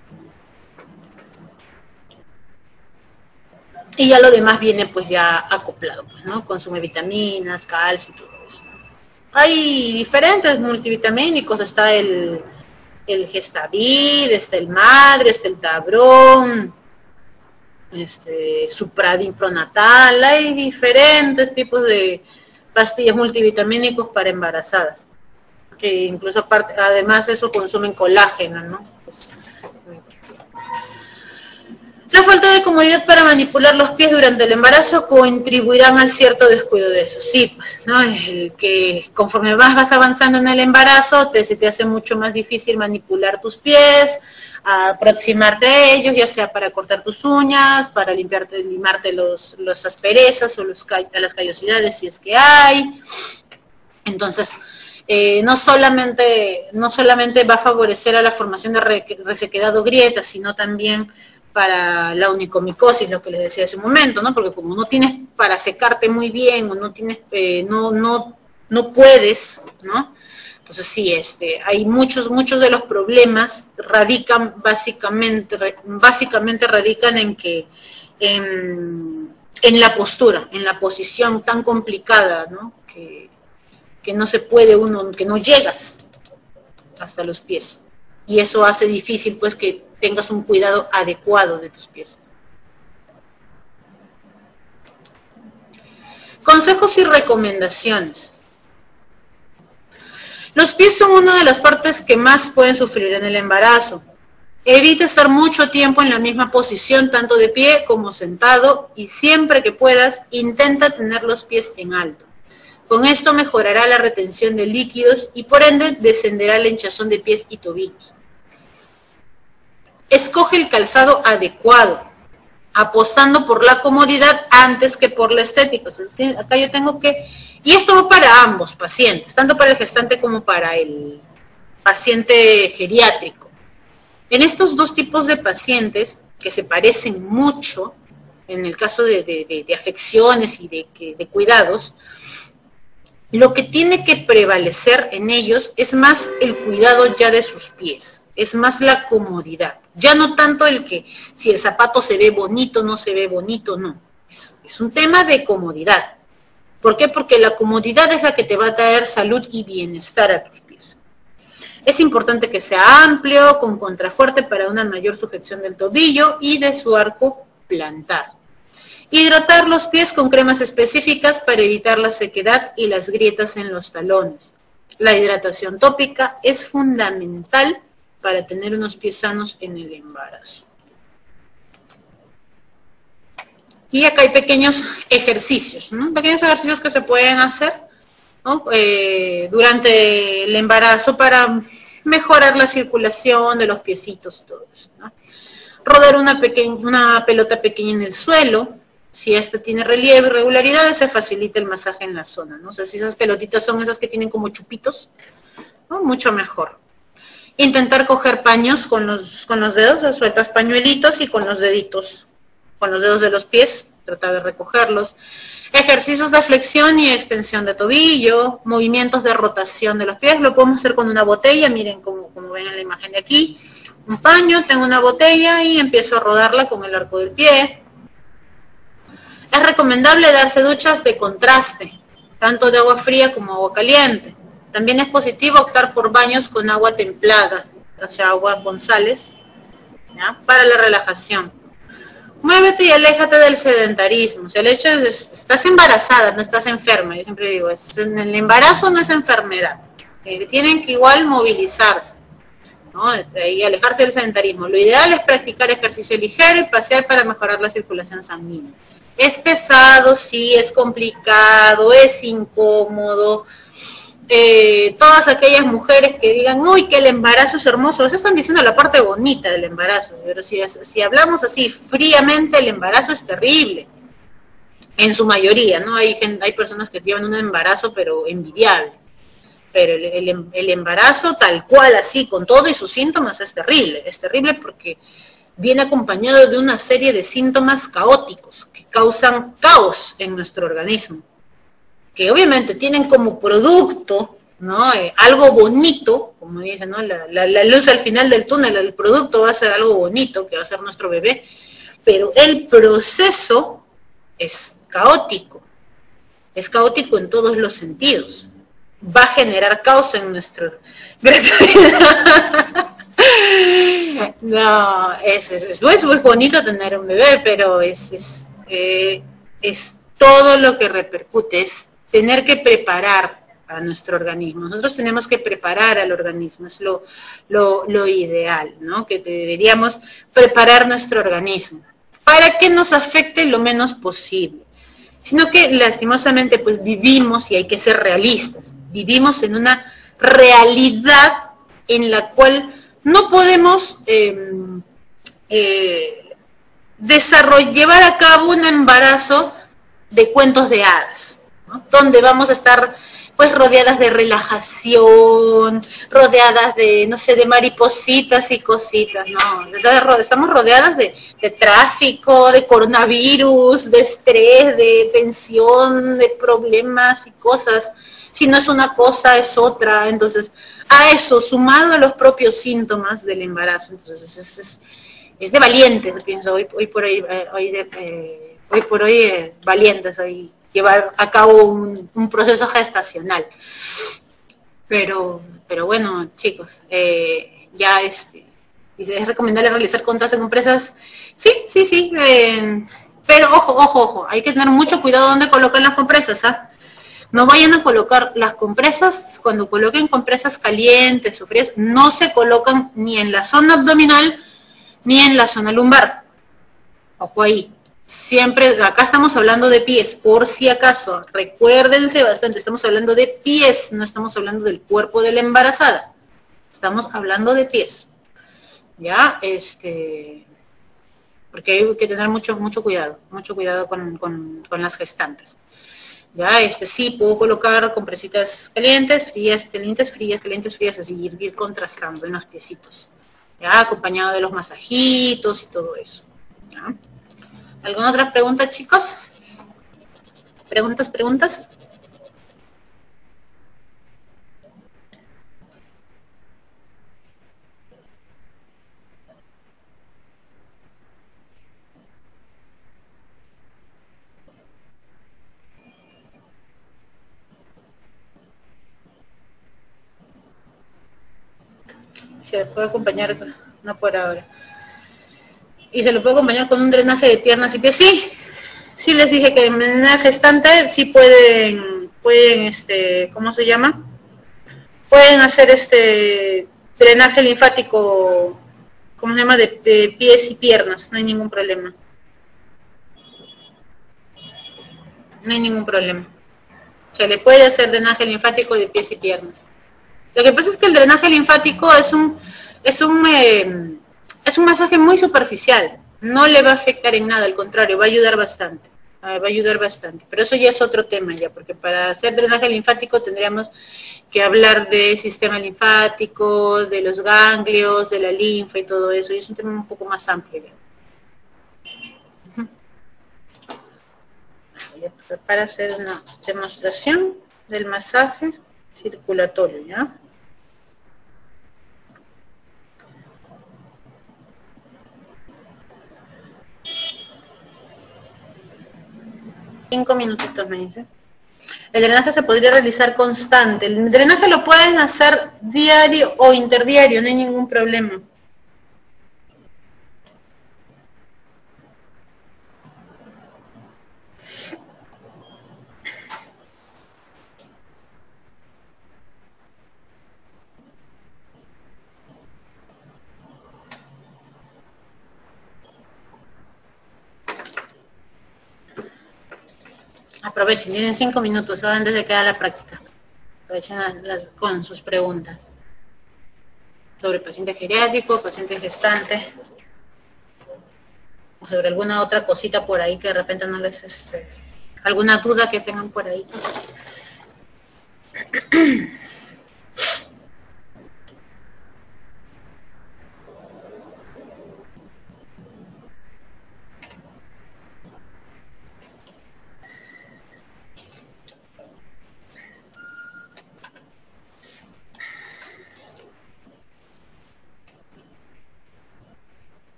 Y ya lo demás viene pues ya acoplado, pues, ¿no? Consume vitaminas, calcio y todo eso. Hay diferentes multivitamínicos, está el el Gestavid, está el Madre, está el Tabrón, Supradin Pronatal, hay diferentes tipos de pastillas multivitamínicos para embarazadas, que incluso aparte, además eso consumen colágeno, ¿no? Pues, la falta de comodidad para manipular los pies durante el embarazo contribuirán al cierto descuido de eso. Sí, pues, ¿no? El que conforme vas avanzando en el embarazo, se te hace mucho más difícil manipular tus pies, aproximarte a ellos, ya sea para cortar tus uñas, para limarte las asperezas o las callosidades si es que hay. Entonces, no solamente va a favorecer a la formación de resequedad o grietas, sino también para la onicomicosis, lo que les decía hace un momento, ¿no? Porque como no tienes para secarte muy bien o no tienes, no puedes, ¿no? Entonces sí, hay muchos de los problemas radican básicamente radican en que en la postura, en la posición tan complicada, ¿no? Que no se puede que no llegas hasta los pies. Y eso hace difícil, pues, que tengas un cuidado adecuado de tus pies. Consejos y recomendaciones. Los pies son una de las partes que más pueden sufrir en el embarazo. Evita estar mucho tiempo en la misma posición, tanto de pie como sentado, y siempre que puedas, intenta tener los pies en alto. Con esto mejorará la retención de líquidos y por ende descenderá la hinchazón de pies y tobillos. Escoge el calzado adecuado, apostando por la comodidad antes que por la estética. O sea, acá yo tengo que... Y esto va para ambos pacientes, tanto para el gestante como para el paciente geriátrico. En estos dos tipos de pacientes, que se parecen mucho, en el caso de afecciones y de cuidados, lo que tiene que prevalecer en ellos es más el cuidado ya de sus pies, es más la comodidad. Ya no tanto el que si el zapato se ve bonito, no se ve bonito, no. Es un tema de comodidad. ¿Por qué? Porque la comodidad es la que te va a traer salud y bienestar a tus pies. Es importante que sea amplio, con contrafuerte para una mayor sujeción del tobillo y de su arco plantar. Hidratar los pies con cremas específicas para evitar la sequedad y las grietas en los talones. La hidratación tópica es fundamental para tener unos pies sanos en el embarazo. Y acá hay pequeños ejercicios, ¿no? Pequeños ejercicios que se pueden hacer, ¿no? Durante el embarazo para mejorar la circulación de los piecitos y todo eso, ¿no? Rodar una pelota pequeña en el suelo. Si esta tiene relieve y regularidades, se facilita el masaje en la zona, ¿no? O sea, si esas pelotitas son esas que tienen como chupitos, ¿no? Mucho mejor. Intentar coger paños con los dedos, o sueltas pañuelitos y con los deditos, con los dedos de los pies, tratar de recogerlos. Ejercicios de flexión y extensión de tobillo, movimientos de rotación de los pies, lo podemos hacer con una botella, miren como ven en la imagen de aquí. Un paño, tengo una botella y empiezo a rodarla con el arco del pie. Es recomendable darse duchas de contraste, tanto de agua fría como agua caliente. También es positivo optar por baños con agua templada, o sea, agua con sales, ¿ya? Para la relajación. Muévete y aléjate del sedentarismo. O sea, el hecho de estás embarazada, no estás enferma. Yo siempre digo, en el embarazo no es enfermedad. Tienen que igual movilizarse, ¿no? Y alejarse del sedentarismo. Lo ideal es practicar ejercicio ligero y pasear para mejorar la circulación sanguínea. Es pesado, sí, es complicado, es incómodo. Todas aquellas mujeres que digan, uy, que el embarazo es hermoso, eso están diciendo la parte bonita del embarazo, pero si hablamos así fríamente, el embarazo es terrible, en su mayoría, ¿no? Hay personas que llevan un embarazo, pero envidiable, pero el embarazo tal cual, así, con todo y sus síntomas, es terrible porque viene acompañado de una serie de síntomas caóticos, que causan caos en nuestro organismo, que obviamente tienen como producto, ¿no? Algo bonito, como dicen, ¿no? La luz al final del túnel, el producto va a ser algo bonito, que va a ser nuestro bebé, pero el proceso es caótico en todos los sentidos, va a generar caos en nuestro... Gracias. No, es muy bonito tener un bebé, pero es todo lo que repercute, es tener que preparar a nuestro organismo. Nosotros tenemos que preparar al organismo, es lo ideal, ¿no? Que deberíamos preparar nuestro organismo para que nos afecte lo menos posible. Sino que lastimosamente pues vivimos, y hay que ser realistas, vivimos en una realidad en la cual no podemos llevar a cabo un embarazo de cuentos de hadas, ¿no? Donde vamos a estar pues rodeadas de relajación, rodeadas de, no sé, de maripositas y cositas, no, estamos rodeadas de tráfico, de coronavirus, de estrés, de tensión, de problemas y cosas. Si no es una cosa, es otra. Entonces, a eso, sumado a los propios síntomas del embarazo, entonces es de valientes, pienso, hoy por hoy valientes, hoy llevar a cabo un proceso gestacional. Pero bueno, chicos, ya es recomendable realizar contratos en empresas, sí, pero ojo, hay que tener mucho cuidado donde colocan las compresas, ¿ah? No vayan a colocar las compresas, cuando coloquen compresas calientes o frías, no se colocan ni en la zona abdominal ni en la zona lumbar. Ojo ahí. Siempre, acá estamos hablando de pies, por si acaso, recuérdense bastante, estamos hablando de pies, no estamos hablando del cuerpo de la embarazada, estamos hablando de pies, ¿ya? Porque hay que tener mucho cuidado con las gestantes. Ya, sí, puedo colocar compresitas calientes, frías, así ir contrastando en los piecitos, ya, acompañado de los masajitos y todo eso, ¿ya? ¿Alguna otra pregunta, chicos? ¿Preguntas? Se le puede acompañar, no por ahora. Y se lo puede acompañar con un drenaje de piernas y pies. Sí les dije que en una gestante sí pueden, ¿cómo se llama? Pueden hacer drenaje linfático, ¿cómo se llama? De pies y piernas, no hay ningún problema. No hay ningún problema. Se le puede hacer drenaje linfático de pies y piernas. Lo que pasa es que el drenaje linfático es un masaje muy superficial. No le va a afectar en nada, al contrario, va a ayudar bastante. Va a ayudar bastante. Pero eso ya es otro tema ya, porque para hacer drenaje linfático tendríamos que hablar de sistema linfático, de los ganglios, de la linfa y todo eso. Y es un tema un poco más amplio ya. Para hacer una demostración del masaje circulatorio, ¿ya? Cinco minutitos me dice. El drenaje se podría realizar constante. El drenaje lo pueden hacer diario o interdiario, no hay ningún problema. Aprovechen, tienen 5 minutos antes de que haga la práctica. Aprovechen con sus preguntas sobre paciente geriátrico, paciente gestante, o sobre alguna otra cosita por ahí que de repente no les, alguna duda que tengan por ahí.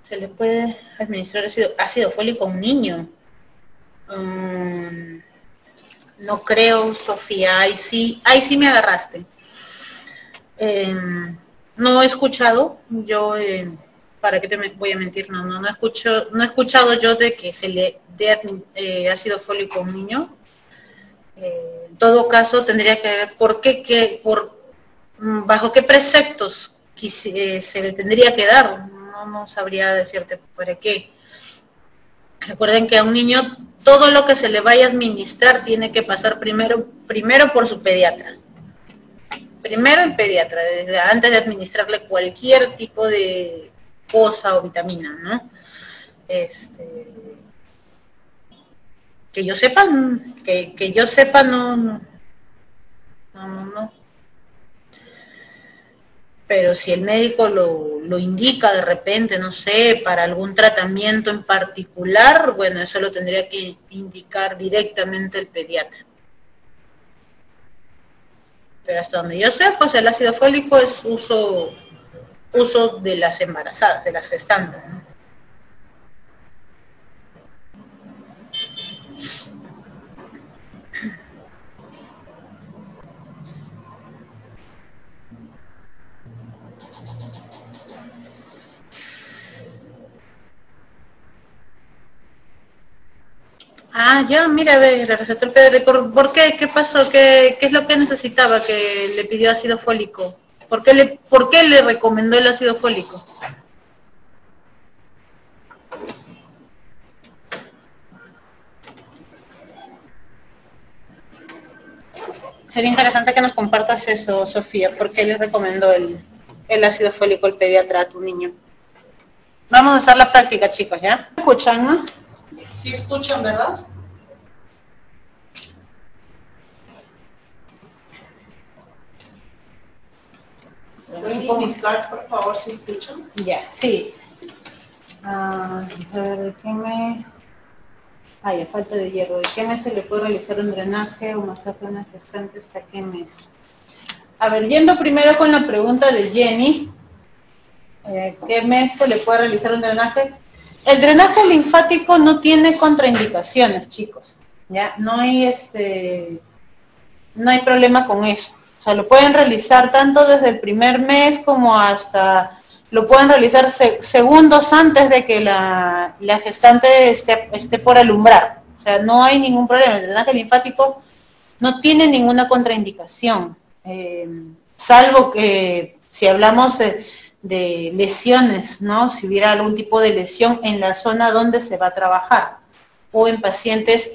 se le puede administrar ácido fólico a un niño. No creo, Sofía, ahí sí me agarraste. No he escuchado, yo, ¿para qué te voy a mentir? No he escuchado yo de que se le dé ácido fólico a un niño. En todo caso, tendría que ver bajo qué preceptos se le tendría que dar. No sabría decirte para qué. Recuerden que a un niño todo lo que se le vaya a administrar tiene que pasar primero por su pediatra. Primero el pediatra, antes de administrarle cualquier tipo de cosa o vitamina, ¿no? Que yo sepa, no. Pero si el médico lo indica de repente, no sé, para algún tratamiento en particular, bueno, eso lo tendría que indicar directamente el pediatra. Pero hasta donde yo sé, pues el ácido fólico es uso de las embarazadas, de las gestantes, ¿no? Ah, ya, mira, ve, le recetó el pediatra. ¿Por qué? ¿Qué pasó? ¿Qué es lo que necesitaba que le pidió ácido fólico? ¿Por qué le recomendó el ácido fólico? Sería interesante que nos compartas eso, Sofía. ¿Por qué le recomendó el ácido fólico al pediatra a tu niño? Vamos a hacer la práctica, chicos, ¿ya? ¿Escuchan, no? Sí escuchan, ¿verdad? ¿Pueden indicar, por favor, si escuchan? Ya, sí. A ver, ¿de qué me...? ya falta de hierro. ¿De qué mes se le puede realizar un drenaje o masaje a una gestante hasta qué mes? A ver, yendo primero con la pregunta de Jenny, ¿qué mes se le puede realizar un drenaje? El drenaje linfático no tiene contraindicaciones, chicos. Ya, no hay problema con eso. O sea, lo pueden realizar tanto desde el primer mes como hasta, lo pueden realizar segundos antes de que la gestante esté por alumbrar. O sea, no hay ningún problema. El drenaje linfático no tiene ninguna contraindicación, salvo que si hablamos de lesiones, ¿no? Si hubiera algún tipo de lesión en la zona donde se va a trabajar, o en pacientes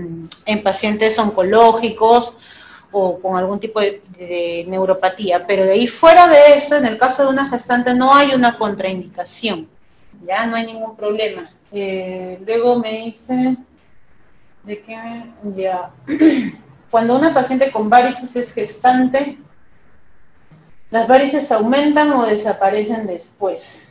oncológicos, o con algún tipo de neuropatía, pero de ahí fuera de eso, en el caso de una gestante no hay una contraindicación, ya no hay ningún problema. Luego me dice, ¿de qué? Ya. Cuando una paciente con varices es gestante, ¿las varices aumentan o desaparecen después?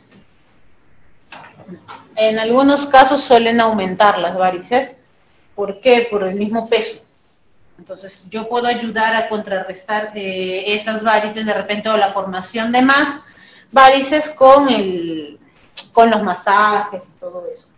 En algunos casos suelen aumentar las varices. ¿Por qué? Por el mismo peso. Entonces, yo puedo ayudar a contrarrestar esas varices de repente o la formación de más varices con los masajes y todo eso.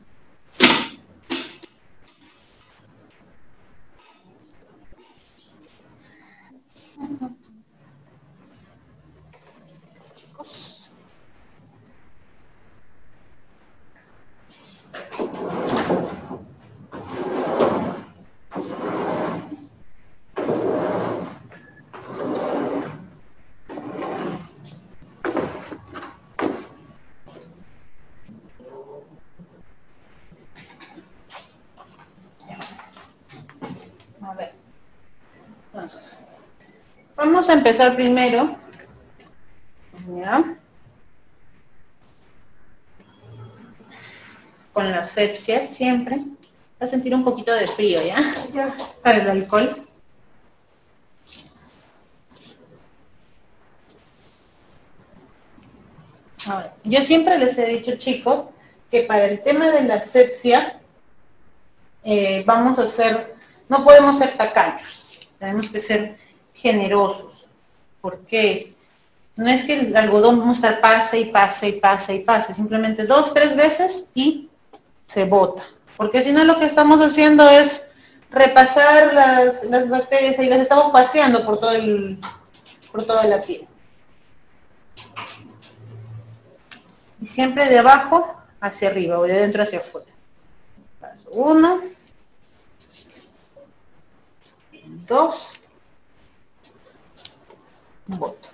A ver. Entonces, vamos a empezar primero. ¿Ya? Con la asepsia siempre. Va a sentir un poquito de frío, ¿ya? Ya. Para el alcohol. Ahora, yo siempre les he dicho, chicos, que para el tema de la asepsia, no podemos ser tacaños, tenemos que ser generosos. ¿Por qué? No es que el algodón vamos a estar pase y pase y pase y pase, simplemente 2, 3 veces y se bota. Porque si no lo que estamos haciendo es repasar las bacterias y las estamos paseando por por toda la piel. Y siempre de abajo hacia arriba o de dentro hacia afuera. Paso 1, 2, boto.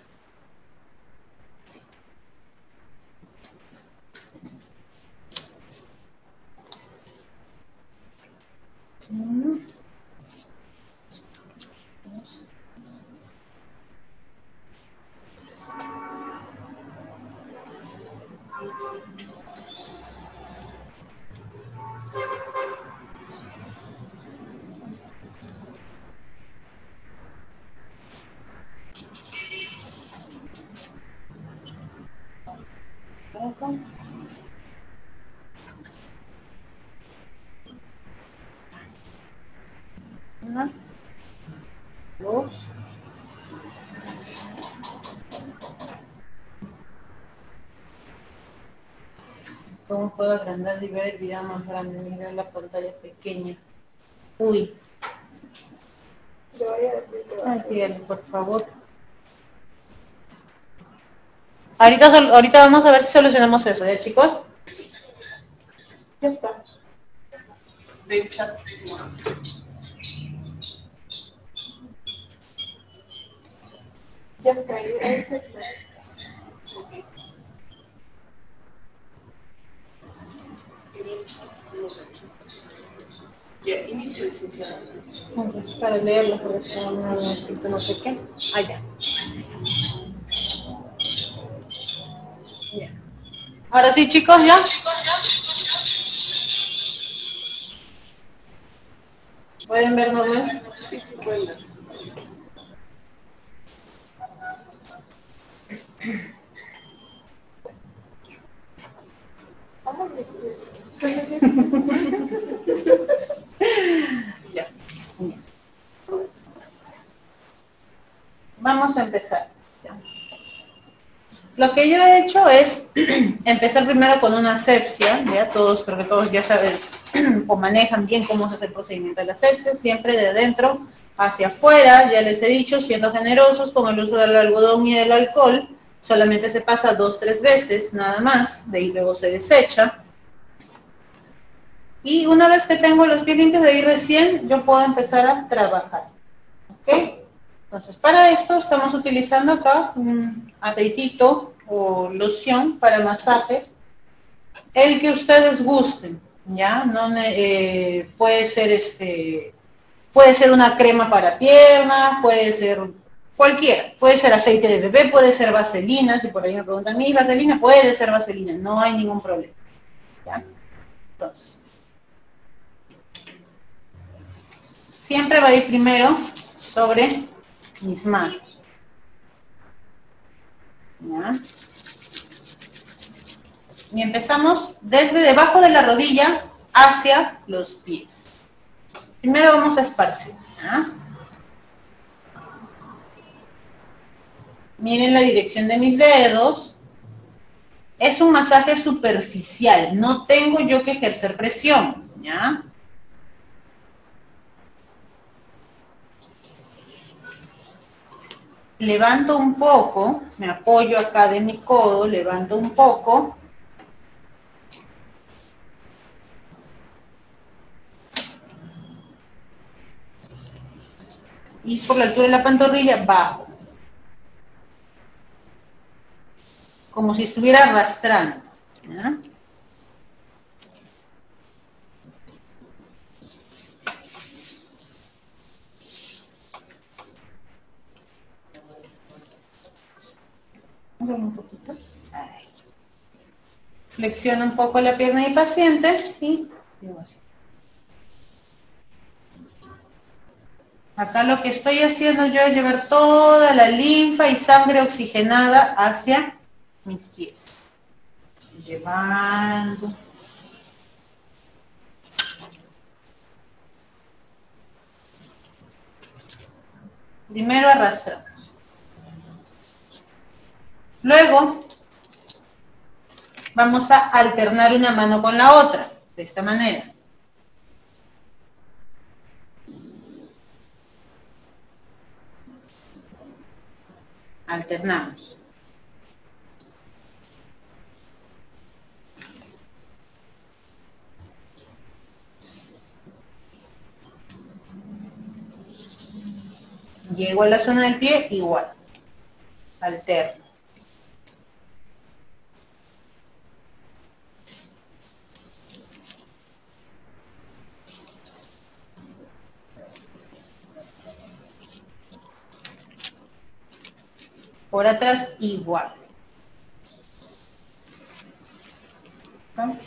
Una, dos. ¿Cómo puedo agrandar y ver el video más grande? Mira la pantalla pequeña. Uy. Ay, bien, por favor. Ahorita vamos a ver si solucionamos eso, ¿ya, chicos? Ya está. Del chat. Ya está, ahí se fue. Ya, inicio, licenciada. Para leerlo, porque no he escrito no sé qué. Ah, ya. Ya. Ahora sí, chicos, ¿ya? ¿Pueden ver normal? Sí, sí, pueden ver. Ya. Vamos a empezar. Ya. Lo que yo he hecho es empezar primero con una asepsia, ya creo que todos ya saben o manejan bien cómo se hace el procedimiento de la asepsia, siempre de adentro hacia afuera, ya les he dicho, siendo generosos con el uso del algodón y del alcohol, solamente se pasa 2, 3 veces, nada más, de ahí luego se desecha. Y una vez que tengo los pies limpios, de ahí recién yo puedo empezar a trabajar. ¿Ok? Entonces, para esto estamos utilizando acá un aceitito o loción para masajes, el que ustedes gusten, ¿ya? No, puede ser una crema para piernas, puede ser cualquiera, puede ser aceite de bebé, puede ser vaselina, si por ahí me preguntan, ¿mi vaselina? Puede ser vaselina, no hay ningún problema, ¿ya? Entonces, siempre va a ir primero sobre mis manos, ¿ya? Y empezamos desde debajo de la rodilla hacia los pies. Primero vamos a esparcir, ¿ya? Miren la dirección de mis dedos. Es un masaje superficial, no tengo yo que ejercer presión, ¿ya? Levanto un poco, me apoyo acá de mi codo, levanto un poco. Y por la altura de la pantorrilla bajo. Como si estuviera arrastrando, ¿ya? Un poquito. Ahí. Flexiono un poco la pierna del paciente y digo así. Acá lo que estoy haciendo yo es llevar toda la linfa y sangre oxigenada hacia mis pies. Llevando. Primero arrastramos. Luego, vamos a alternar una mano con la otra, de esta manera. Alternamos. Llego a la zona del pie, igual. Alterno. Por atrás, igual. ¿No?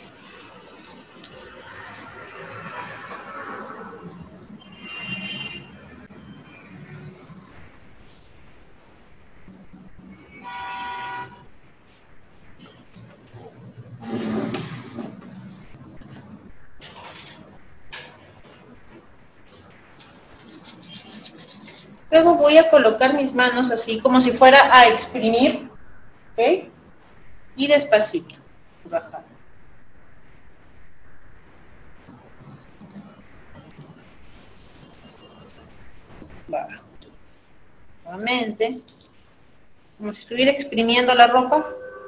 Luego voy a colocar mis manos así, como si fuera a exprimir, ¿ok? Y despacito, bajar. Bajo. Nuevamente, como si estuviera exprimiendo la ropa.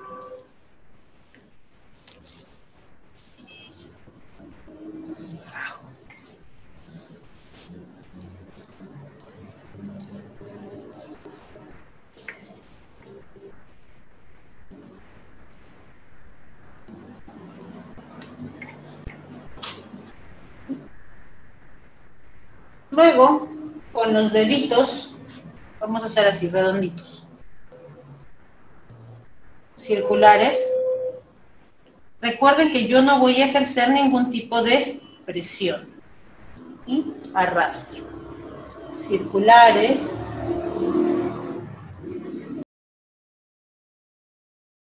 Luego, con los deditos, vamos a hacer así, redonditos. Circulares. Recuerden que yo no voy a ejercer ningún tipo de presión. Y arrastro. Circulares.